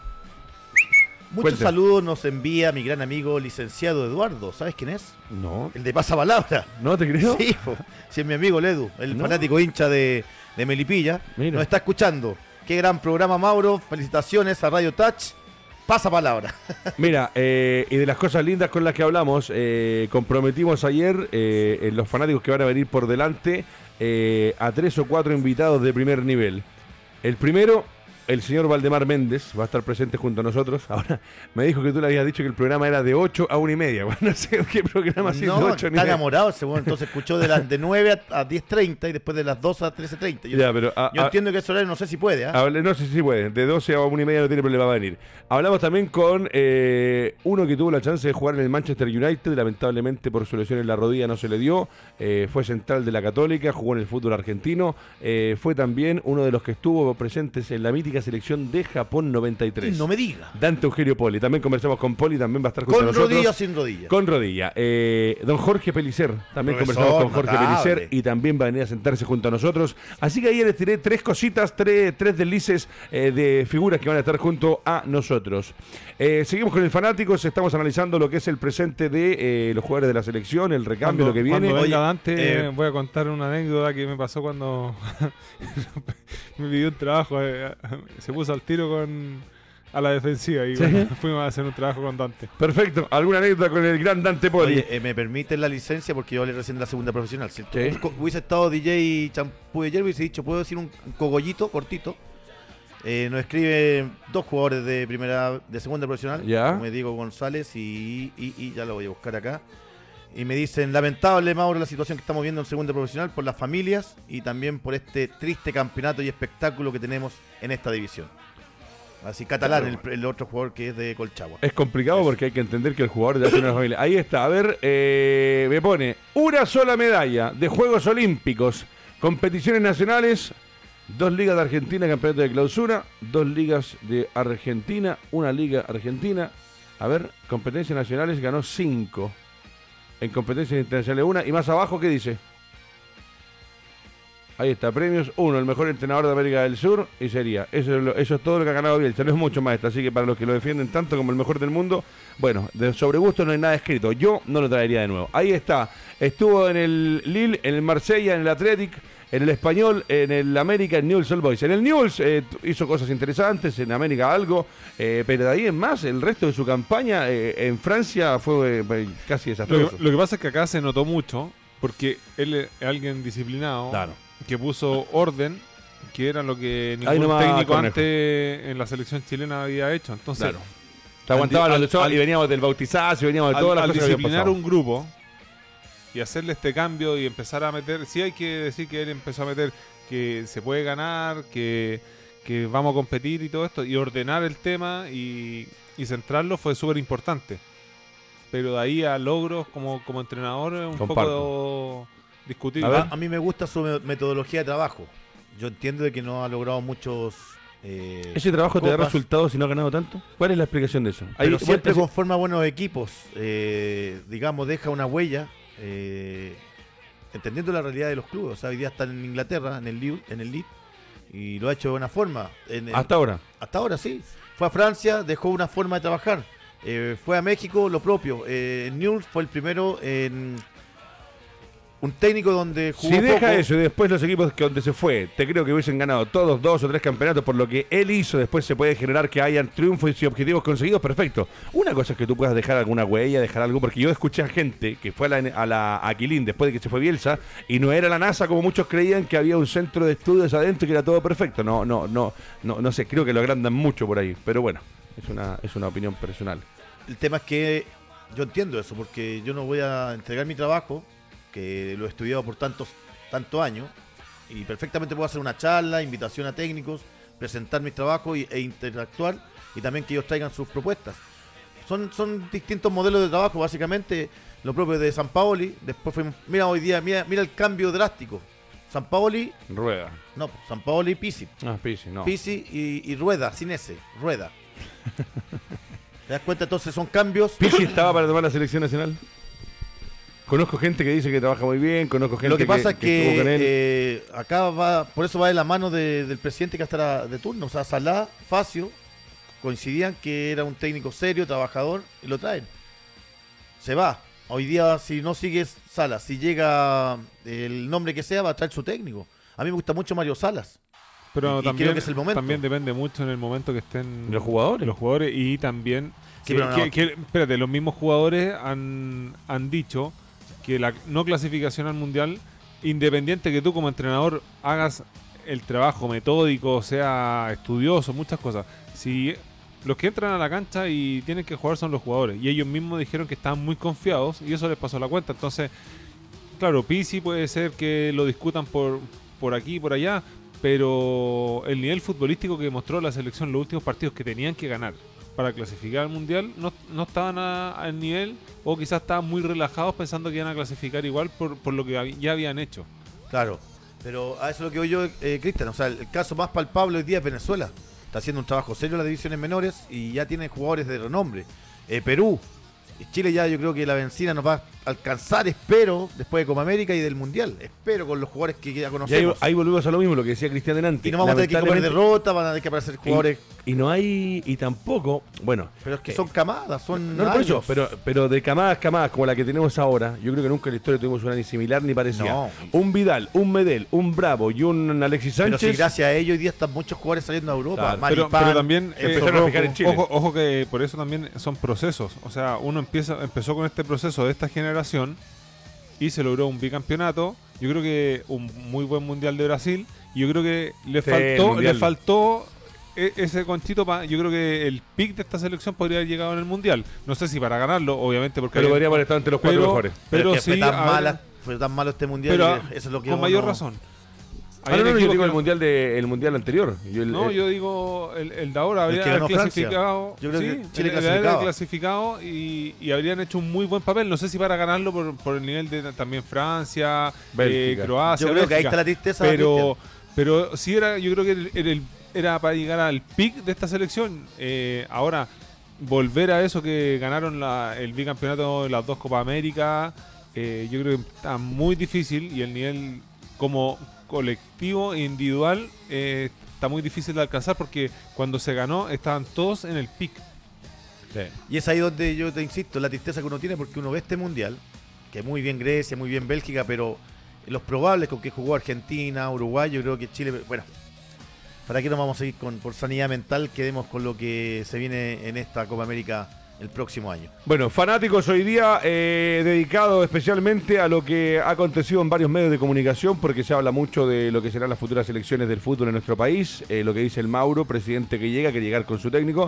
Muchos cuente. saludos nos envía mi gran amigo licenciado Eduardo. ¿Sabes quién es? no, El de Pasapalabra. no te creo. Sí, po. Sí, es mi amigo Ledu, el No. fanático hincha de Melipilla. Mira. Nos está escuchando. Qué gran programa, Mauro. Felicitaciones a Radio Touch. Pasa palabra. Mira, y de las cosas lindas con las que hablamos, comprometimos ayer en los fanáticos que van a venir por delante a 3 o 4 invitados de primer nivel. El primero, el señor Valdemar Méndez, va a estar presente junto a nosotros. Ahora, me dijo que tú le habías dicho que el programa era de 8 a 1:30. Bueno, no sé qué programa así No, de 8 está enamorado ese weón. Entonces escuchó de 9 a 10:30 y después de las 2 a 13:30. Yo, Ya, pero yo entiendo que ese horario no sé si puede. ¿Ah? no sé si puede, de 12 a 1:30 no tiene problema, va a venir. Hablamos también con uno que tuvo la chance de jugar en el Manchester United, lamentablemente por su lesión en la rodilla no se le dio, fue central de la Católica, jugó en el fútbol argentino, fue también uno de los que estuvo presentes en la mítica selección de Japón 93. No me diga. Dante Eugenio Poli, también conversamos con Poli, también va a estar junto a Con nosotros. rodilla o sin rodilla. Con rodilla. Don Jorge Pelicer, también Profesor, conversamos con Jorge notable. Pelicer y también va a venir a sentarse junto a nosotros. Así que ahí les tiré 3 cositas, 3 deslices de figuras que van a estar junto a nosotros. Seguimos con el Fanáticos, estamos analizando lo que es el presente de los jugadores de la selección, el recambio, lo que viene. Cuando venga Oye, Dante, voy a contar una anécdota que me pasó cuando me pidió un trabajo. Se puso al tiro a la defensiva y ¿Sí? bueno, fuimos a hacer un trabajo con Dante. Perfecto. ¿Alguna anécdota con el gran Dante Poli? Oye, me permiten la licencia porque yo hablé recién de la segunda profesional. Si Sí. hubiese estado DJ Champú de ayer, hubiese dicho, ¿puedo decir un cogollito cortito? Nos escriben 2 jugadores de segunda profesional, Ya. como Diego González y ya lo voy a buscar acá. Y me dicen, lamentable, Mauro, la situación que estamos viendo en segunda profesional por las familias y también por este triste campeonato y espectáculo que tenemos en esta división. Así Catalán, el otro jugador que es de Colchagua. Es complicado porque hay que entender que el jugador debe tener una familia. Ahí está, a ver, me pone una sola medalla de Juegos Olímpicos, competiciones nacionales, 2 ligas de Argentina, campeonato de clausura, 2 ligas de Argentina, 1 liga argentina. A ver, competencias nacionales ganó 5. En competencias internacionales 1. Y más abajo, ¿qué dice? Ahí está, premios 1, el mejor entrenador de América del Sur. Y sería, eso es todo lo que ha ganado Bielsa. No es mucho más, así que para los que lo defienden tanto como el mejor del mundo, bueno, sobre gusto no hay nada escrito. Yo no lo traería de nuevo. Ahí está, estuvo en el Lille, en el Marsella, en el Athletic, en el Español, en el América, en Newell's Old Boys. En el Newell's hizo cosas interesantes, en América algo, pero de ahí en más, el resto de su campaña en Francia fue casi desastroso. Lo que pasa es que acá se notó mucho, porque él es alguien disciplinado, Claro. que puso orden, que era lo que Ahí ningún nomás, técnico Cornejo. antes en la selección chilena había hecho. Entonces, Claro. Se aguantaba al- los shows al- y veníamos del bautizazo y veníamos de todas las al cosas que habían disciplinar pasado. un grupo y hacerle este cambio y empezar a meter, sí hay que decir que él empezó a meter que se puede ganar, que vamos a competir y todo esto, y ordenar el tema y centrarlo fue súper importante. Pero de ahí a logros como entrenador es un Comparto. poco discutible. A ver. A mí me gusta su metodología de trabajo. Yo entiendo de que no ha logrado muchos... ¿Ese trabajo te da copas, resultados si no ha ganado tanto? ¿Cuál es la explicación de eso? pero siempre ese- conforma buenos equipos. Digamos, deja una huella, entendiendo la realidad de los clubes. O sea, hoy día están en Inglaterra, en el Leeds, y lo ha hecho de buena forma. hasta ahora. Hasta ahora sí. Fue a Francia, dejó una forma de trabajar. Fue a México, lo propio. Newell's fue el primero en un técnico donde jugó Si deja poco. eso y después los equipos que donde se fue, te creo que hubiesen ganado todos 2 o 3 campeonatos por lo que él hizo, después se puede generar que hayan triunfos y objetivos conseguidos, perfecto. Una cosa es que tú puedas dejar alguna huella, dejar algo, porque yo escuché a gente que fue a la Aquilín después de que se fue Bielsa y no era la NASA como muchos creían, que había un centro de estudios adentro y que era todo perfecto. No sé, creo que lo agrandan mucho por ahí, pero bueno, es una opinión personal. El tema es que yo entiendo eso, porque yo no voy a entregar mi trabajo, que lo he estudiado por tantos años, y perfectamente puedo hacer una charla, invitación a técnicos, presentar mis trabajos e interactuar, y también que ellos traigan sus propuestas. Son distintos modelos de trabajo, básicamente lo propio de Sampaoli. Después fuimos, mira hoy día, mira el cambio drástico. Sampaoli, Rueda. no, Sampaoli y Pizzi. Ah, Pizzi, no. Pizzi y Rueda, sin ese, Rueda. ¿Te das cuenta? Entonces son cambios. ¿Pizzi estaba para tomar la selección nacional? Conozco gente que dice que trabaja muy bien, conozco gente Lo que pasa es estuvo con él. que acá va, por eso va de la mano del presidente que estará de turno. O sea, Salá, Facio, coincidían que era un técnico serio, trabajador, y lo traen. Se va. Hoy día, si no sigue Salas, si llega el nombre que sea, va a traer su técnico. A mí me gusta mucho Mario Salas. Pero y también, creo que es el momento. también depende mucho en el momento que estén ¿Los jugadores? los jugadores y también Sí, que, pero no. espérate, los mismos jugadores han dicho que la no clasificación al mundial, independiente que tú como entrenador hagas el trabajo metódico, sea estudioso, muchas cosas, si los que entran a la cancha y tienen que jugar son los jugadores, y ellos mismos dijeron que estaban muy confiados y eso les pasó la cuenta. Entonces, claro, Pizzi puede ser que lo discutan por aquí y por allá, pero el nivel futbolístico que mostró la selección en los últimos partidos que tenían que ganar para clasificar al mundial no estaban al nivel, o quizás estaban muy relajados pensando que iban a clasificar igual por lo que ya habían hecho. Claro, pero a eso es lo que voy yo, Cristian. O sea, el caso más palpable hoy día es Venezuela. Está haciendo un trabajo serio en las divisiones menores y ya tiene jugadores de renombre. Perú, Chile ya yo creo que la benzina nos va a alcanzar, espero, después de Copa América y del Mundial. Espero con los jugadores que ya Y ahí, conocemos. ahí volvemos a lo mismo, lo que decía Cristian delante. Y no vamos a tener que comer Lamentablemente- derrota, van a tener que aparecer jugadores. Y no hay, y tampoco, bueno, Pero es que son camadas, son. no, por eso, años. pero de camadas como la que tenemos ahora, yo creo que nunca en la historia tuvimos una ni similar ni parecida. No. Un Vidal, un Medel, un Bravo y un Alexis Pero Sánchez. si gracias a ellos hoy día están muchos jugadores saliendo a Europa. Claro, Pero Maripán, también empezaron a fijar en Chile. Ojo que por eso también son procesos. O sea, uno empezó con este proceso de esta generación y se logró un bicampeonato. Yo creo que un muy buen mundial de Brasil. Y yo creo que Sí, el mundial. le faltó ese conchito para. Yo creo que el pick de esta selección podría haber llegado en el mundial. No sé si para ganarlo, obviamente, porque Pero podríamos haber estado entre los cuatro mejores. pero es que sí, fue tan malo este mundial. pero que eso es lo que con uno- mayor razón. Ah, no, Habían yo equipos digo que- el mundial anterior. yo digo el de ahora habría que ganó Francia. clasificado. Yo creo que Chile habría clasificaba. clasificado y habrían hecho un muy buen papel. No sé si para ganarlo por el nivel de también Francia, Bélgica. Croacia. Yo creo que ahí Bélgica. está la tristeza. Pero, Cristian. Pero sí era, yo creo que era para llegar al pic de esta selección. Ahora, volver a eso que ganaron el bicampeonato de las 2 Copas América, yo creo que está muy difícil y el nivel como colectivo e individual está muy difícil de alcanzar porque cuando se ganó estaban todos en el pic. Sí. Y es ahí donde yo te insisto, la tristeza que uno tiene porque uno ve este mundial, que muy bien Grecia, muy bien Bélgica, pero los probables con que jugó Argentina, Uruguay, yo creo que Chile, bueno, ¿para qué nos vamos a seguir por sanidad mental? Quedemos con lo que se viene en esta Copa América el próximo año. Bueno, fanáticos hoy día dedicado especialmente a lo que ha acontecido en varios medios de comunicación, porque se habla mucho de lo que serán las futuras elecciones del fútbol en nuestro país, lo que dice el Mauro, presidente que llega, que llegar con su técnico.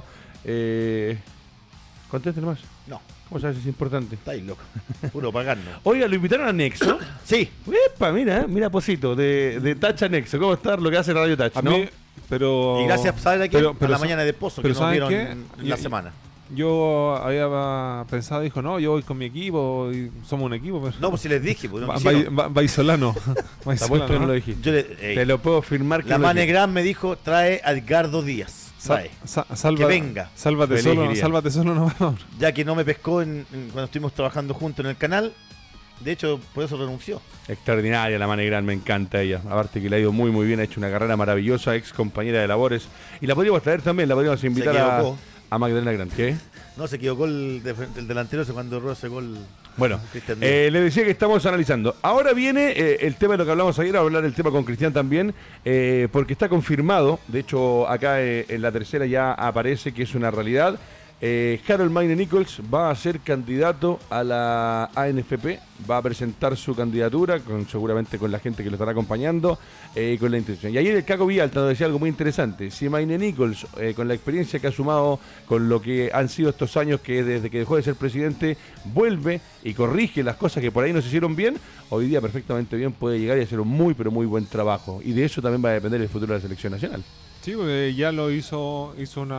Conteste nomás. No, ¿Cómo sabes si es importante? estáis loco, puro pagarnos. Oiga, lo invitaron a Nexo. Sí, Epa, mira Posito, de Touch a Nexo. ¿Cómo está lo que hace Radio Touch? A ¿no? mí, pero... y gracias, ¿sabes a quién? A la sa- mañana de Pozo, que pero nos ¿saben vieron qué? en la semana. Yo había pensado, dijo, no, yo voy con mi equipo y somos un equipo. Pero... No, pues si les dije, pues no quisieron. Baisolano. Está puesto que no lo dijiste. Yo Te lo puedo firmar que la no lo Mane dijiste. Gran me dijo, trae a Edgardo Díaz. Trae. Salva, Que venga. Sálvate Feliz solo, iría. sálvate solo, no vamos. Ya que no me pescó cuando estuvimos trabajando juntos en el canal. De hecho, por eso renunció. Extraordinaria la Mane Gran, me encanta ella. Aparte que le ha ido muy bien, ha hecho una carrera maravillosa, ex compañera de labores. Y la podríamos traer también, la podríamos invitar equivocó. a Magdalena Gran. ¿Qué? No, se equivocó el delantero ese cuando erró ese gol. Bueno, Cristian Díaz. le decía que estamos analizando. Ahora viene el tema de lo que hablamos ayer, a hablar del tema con Cristian también, porque está confirmado, de hecho acá en la tercera ya aparece que es una realidad. Harold Maine Nichols va a ser candidato a la ANFP, va a presentar su candidatura, seguramente con la gente que lo estará acompañando, con la intención. Y ayer el Caco Villalta nos decía algo muy interesante. Si Maine Nichols, con la experiencia que ha sumado, con lo que han sido estos años que desde que dejó de ser presidente, vuelve y corrige las cosas que por ahí no se hicieron bien, hoy día perfectamente bien puede llegar y hacer un muy pero muy buen trabajo. Y de eso también va a depender el futuro de la selección nacional. Sí, porque ya lo hizo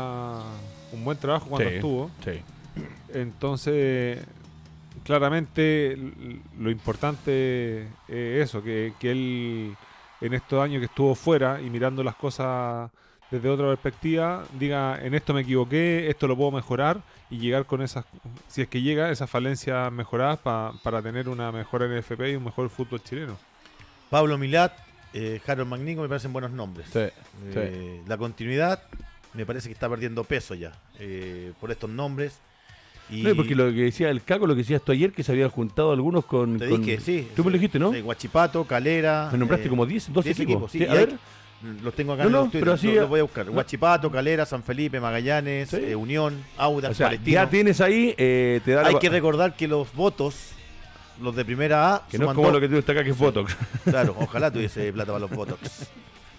un buen trabajo cuando estuvo. Sí. Entonces, claramente lo importante es eso, que él en estos años que estuvo fuera y mirando las cosas desde otra perspectiva, diga, en esto me equivoqué, esto lo puedo mejorar y llegar con esas, si es que llega, esas falencias mejoradas para tener una mejor NFP y un mejor fútbol chileno. Pablo Milat, Harold Magnico me parecen buenos nombres. La continuidad me parece que está perdiendo peso ya por estos nombres. Y No, porque lo que decía el Caco, lo que decías tú ayer, que se habían juntado algunos con... te con- dije, sí. Tú me lo dijiste, ¿no? Guachipato, Calera. Me nombraste como 10, 12 equipos. Sí, Sí, y a ver. los tengo acá No, en no, los Twitter, pero así- los voy a buscar. Guachipato, Calera, San Felipe, Magallanes, Sí. Unión, Audax, O sea, Palestino. ya tienes ahí, te da Hay la- que recordar que los votos, los de primera A, que no es suman como dos. lo que tú está acá, que es Botox. Claro, ojalá tuviese plata para los Botox.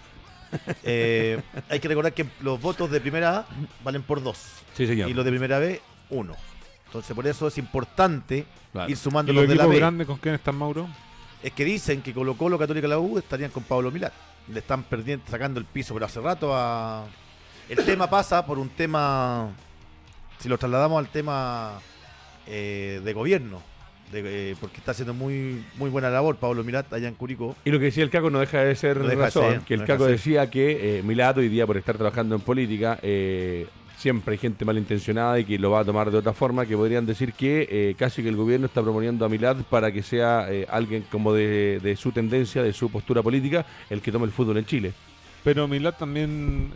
Hay que recordar que los votos de primera A valen por 2 Sí, señor. y los de primera B 1. Entonces por eso es importante Claro. ir sumando ¿Y los los de la equipos B. grandes con quién están, Mauro? Es que dicen que Colo Colo, Católica y la U estarían con Pablo Milán. Le están perdiendo, sacando el piso, pero hace rato a... El tema pasa por un tema, si lo trasladamos al tema de gobierno, porque está haciendo muy buena labor Pablo Milat allá en Curicó. Y lo que decía el Caco no deja de ser No deja de razón, ser, que el no deja Caco de ser. decía que Milad hoy día por estar trabajando en política, siempre hay gente malintencionada y que lo va a tomar de otra forma, que podrían decir que casi que el gobierno está proponiendo a Milad para que sea alguien como de su tendencia, de su postura política, el que tome el fútbol en Chile. Pero Milad también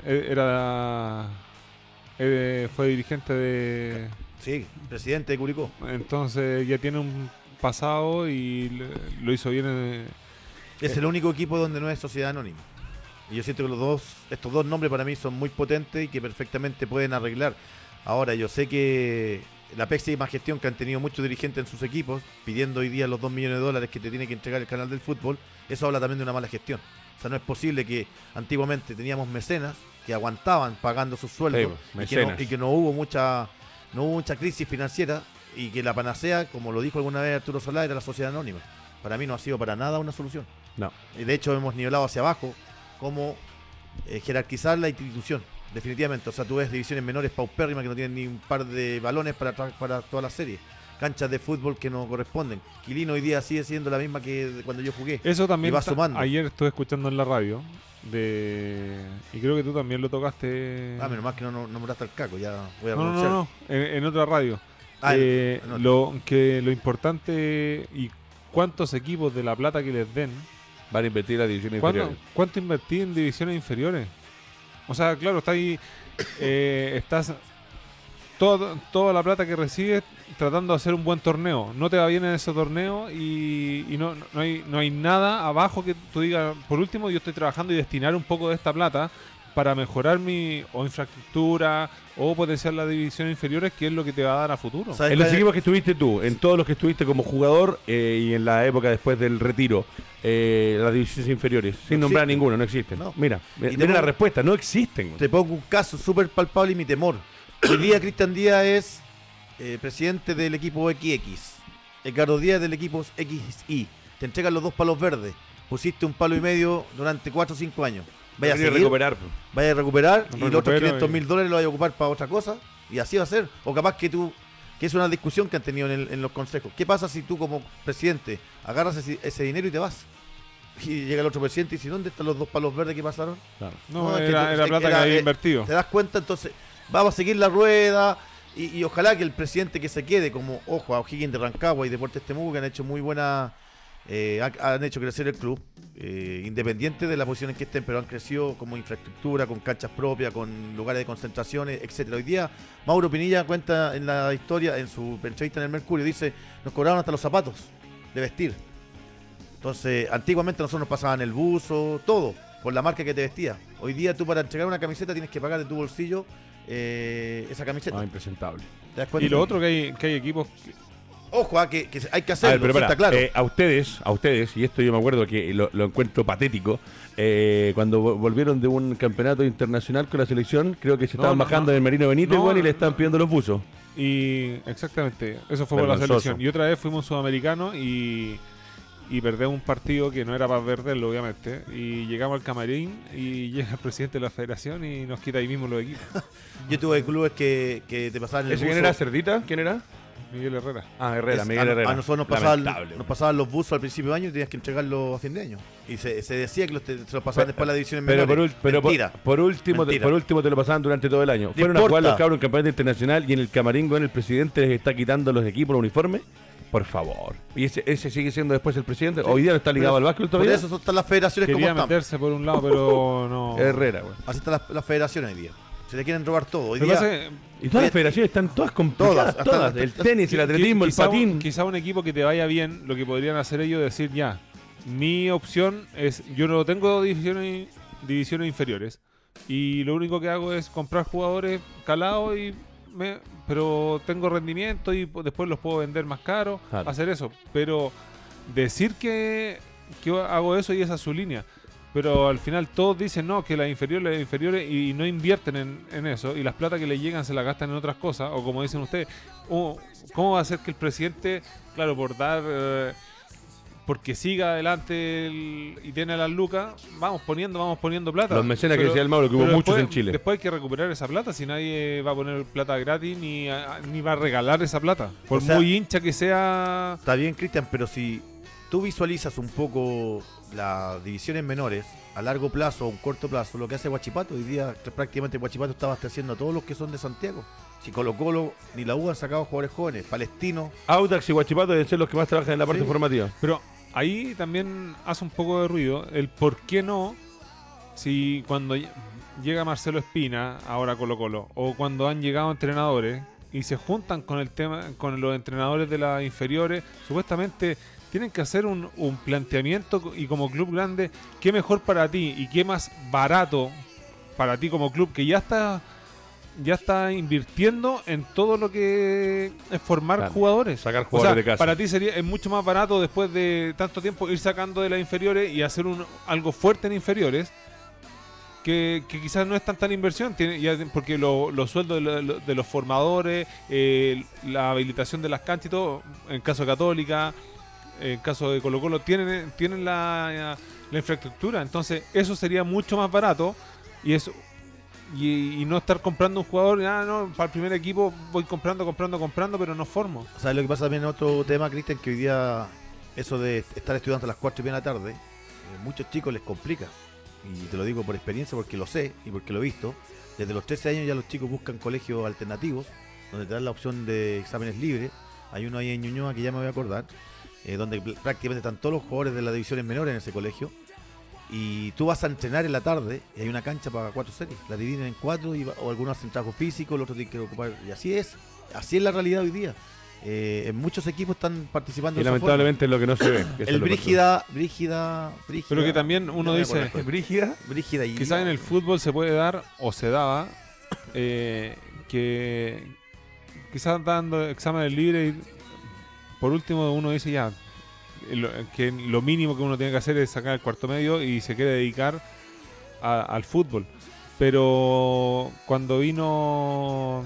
fue dirigente de... Sí, presidente de Curicó. Entonces ya tiene un pasado y lo hizo bien. Es el único equipo donde no es sociedad anónima. Y yo siento que estos dos nombres para mí son muy potentes y que perfectamente pueden arreglar. Ahora, yo sé que la pésima gestión que han tenido muchos dirigentes en sus equipos, pidiendo hoy día los $2 millones que te tiene que entregar el canal del fútbol, eso habla también de una mala gestión. O sea, no es posible que antiguamente teníamos mecenas que aguantaban pagando sus sueldos Sí, y que no hubo mucha crisis financiera y que la panacea, como lo dijo alguna vez Arturo Solá, era la sociedad anónima. Para mí no ha sido para nada una solución. No. Y de hecho hemos nivelado hacia abajo cómo jerarquizar la institución, definitivamente. O sea, tú ves divisiones menores paupérrimas que no tienen ni un par de balones para toda la serie. Canchas de fútbol que no corresponden. Quilino hoy día sigue siendo la misma que cuando yo jugué. Eso también Y va sumando. ayer estuve escuchando en la radio y creo que tú también lo tocaste. Menos mal que no nombraste al Caco, ya voy a No, pronunciar. no, en otra radio. En otra. Lo importante y cuántos equipos de la plata que les den, Van a invertir en las divisiones inferiores. ¿cuánto invertí en divisiones inferiores? O sea, claro, está ahí, estás toda la plata que recibes tratando de hacer un buen torneo. No te va bien en ese torneo y no hay nada abajo que tú digas, por último, yo estoy trabajando y destinar un poco de esta plata para mejorar mi infraestructura o potenciar las divisiones inferiores, que es lo que te va a dar a futuro. ¿Sabes En los cuál es? equipos que estuviste tú, en todos los que estuviste como jugador y en la época después del retiro, las divisiones inferiores, sin No nombrar existen. ninguno, no existen. No. Mira, Y mira la respuesta, no existen. Te pongo un caso súper palpable y mi temor. Hoy día Cristian Díaz es presidente del equipo XX. Edgardo Díaz del equipo XY. Te entregan los 2 palos verdes. Pusiste 1,5 palos durante 4 o 5 años. Vaya a Quería seguir, recuperar. vaya a recuperar Lo y los otros recupero $500,000 lo vaya a ocupar para otra cosa. Y así va a ser. O capaz que que es una discusión que han tenido en los consejos. ¿Qué pasa si tú como presidente agarras ese dinero y te vas? Y llega el otro presidente y dice, ¿dónde están los 2 palos verdes que pasaron? No, es que era plata que había invertido. ¿Te das cuenta? Entonces, vamos a seguir la rueda y ojalá que el presidente que se quede, como, ojo, a O'Higgins de Rancagua y Deportes Temuco, que han hecho muy buena, han hecho crecer el club, independiente de la posición en que estén, pero han crecido como infraestructura, con canchas propias, con lugares de concentraciones, etcétera. Hoy día, Mauro Pinilla cuenta en la historia, en su entrevista en el Mercurio, dice, nos cobraron hasta los zapatos de vestir. Entonces, antiguamente nosotros nos pasaban el buzo, todo, por la marca que te vestía. Hoy día tú para entregar una camiseta tienes que pagar de tu bolsillo esa camiseta. Impresentable. ¿Te das cuenta? Y lo otro que hay equipos Ojo, que hay que A hacerlo, ver, pero eso para, está claro. a ustedes, y esto yo me acuerdo que lo encuentro patético, cuando volvieron de un campeonato internacional con la selección, creo que se estaban bajando en el Marino Benítez y le estaban pidiendo los buzos. y exactamente, eso fue por la Vergonzoso. selección. Y otra vez fuimos sudamericanos y perdemos un partido que no era para perderlo, obviamente. Y llegamos al camarín y llega el presidente de la federación y nos quita ahí mismo los equipos. Yo tuve clubes que te pasaban el ¿Ese buzo. quién era? ¿Cerdita? ¿Quién era? Miguel Herrera. Ah, Herrera, Es- Miguel a, Herrera. a nosotros Lamentable, nos pasaban los buzos al principio de año y tenías que entregarlos a fin de año. Y se decía que se los pasaban después a las divisiones Pero, menores. Mentira. por último te lo pasaban durante todo el año. No Fueron a jugar importa. los cabros en campeonato internacional y en el camarín con el presidente les está quitando los equipos, los uniformes. Por favor. ¿Y ese sigue siendo después el presidente? Hoy día no está ligado al básquet Por todavía. eso están las federaciones como Quería están. meterse por un lado, pero no. Herrera, güey. Así están las federaciones hoy día. Se le quieren robar todo. Hoy Lo que día, pasa es que Y todas las federaciones están todas complicadas. Todas, Todas. hasta- El tenis, el atletismo, el quizá patín. quizá un equipo que te vaya bien, lo que podrían hacer ellos es decir, ya, mi opción es, yo no tengo divisiones inferiores y lo único que hago es comprar jugadores calados pero tengo rendimiento y después los puedo vender más caro, Claro. hacer eso. Pero decir que hago eso y esa es su línea. Pero al final todos dicen no, que las inferiores y no invierten en eso. Y las plata que le llegan se las gastan en otras cosas. O como dicen ustedes, ¿cómo va a ser que el presidente, claro, porque siga adelante y tiene las lucas, vamos poniendo plata? Los mecenas que decía el Mauro, que hubo pero muchos después- en Chile. Después hay que recuperar esa plata, si nadie va a poner plata gratis ni va a regalar esa plata. Por O sea, muy hincha que sea. está bien, Cristian, pero si tú visualizas un poco las divisiones menores a largo plazo o un corto plazo, lo que hace Huachipato, hoy día prácticamente Huachipato está abasteciendo a todos los que son de Santiago. Si Colo Colo ni la U han sacado jugadores jóvenes, Palestino. Audax y Huachipato deben ser los que más trabajan en la parte Sí. formativa. Pero ahí también hace un poco de ruido el por qué no, si cuando llega Marcelo Espina, ahora Colo Colo, o cuando han llegado entrenadores y se juntan con el tema, con los entrenadores de las inferiores, supuestamente tienen que hacer un planteamiento y como club grande, qué mejor para ti y qué más barato para ti como club que ya está invirtiendo en todo lo que es formar Claro. jugadores. Sacar O jugadores sea, de casa. para ti es mucho más barato después de tanto tiempo ir sacando de las inferiores y hacer algo fuerte en inferiores que quizás no es tanta la inversión, porque los sueldos de los formadores, la habilitación de las canchas y todo, en caso de Católica, en caso de Colo Colo, tienen la infraestructura, entonces eso sería mucho más barato y no estar comprando un jugador, para el primer equipo voy comprando, pero no formo. ¿Sabes lo que pasa también en otro tema, Cristian? Que hoy día eso de estar estudiando a las 4:30 de la tarde, muchos chicos les complica. y te lo digo por experiencia porque lo sé y porque lo he visto, desde los 13 años ya los chicos buscan colegios alternativos, donde te dan la opción de exámenes libres. Hay uno ahí en Ñuñoa que ya me voy a acordar, donde prácticamente están todos los jugadores de las divisiones menores en ese colegio. Y tú vas a entrenar en la tarde y hay una cancha para 4 series. La dividen en 4 o algunos hacen trabajo físico, los otros tienen que ocupar. Y así es la realidad hoy día. En muchos equipos están participando. Y lamentablemente es lo que no se ve. El Brígida. Pero que también uno dice, Brígida y quizás en el fútbol se puede dar, o se daba, que quizás dando exámenes libres y por último uno dice ya, que lo mínimo que uno tiene que hacer es sacar el cuarto medio y se quiere dedicar al fútbol. Pero cuando vino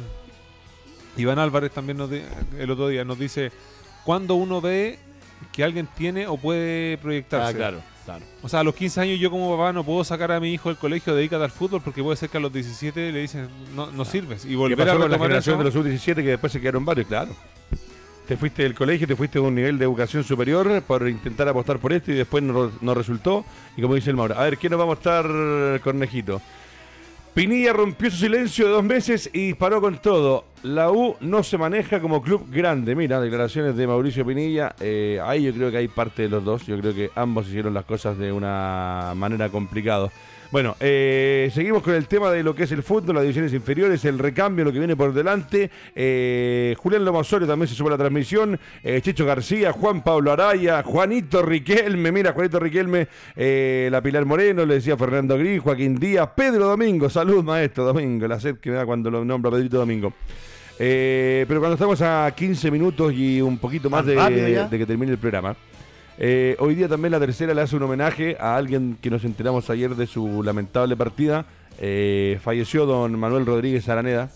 Iván Álvarez también el otro día nos dice cuando uno ve que alguien tiene o puede proyectarse. Claro. O sea, a los 15 años yo como papá no puedo sacar a mi hijo del colegio, dedícate al fútbol, porque puede ser que a los 17 le dicen no sirves. Y volver a con la retomar generación eso, de los sub-17 que después se quedaron varios, claro. Te fuiste del colegio, te fuiste de un nivel de educación superior por intentar apostar por esto y después no resultó. Y como dice el Mauro, a ver, ¿quién nos va a mostrar, Cornejito? Pinilla rompió su silencio de 2 meses y disparó con todo. La U no se maneja como club grande. Mira, declaraciones de Mauricio Pinilla. Ahí yo creo que hay parte de los dos. Yo creo que ambos hicieron las cosas de una manera complicada. Bueno, seguimos con el tema de lo que es el fútbol, las divisiones inferiores, el recambio, lo que viene por delante. Julián Loma Osorio también se sube a la transmisión. Chicho García, Juan Pablo Araya, Juanito Riquelme, mira, Juanito Riquelme, la Pilar Moreno, le decía Fernando Gris, Joaquín Díaz, Pedro Domingo, salud maestro Domingo, la sed que me da cuando lo nombro a Pedrito Domingo. Pero cuando estamos a 15 minutos y un poquito más de que termine el programa. Hoy día también la tercera le hace un homenaje a alguien que nos enteramos ayer de su lamentable partida. Falleció don Manuel Rodríguez Araneda,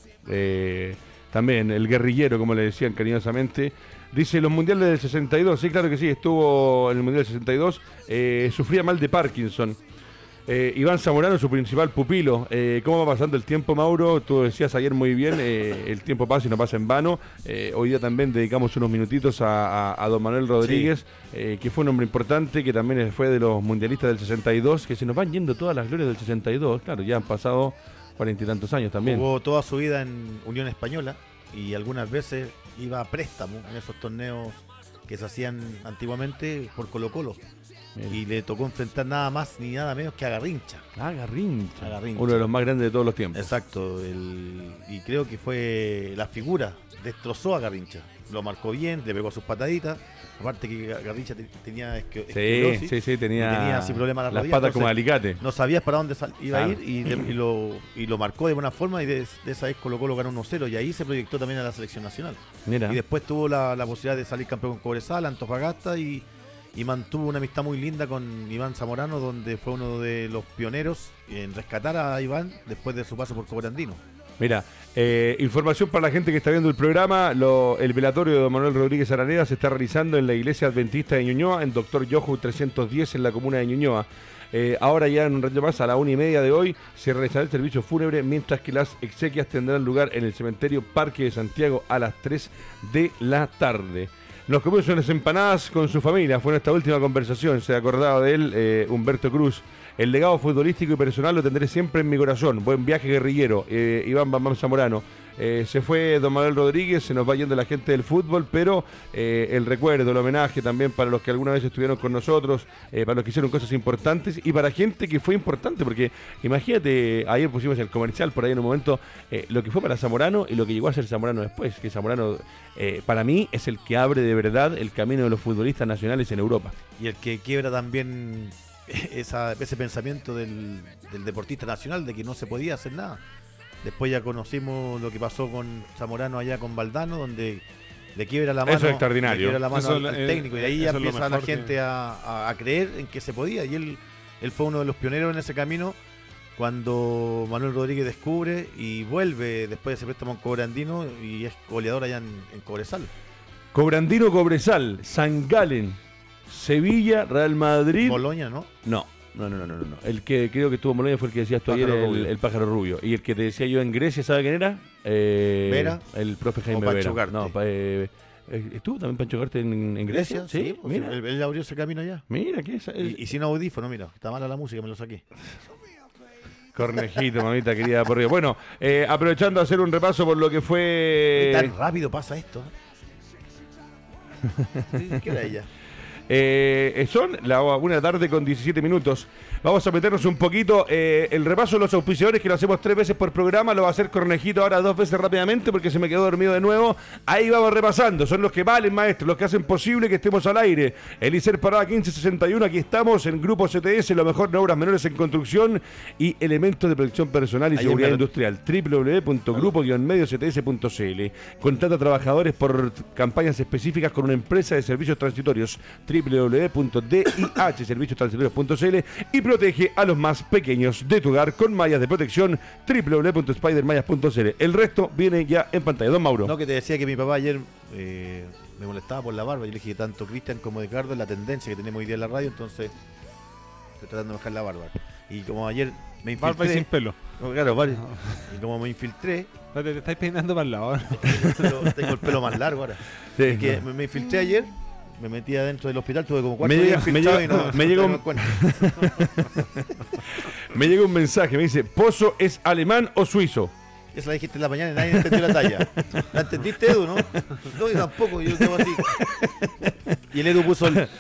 también el guerrillero, como le decían cariñosamente. Dice, los mundiales del 62, sí, claro que sí, estuvo en el mundial del 62, sufría mal de Parkinson. Iván Zamorano, su principal pupilo. ¿Cómo va pasando el tiempo, Mauro? Tú decías ayer muy bien, el tiempo pasa y no pasa en vano. Hoy día también dedicamos unos minutitos a don Manuel Rodríguez, sí. Que fue un hombre importante, que también fue de los mundialistas del 62, que se nos van yendo todas las glorias del 62. Claro, ya han pasado 40 y tantos años también. Jugó toda su vida en Unión Española y algunas veces iba a préstamo en esos torneos que se hacían antiguamente por Colo-Colo. Bien. Y le tocó enfrentar nada más ni nada menos que a Garrincha. Garrincha. Uno de los más grandes de todos los tiempos. Exacto. Y creo que fue la figura. Destrozó a Garrincha. Lo marcó bien, le pegó sus pataditas. Aparte que Garrincha tenía esclerosis. Sí, tenía así problemas las patas como alicate. No sabías para dónde iba a ir y lo marcó de buena forma y de esa vez Colo-Colo ganó 1-0 y ahí se proyectó también a la selección nacional. Mira. Y después tuvo la posibilidad de salir campeón con Cobresal, Antofagasta y mantuvo una amistad muy linda con Iván Zamorano, donde fue uno de los pioneros en rescatar a Iván después de su paso por Cobrandino. Mira, información para la gente que está viendo el programa, el velatorio de don Manuel Rodríguez Araneda se está realizando en la iglesia adventista de Ñuñoa, en Dr. Yohu 310 en la comuna de Ñuñoa. Ahora ya en un rato más, a la 1:30 de hoy, se realizará el servicio fúnebre, mientras que las exequias tendrán lugar en el cementerio Parque de Santiago a las 3 de la tarde. Nos comimos unas empanadas con su familia, fue nuestra última conversación, se acordaba de él Humberto Cruz. El legado futbolístico y personal lo tendré siempre en mi corazón. Buen viaje, guerrillero. Iván Bambam Zamorano. Se fue don Manuel Rodríguez, se nos va yendo la gente del fútbol, pero el recuerdo, el homenaje también para los que alguna vez estuvieron con nosotros, para los que hicieron cosas importantes y para gente que fue importante, porque imagínate, ayer pusimos el comercial por ahí en un momento, lo que fue para Zamorano y lo que llegó a ser Zamorano después, que Zamorano para mí es el que abre de verdad el camino de los futbolistas nacionales en Europa. Y el que quiebra también ese pensamiento del deportista nacional de que no se podía hacer nada. Después ya conocimos lo que pasó con Zamorano allá con Valdano, donde le quiebra la mano, eso es extraordinario. Le quiebra la mano al técnico, y de ahí ya empieza la gente a creer en que se podía. Y él fue uno de los pioneros en ese camino cuando Manuel Rodríguez descubre y vuelve después de ese préstamo en Cobrandino y es goleador allá en Cobresal. Cobrandino, Cobresal, San Galen, Sevilla, Real Madrid. Boloña, ¿no? No. El que creo que estuvo en Boloña fue el que decías tú ayer, el Pájaro Rubio. Y el que te decía yo en Grecia, ¿sabe quién era? Vera. El profe Jaime Vera. No, ¿Estuvo también Pancho Ugarte en Grecia? Sí, pues, mira. él abrió ese camino allá. Mira, ¿qué es? Y sin audífono, mira, está mala la música, me lo saqué. Cornejito, mamita querida por Dios. Bueno, aprovechando de hacer un repaso por lo que fue... Tan rápido pasa esto. ¿Qué era ella? Son la 1:00 con 17 minutos. Vamos a meternos un poquito. El repaso de los auspiciadores, que lo hacemos 3 veces por programa, lo va a hacer Cornejito ahora 2 veces rápidamente porque se me quedó dormido de nuevo. Ahí vamos repasando. Son los que valen, maestro, los que hacen posible que estemos al aire. Eliezer Parada 1561, aquí estamos en Grupo CTS, lo mejor de obras menores en construcción y elementos de protección personal y Ahí seguridad en industrial. www.grupo-mediocts.cl. Contrata trabajadores por campañas específicas con una empresa de servicios transitorios. www.dihserviciostransitorios.cl y protege a los más pequeños de tu hogar con mallas de protección. www.spidermallas.cl. El resto viene ya en pantalla. Don Mauro. No, que te decía que mi papá ayer me molestaba por la barba. Yo le dije que tanto Cristian como Ricardo es la tendencia que tenemos hoy día en la radio, entonces estoy tratando de bajar la barba. Y como ayer me Barba y sin infiltré, pelo. claro, y como me infiltré, Te estáis peinando para el lado. tengo el pelo más largo ahora. Sí. Es que me infiltré ayer, me metí adentro del hospital, tuve como 4 Me días llega- infiltrado me y llega- no me llega no un- me cuenta. Me llega un mensaje, me dice, ¿Pozo es alemán o suizo? Esa la dijiste en la mañana y nadie entendió la talla. ¿La entendiste, Edu, no? No, yo tampoco, yo quedo así. Y el Edu puso el...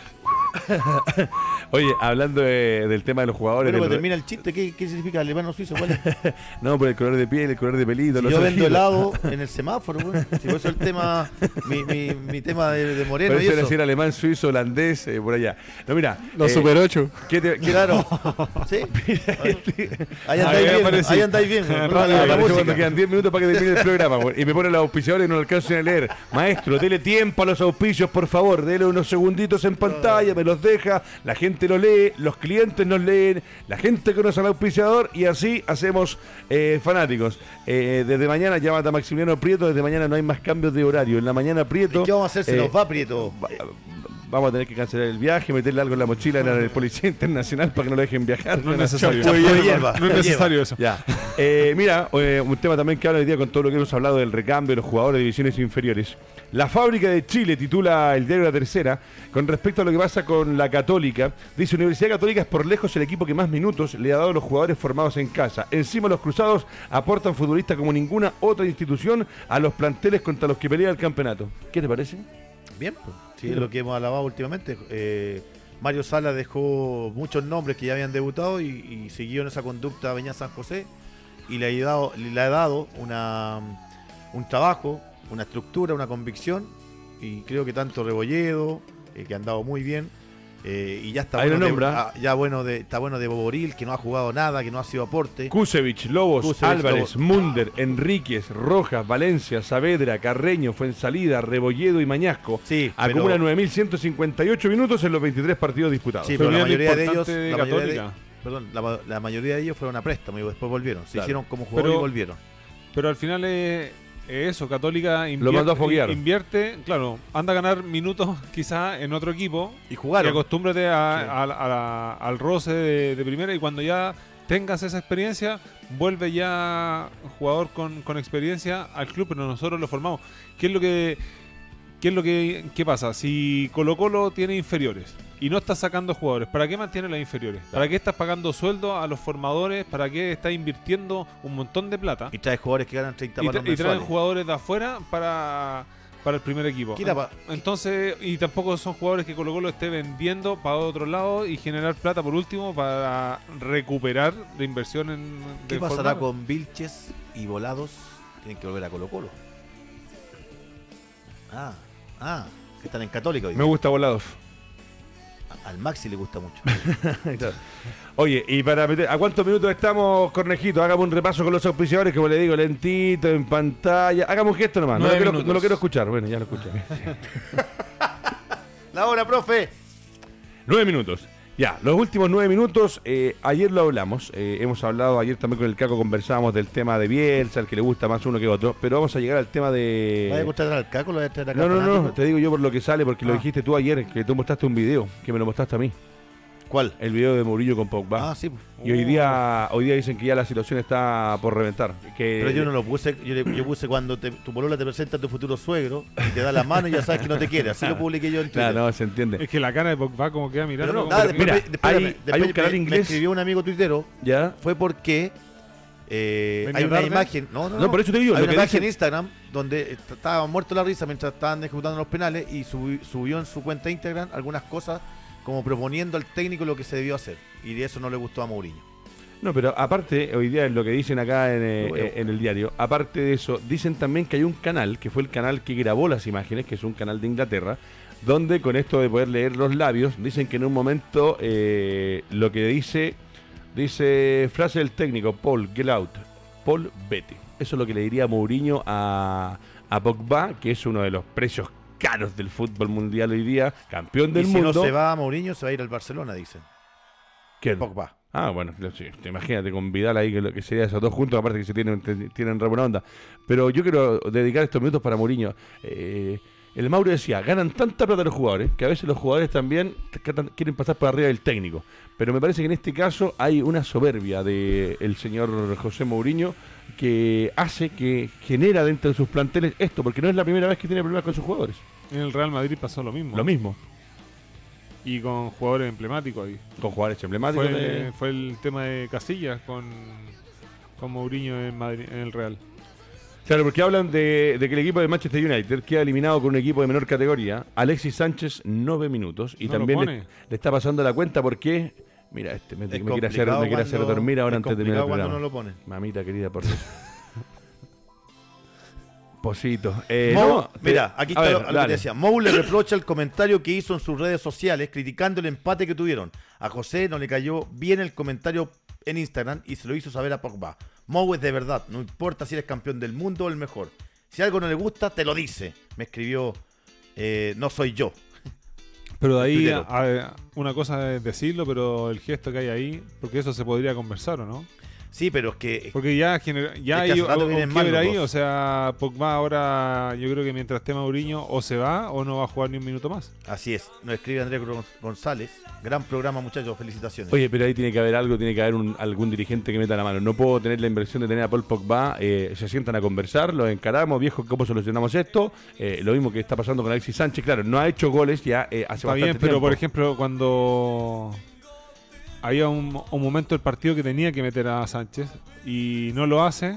Oye, hablando del tema de los jugadores... Bueno, del- pues termina el chiste, ¿qué significa alemán o suizo? ¿Cuál es? No, por el color de piel, el color de pelito. Si los yo vendo ojitos. helado en el semáforo, güey. Si por eso el tema, mi tema de Moreno Parece y eso. decir alemán, suizo, holandés, por allá. No, mira. Los Super 8. Claro. ¿Sí? Ahí Ahí andáis bien, aparecí. ahí andáis bien. Güey. Radio, La Aparece música. cuando quedan 10 minutos para que termine el programa, güey. Y me pone los auspiciadores y no alcanzo a leer. Maestro, dele tiempo a los auspicios, por favor. Dele unos segunditos en pantalla, me los deja. La gente lo lee, los clientes nos leen, la gente conoce al auspiciador y así hacemos fanáticos. Desde mañana, llámate a Maximiliano Prieto, desde mañana no hay más cambios de horario. En la mañana Prieto... ¿Y qué vamos a hacer? Se nos va, Prieto. Vamos a tener que cancelar el viaje, meterle algo en la mochila en el Policía Internacional para que no lo dejen viajar. No es necesario. Champú de hierba. No es necesario eso. Ya. Mira, un tema también que habla hoy día con todo lo que hemos hablado del recambio de los jugadores de divisiones inferiores. La Fábrica de Chile, titula el diario La Tercera, con respecto a lo que pasa con la Católica. Dice, Universidad Católica es por lejos el equipo que más minutos le ha dado a los jugadores formados en casa. Encima los cruzados aportan futbolistas como ninguna otra institución a los planteles contra los que pelea el campeonato. ¿Qué te parece? Bien, pues. Sí, es lo que hemos alabado últimamente. Mario Sala dejó muchos nombres que ya habían debutado y siguió en esa conducta a Beñat San José y le ha dado un trabajo, una estructura, una convicción y creo que tanto Rebolledo, que han dado muy bien, y ya está Ahí bueno, lo nombra. está bueno de Boboril, que no ha jugado nada, que no ha sido aporte. Kusevich, Lobos, Kusevich, Álvarez, Lobos. Munder, Enríquez, Rojas, Valencia, Saavedra, Carreño, Fuensalida, Rebolledo y Mañasco. Sí, Acumula pero- 9.158 minutos en los 23 partidos disputados. Sí, pero la Pero mayoría de importante ellos, de la mayoría de- Católica. perdón, la mayoría de ellos fueron a préstamo y después volvieron. Se Claro. hicieron como jugadores Pero- y volvieron. Pero al final es eso, Católica mandó a foguear. invierte, claro, anda a ganar minutos quizás en otro equipo Y y jugaron. acostúmbrate al roce de primera y cuando ya tengas esa experiencia, vuelve ya jugador con experiencia al club, pero nosotros lo formamos. ¿Qué pasa? Si Colo Colo tiene inferiores y no está sacando jugadores, ¿para qué mantiene las inferiores? ¿Para qué estás pagando sueldo a los formadores? ¿Para qué estás invirtiendo un montón de plata? Y trae jugadores que ganan 30 Y palos traen mensuales. jugadores de afuera para el primer equipo. ¿Quién apa- Entonces, y tampoco son jugadores que Colo Colo esté vendiendo para otro lado y generar plata por último para recuperar la inversión en ¿Qué de pasará formar. con Vilches y Volados? Tienen que volver a Colo Colo. Que están en Católica hoy. Me gusta Volados. Al Maxi le gusta mucho. Oye, y para meter, ¿a cuántos minutos estamos, Cornejito? Hagamos un repaso con los auspiciadores, como le digo, lentito, en pantalla. Hagamos un gesto nomás. No lo, 9 quiero, minutos. no lo quiero escuchar. Bueno, ya lo escuché. La hora, profe. 9 minutos. Ya, los últimos 9 minutos, ayer lo hablamos, hemos hablado ayer también con el Caco, conversábamos del tema de Bielsa, al que le gusta más uno que otro, pero vamos a llegar al tema ¿Vaya a de... contratar al Caco? ¿Lo vaya a traer acá? No, fanático? te digo yo por lo que sale, porque lo Ah. dijiste tú ayer, que tú mostraste un video, que me lo mostraste a mí. ¿Cuál? El video de Mourinho con Pogba. Ah, sí. Pues. Y hoy día dicen que ya la situación está por reventar. Pero yo no lo puse, yo puse cuando tu polola te presenta a tu futuro suegro y te da la mano y ya sabes que no te quiere. Así lo publiqué yo en Twitter. Claro, no, se entiende. Es que la cara de Pogba como queda mirando. Pero no, como nada, que- después, mira, después hay un canal me inglés. escribió un amigo tuitero, ¿Ya? fue porque ¿Venía hay una tarde? imagen, No, por eso te digo, hay lo una que imagen dicen- en Instagram donde estaba muerto la risa mientras estaban ejecutando los penales y subió en su cuenta de Instagram algunas cosas como proponiendo al técnico lo que se debió hacer y de eso no le gustó a Mourinho. No, pero aparte, hoy día lo que dicen acá en el diario, aparte de eso, dicen también que hay un canal, que fue el canal que grabó las imágenes, que es un canal de Inglaterra, donde con esto de poder leer los labios, dicen que en un momento lo que dice frase del técnico, Paul, get out, Paul, vete. Eso es lo que le diría Mourinho a Pogba, que es uno de los precios caros del fútbol mundial hoy día, campeón del y si mundo. no se va a Mourinho, se va a ir al Barcelona, dicen. ¿Quién? Pogba. Ah, bueno, sí, imagínate con Vidal ahí, que lo que sería esos dos juntos, aparte que se tienen re buena onda. Pero yo quiero dedicar estos minutos para Mourinho. El Mauro decía, ganan tanta plata los jugadores, que a veces los jugadores también quieren pasar por arriba del técnico. Pero me parece que en este caso hay una soberbia del señor José Mourinho que hace que genera dentro de sus planteles esto, porque no es la primera vez que tiene problemas con sus jugadores. En el Real Madrid pasó lo mismo. Lo mismo, Y con jugadores emblemáticos ahí. con jugadores emblemáticos. Fue el tema de Casillas con Mourinho en Madrid, en el Real. Claro, porque hablan de que el equipo de Manchester United queda eliminado con un equipo de menor categoría. Alexis Sánchez, 9 minutos. Y No lo también pone. le está pasando la cuenta porque... Mira, me quiere hacer dormir ahora antes de terminar el cuando programa. no lo pone. Mamita querida, por Dios. Posito. Mira, aquí a está ver, lo que dale. te decía. Mou le reprocha el comentario que hizo en sus redes sociales criticando el empate que tuvieron. A José no le cayó bien el comentario en Instagram y se lo hizo saber a Pogba. Mou es de verdad, no importa si eres campeón del mundo o el mejor. Si algo no le gusta, te lo dice. Me escribió, no soy yo. Pero de ahí, Tuitero. una cosa es decirlo, pero el gesto que hay ahí, porque eso se podría conversar, ¿o no? Sí, pero es que Porque ya Es hay que hace rato un vienen mal quiebre los ahí, dos. o sea, Pogba ahora yo creo que mientras esté Mourinho o se va o no va a jugar ni un minuto más. así es. Nos escribe Andrés González. Gran programa, muchachos. Felicitaciones. Oye, pero ahí tiene que haber algo, tiene que haber algún dirigente que meta la mano. No puedo tener la inversión de tener a Paul Pogba. Se sientan a conversar, lo encaramos, viejo, ¿cómo solucionamos esto? Lo mismo que está pasando con Alexis Sánchez. Claro, no ha hecho goles ya hace Está bastante bien, pero tiempo. por ejemplo, cuando había un momento del partido que tenía que meter a Sánchez y no lo hace,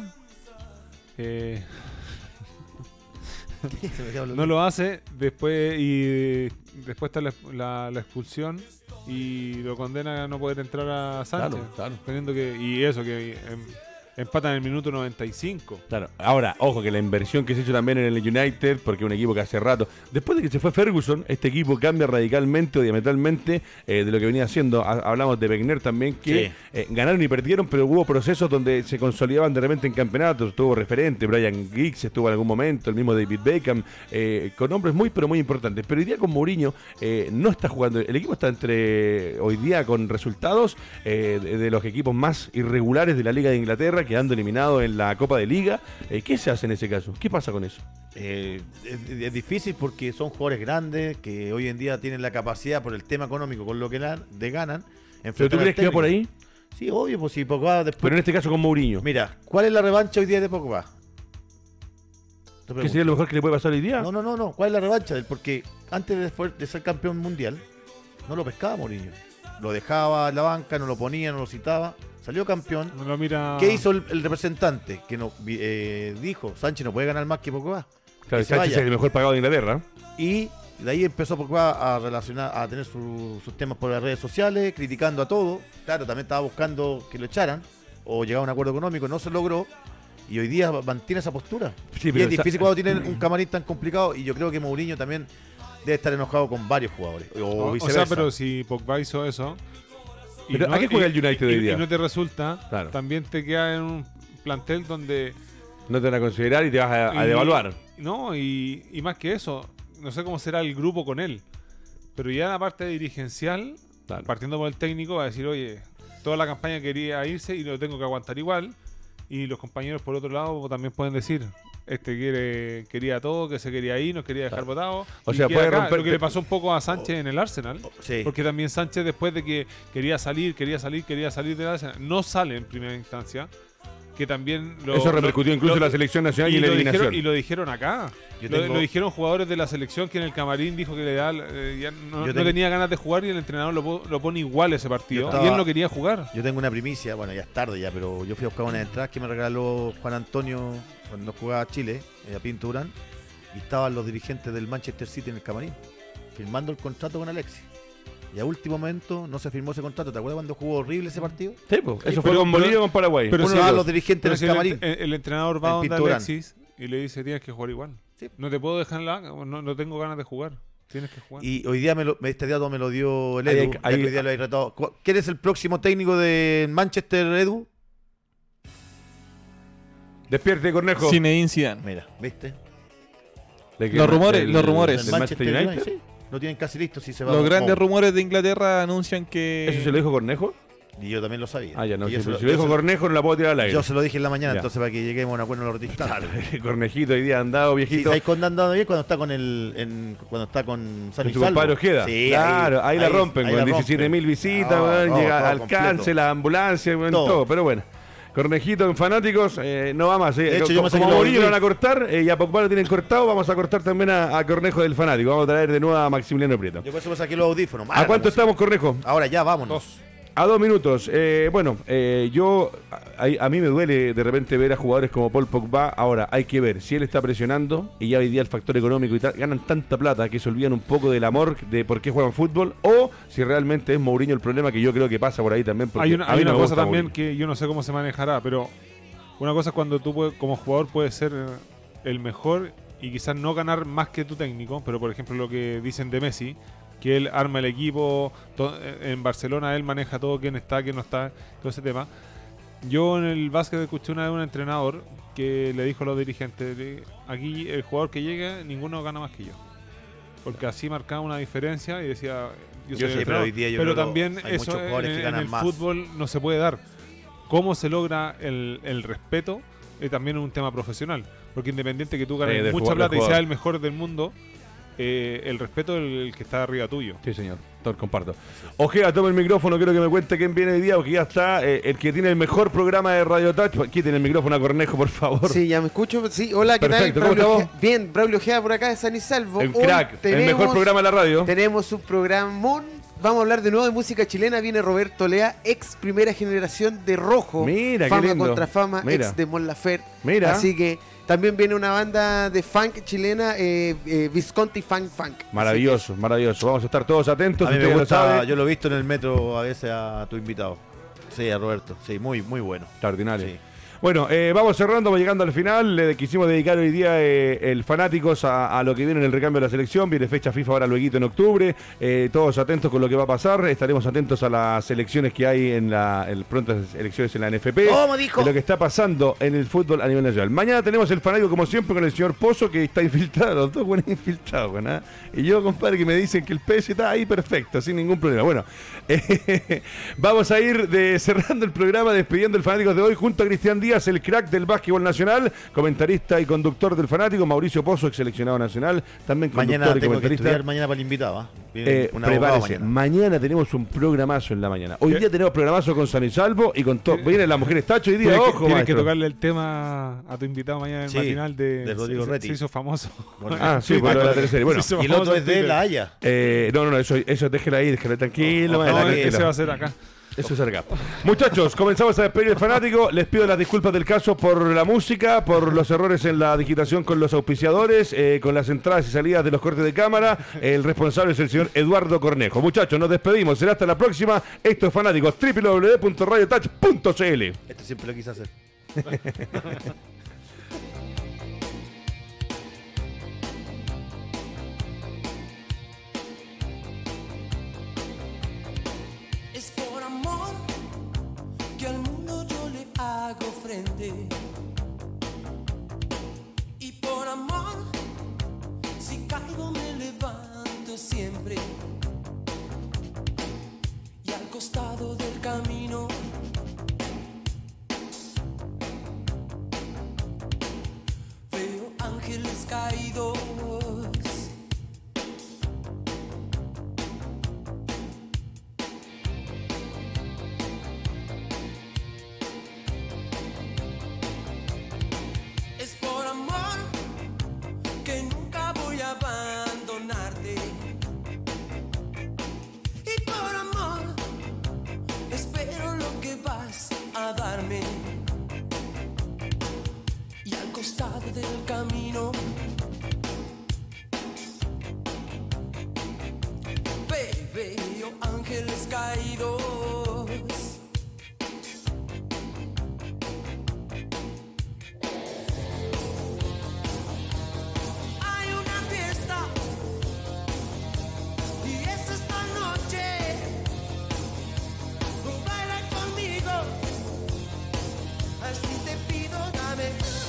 no lo hace, después está la expulsión y lo condena a no poder entrar a Sánchez. Claro. Teniendo que empatan en el minuto 95. Claro, ahora, ojo que la inversión que se hizo también en el United, porque es un equipo que hace rato, después de que se fue Ferguson, este equipo cambia radicalmente o diametralmente de lo que venía haciendo. Hablamos de Wenger también, que ganaron y perdieron, pero hubo procesos donde se consolidaban de repente en campeonatos. Estuvo referente, Brian Giggs estuvo en algún momento, el mismo David Beckham, con nombres muy, pero muy importantes. Pero hoy día con Mourinho no está jugando, el equipo está hoy día con resultados de los equipos más irregulares de la Liga de Inglaterra, quedando eliminado en la Copa de Liga. ¿Qué se hace en ese caso? ¿Qué pasa con eso? Es difícil porque son jugadores grandes que hoy en día tienen la capacidad por el tema económico con lo que ganan. ¿Pero tú crees que va por ahí? Sí, obvio, pues si Pogba después. Pero en este caso con Mourinho. Mira, ¿cuál es la revancha hoy día de Pogba? ¿Qué sería lo mejor que le puede pasar hoy día? No. ¿Cuál es la revancha de él? Porque antes de ser campeón mundial, no lo pescaba Mourinho. Lo dejaba en la banca, no lo ponía, no lo citaba. Salió campeón. No lo mira. ¿Qué hizo el representante? Que dijo, Sánchez no puede ganar más que Pogba. Claro, que se Sánchez es vaya. el mejor pagado de Inglaterra. Y de ahí empezó Pogba a tener sus temas por las redes sociales, criticando a todo. Claro, también estaba buscando que lo echaran o llegar a un acuerdo económico, no se logró. Y hoy día mantiene esa postura. Sí, Y pero es difícil cuando tienen un camarín tan complicado. Y yo creo que Mourinho también debe estar enojado con varios jugadores. O O viceversa. sea, pero si Pogba hizo eso. Pero, ¿a qué juega el United hoy día? Y no te resulta, Claro. también te queda en un plantel donde. No te van a considerar y te vas a devaluar. No, y más que eso, no sé cómo será el grupo con él. Pero ya en la parte dirigencial, Claro. partiendo por el técnico, va a decir, oye, toda la campaña quería irse y lo tengo que aguantar igual. Y los compañeros por otro lado también pueden decir, quería todo, que se quería ir, nos quería dejar botados. O y sea, queda puede acá, romper- lo que le pasó un poco a Sánchez en el Arsenal. Sí. Porque también Sánchez, después de que quería salir del Arsenal, no sale en primera instancia. Que también Eso repercutió incluso en la selección nacional y en la eliminación. Y lo dijeron acá. Yo Lo tengo- dijeron jugadores de la selección que en el camarín dijo que ya no Yo tengo- tenía ganas de jugar y el entrenador lo pone igual ese partido. Yo estaba- Y él no quería jugar. Yo tengo una primicia, bueno, ya es tarde ya, pero yo fui a buscar una entrada que me regaló Juan Antonio cuando jugaba Chile, a Pinto Durán, y estaban los dirigentes del Manchester City en el camarín, firmando el contrato con Alexis. Y a último momento no se firmó ese contrato. ¿Te acuerdas cuando jugó horrible ese partido? Sí, po. Eso fue pero- con Bolivia y con Paraguay. pero Uno si va a los- los dirigentes Pero del si camarín. el entrenador va El donde Pinto Durán. Alexis y le dice tienes que jugar igual. Sí. No te puedo dejar no tengo ganas de jugar. Tienes que jugar. Y hoy día este dato me lo dio el Ahí- Edu. ahí- ya que hoy día lo he retado. ¿Quién es el próximo técnico de Manchester, Edu? Despierte, Cornejo. Zinedine Zidane. Mira, ¿viste? ¿De qué? Los rumores, ¿Del- los rumores. del Manchester United? sí. Lo tienen casi listo. Si se va Los grandes Mo. rumores de Inglaterra anuncian que... ¿Eso se lo dijo Cornejo? Y yo también lo sabía. Ah, ya no. Y yo Si se lo- lo dijo yo se- Cornejo, no la puedo tirar al aire. Yo se lo dije en la mañana, Ya. entonces para que lleguemos a un acuerdo en los distantes. Cornejito hoy día andado, Sí, viejito. ¿sabes cuándo andando bien? Cuando está con cuando está con San Con su Salvo. compadre Ojeda. Sí, claro, ahí la rompen, ahí con la 17.000 visitas, No, weón, no, llega todo alcance, completo. la ambulancia, weón, Todo. todo. Pero bueno, Cornejito en fanáticos, no va más. De hecho, yo me saqué como los Bolillo lo Luis. van a cortar, y a Pogba lo tienen cortado, vamos a cortar también a Cornejo del fanático. Vamos a traer de nuevo a Maximiliano Prieto. Yo por eso me saqué los audífonos. ¿A Mala cuánto música. estamos, Cornejo? Ahora ya, vámonos. A 2 minutos. Yo, a mí me duele de repente ver a jugadores como Paul Pogba. Ahora, hay que ver si él está presionando y ya hoy día el factor económico y tal, ganan tanta plata que se olvidan un poco del amor de por qué juegan fútbol, o si realmente es Mourinho el problema, que yo creo que pasa por ahí también. porque Hay a una, mí hay no una me cosa gusta también Mourinho. que yo no sé cómo se manejará, pero una cosa es cuando tú como jugador puedes ser el mejor y quizás no ganar más que tu técnico, pero por ejemplo lo que dicen de Messi, que él arma el equipo, en Barcelona él maneja todo, quién está, quién no está, todo ese tema. Yo en el básquet escuché una vez un entrenador que le dijo a los dirigentes, aquí el jugador que llegue, ninguno gana más que yo. Porque así marcaba una diferencia y decía, yo soy el sé, pero entrenador. hoy día yo Pero creo que también hay eso muchos jugadores que en ganan el más. fútbol no se puede dar. ¿Cómo se logra el respeto? También es un tema profesional. Porque independiente que tú ganes del mucha jugador, plata del y seas jugador. el mejor del mundo, el respeto es el que está arriba tuyo. Sí, señor. Todo comparto. Ojea, toma el micrófono. Quiero que me cuente quién viene hoy día, porque ya está el que tiene el mejor programa de Radio Touch. Quiten el micrófono a Cornejo, por favor. Sí, ya me escucho. Sí, hola, ¿qué Perfecto, tal? ¿cómo Braulio estamos? Bien, Braulio Ojeda por acá de San y Salvo. El Hoy crack, el mejor programa de la radio. Tenemos un programón. Vamos a hablar de nuevo de música chilena. Viene Roberto Lea, ex primera generación de Rojo. Mira, qué Fama lindo. contra fama, Mira. ex de Mon Laferte. Mira. Así que también viene una banda de funk chilena, Visconti Funk Funk. Maravilloso, maravilloso. Vamos a estar todos atentos. A mí usted me ya lo gusta, sabe. yo lo he visto en el metro a veces a tu invitado. Sí, a Roberto. Sí, muy, muy bueno. Extraordinario. Sí. Bueno, vamos cerrando, vamos llegando al final. Le quisimos dedicar hoy día el fanáticos a lo que viene en el recambio de la selección. Viene fecha FIFA ahora luego en octubre. Todos atentos con lo que va a pasar. Estaremos atentos a las elecciones que hay en prontas elecciones en la NFP. ¿Cómo dijo? De lo que está pasando en el fútbol a nivel nacional. Mañana tenemos el fanático, como siempre, con el señor Pozo, que está infiltrado. Los dos buenos infiltrados, ¿no? Y yo, compadre, que me dicen que el PS está ahí perfecto, sin ningún problema. Bueno, vamos a ir cerrando el programa, despidiendo el fanático de hoy, junto a Cristian Díaz, el crack del básquetbol nacional, comentarista y conductor del fanático, Mauricio Pozo, ex seleccionado nacional, también conductor Mañana y tengo que comentarista. estudiar mañana para el invitado. ¿Ah? Viene un abogado Prepárese, mañana. mañana tenemos un programazo en la mañana. Hoy ¿Qué? día tenemos programazo con San y Salvo y con todo. Vienen las mujeres tacho hoy día, Tienes ojo, que maestro. tocarle el tema a tu invitado mañana en el Sí, matinal de Rodrigo Retti. Se hizo famoso. Bueno, Ah, sí, por lo de la teleserie. Bueno, Se hizo y el otro famoso es en de Twitter. La Haya. no, eso déjela ahí, déjela tranquilo. No, maestro, No, tranquila. ese va a ser acá. Eso es acá. Muchachos, comenzamos a despedir el fanático. Les pido las disculpas del caso por la música, por los errores en la digitación con los auspiciadores, con las entradas y salidas de los cortes de cámara. El responsable es el señor Eduardo Cornejo. Muchachos, nos despedimos. Será hasta la próxima. Esto es Fanáticos, www.radiotouch.cl. Esto siempre lo quise hacer. Es por amor que al mundo yo le hago frente. Y por amor, si caigo me levanto siempre. Y al costado del camino veo caídos. Es por amor que nunca voy a abandonarte. Y por amor espero lo que vas a darme. Y al costado del camino veo ángeles caídos. Hay una fiesta y es esta noche. Baila conmigo, así te pido, dame.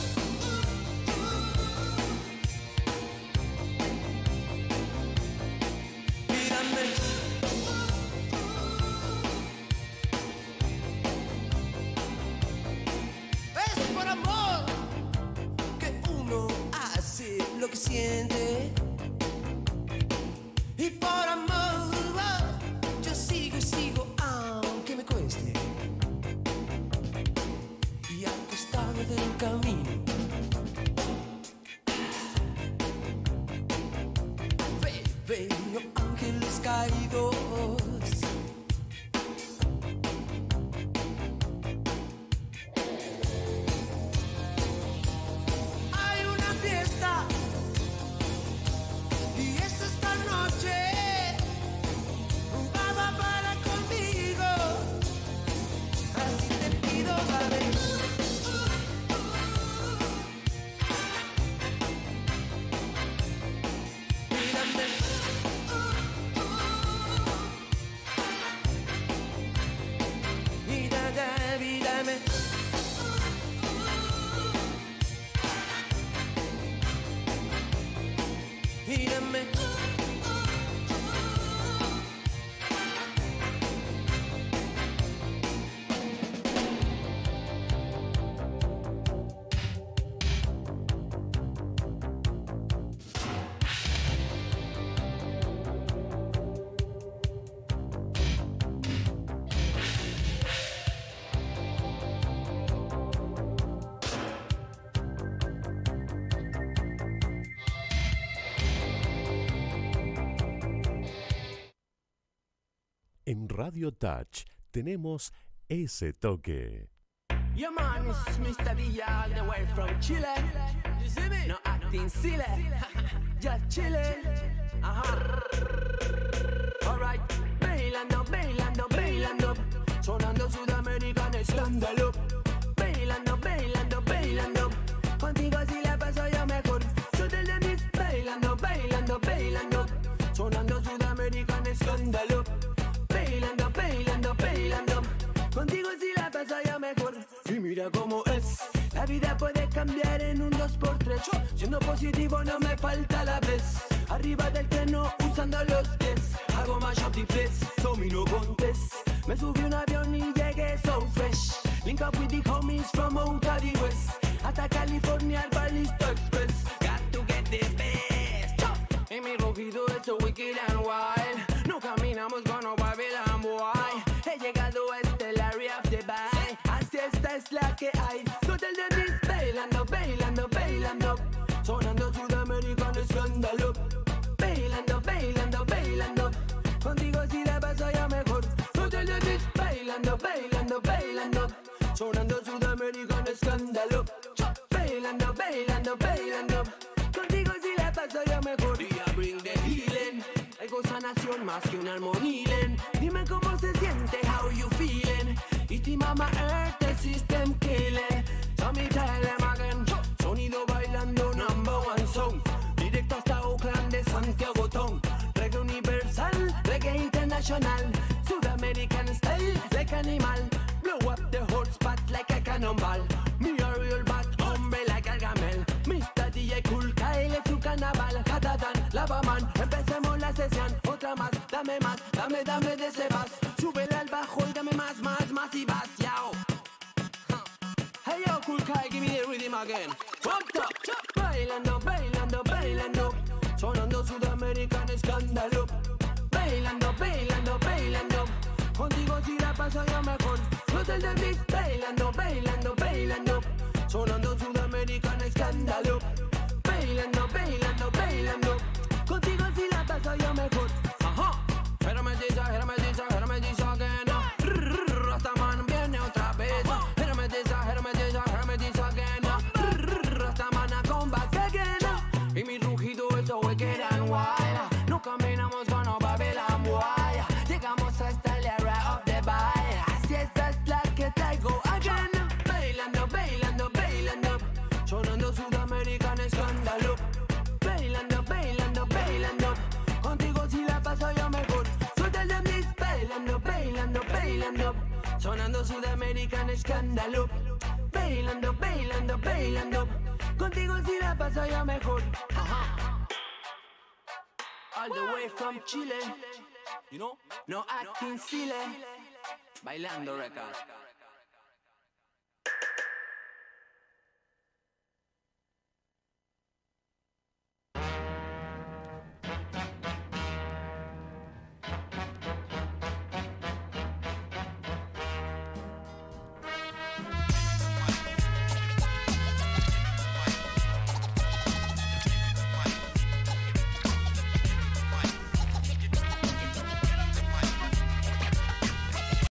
Mírame. Es por amor que uno hace lo que siente. Y por amor yo sigo y sigo aunque me cueste. Y al costado del camino veo ángeles caídos. Hay una fiesta y es esta noche. Para conmigo, así te pido, dame. Mírame. Mírame. Mírame. En Radio Touch tenemos ese toque. Your man is Mr. D all the way from Chile. You see me? No acting silly. Just chillin'. Alright. Bailando, bailando, bailando. Sonando Sudamerican escándalo. Bailando, bailando, bailando. Contigo si la paso yo mejor. Yo te le mis bailando, bailando, bailando. Sonando Sudamerican escándalo. Bailando, bailando, bailando. Contigo si la paso yo mejor. Y mira cómo es. La vida puede cambiar en un 2x3. Siendo positivo no me falta la vez. Arriba del tren usando los pies. Hago más shop the place, so me no contest. Me subí un avión y llegué so fresh. Link up with the homies from out of the west. Hasta California al Ballisto Express. Got to get the best. En mi rugido es so wicked and wild. No caminamos con no Babylon boy. He llegado a este area of the bay. Así esta es la que hay. Hotel de mis bailando, bailando, bailando. Sonando Sudamericano escándalo. Bailando, bailando, bailando. Contigo si la paso ya mejor. Hotel de mis bailando, bailando, bailando. Sonando Sudamericano escándalo. Bailando, bailando, bailando. Contigo si la paso ya mejor. Día bring the healing. Algo sanación más que un armonilen. Dime cómo se siente, how you feeling. It's the mama earth, the system killing. So me tell them again. Sonido bailando, #1 song. Directo hasta Oakland de Santiago Town. Reggae universal, reggae international. Sudamerican style, like animal. Blow up the whole spot like a cannonball. Me a real bad hombre like Gargamel. Mr. DJ Cool Kyle es su carnaval. Jatatan, Lavaman, empecemos la sesión. Otra más, dame más, dame de ese vas. Súbele al bajo y dame más, más, más y vas, yao. Hey yo, Cool Kyle, give me the rhythm again. Up top, bailando, bailando, bailando. paso yo mejor. Hotel de Mix, bailando, bailando, bailando. Sonando Sudamericana escándalo. Bailando, bailando, bailando. Contigo si la paso yo mejor. Ajá. Hermetiza que no. Rastaman viene otra vez. Hermetiza que no. Rastaman a combat again. Y mi rugido es so wicked and wild. No caminamos con no Babylon Wire. Llegamos hasta el area of the bay. Así esta es la que traigo again. Bailando, bailando, bailando. Sonando Sudamericana escándalo. Bailando, bailando, bailando. Contigo si la paso yo mejor. Suelta el de mis bailando, bailando, bailando. Sonando Sudamericana escándalo. Bailando, bailando, bailando. Contigo si la paso yo mejor. All the way from Chile. You know, no acting silly. Bailando record.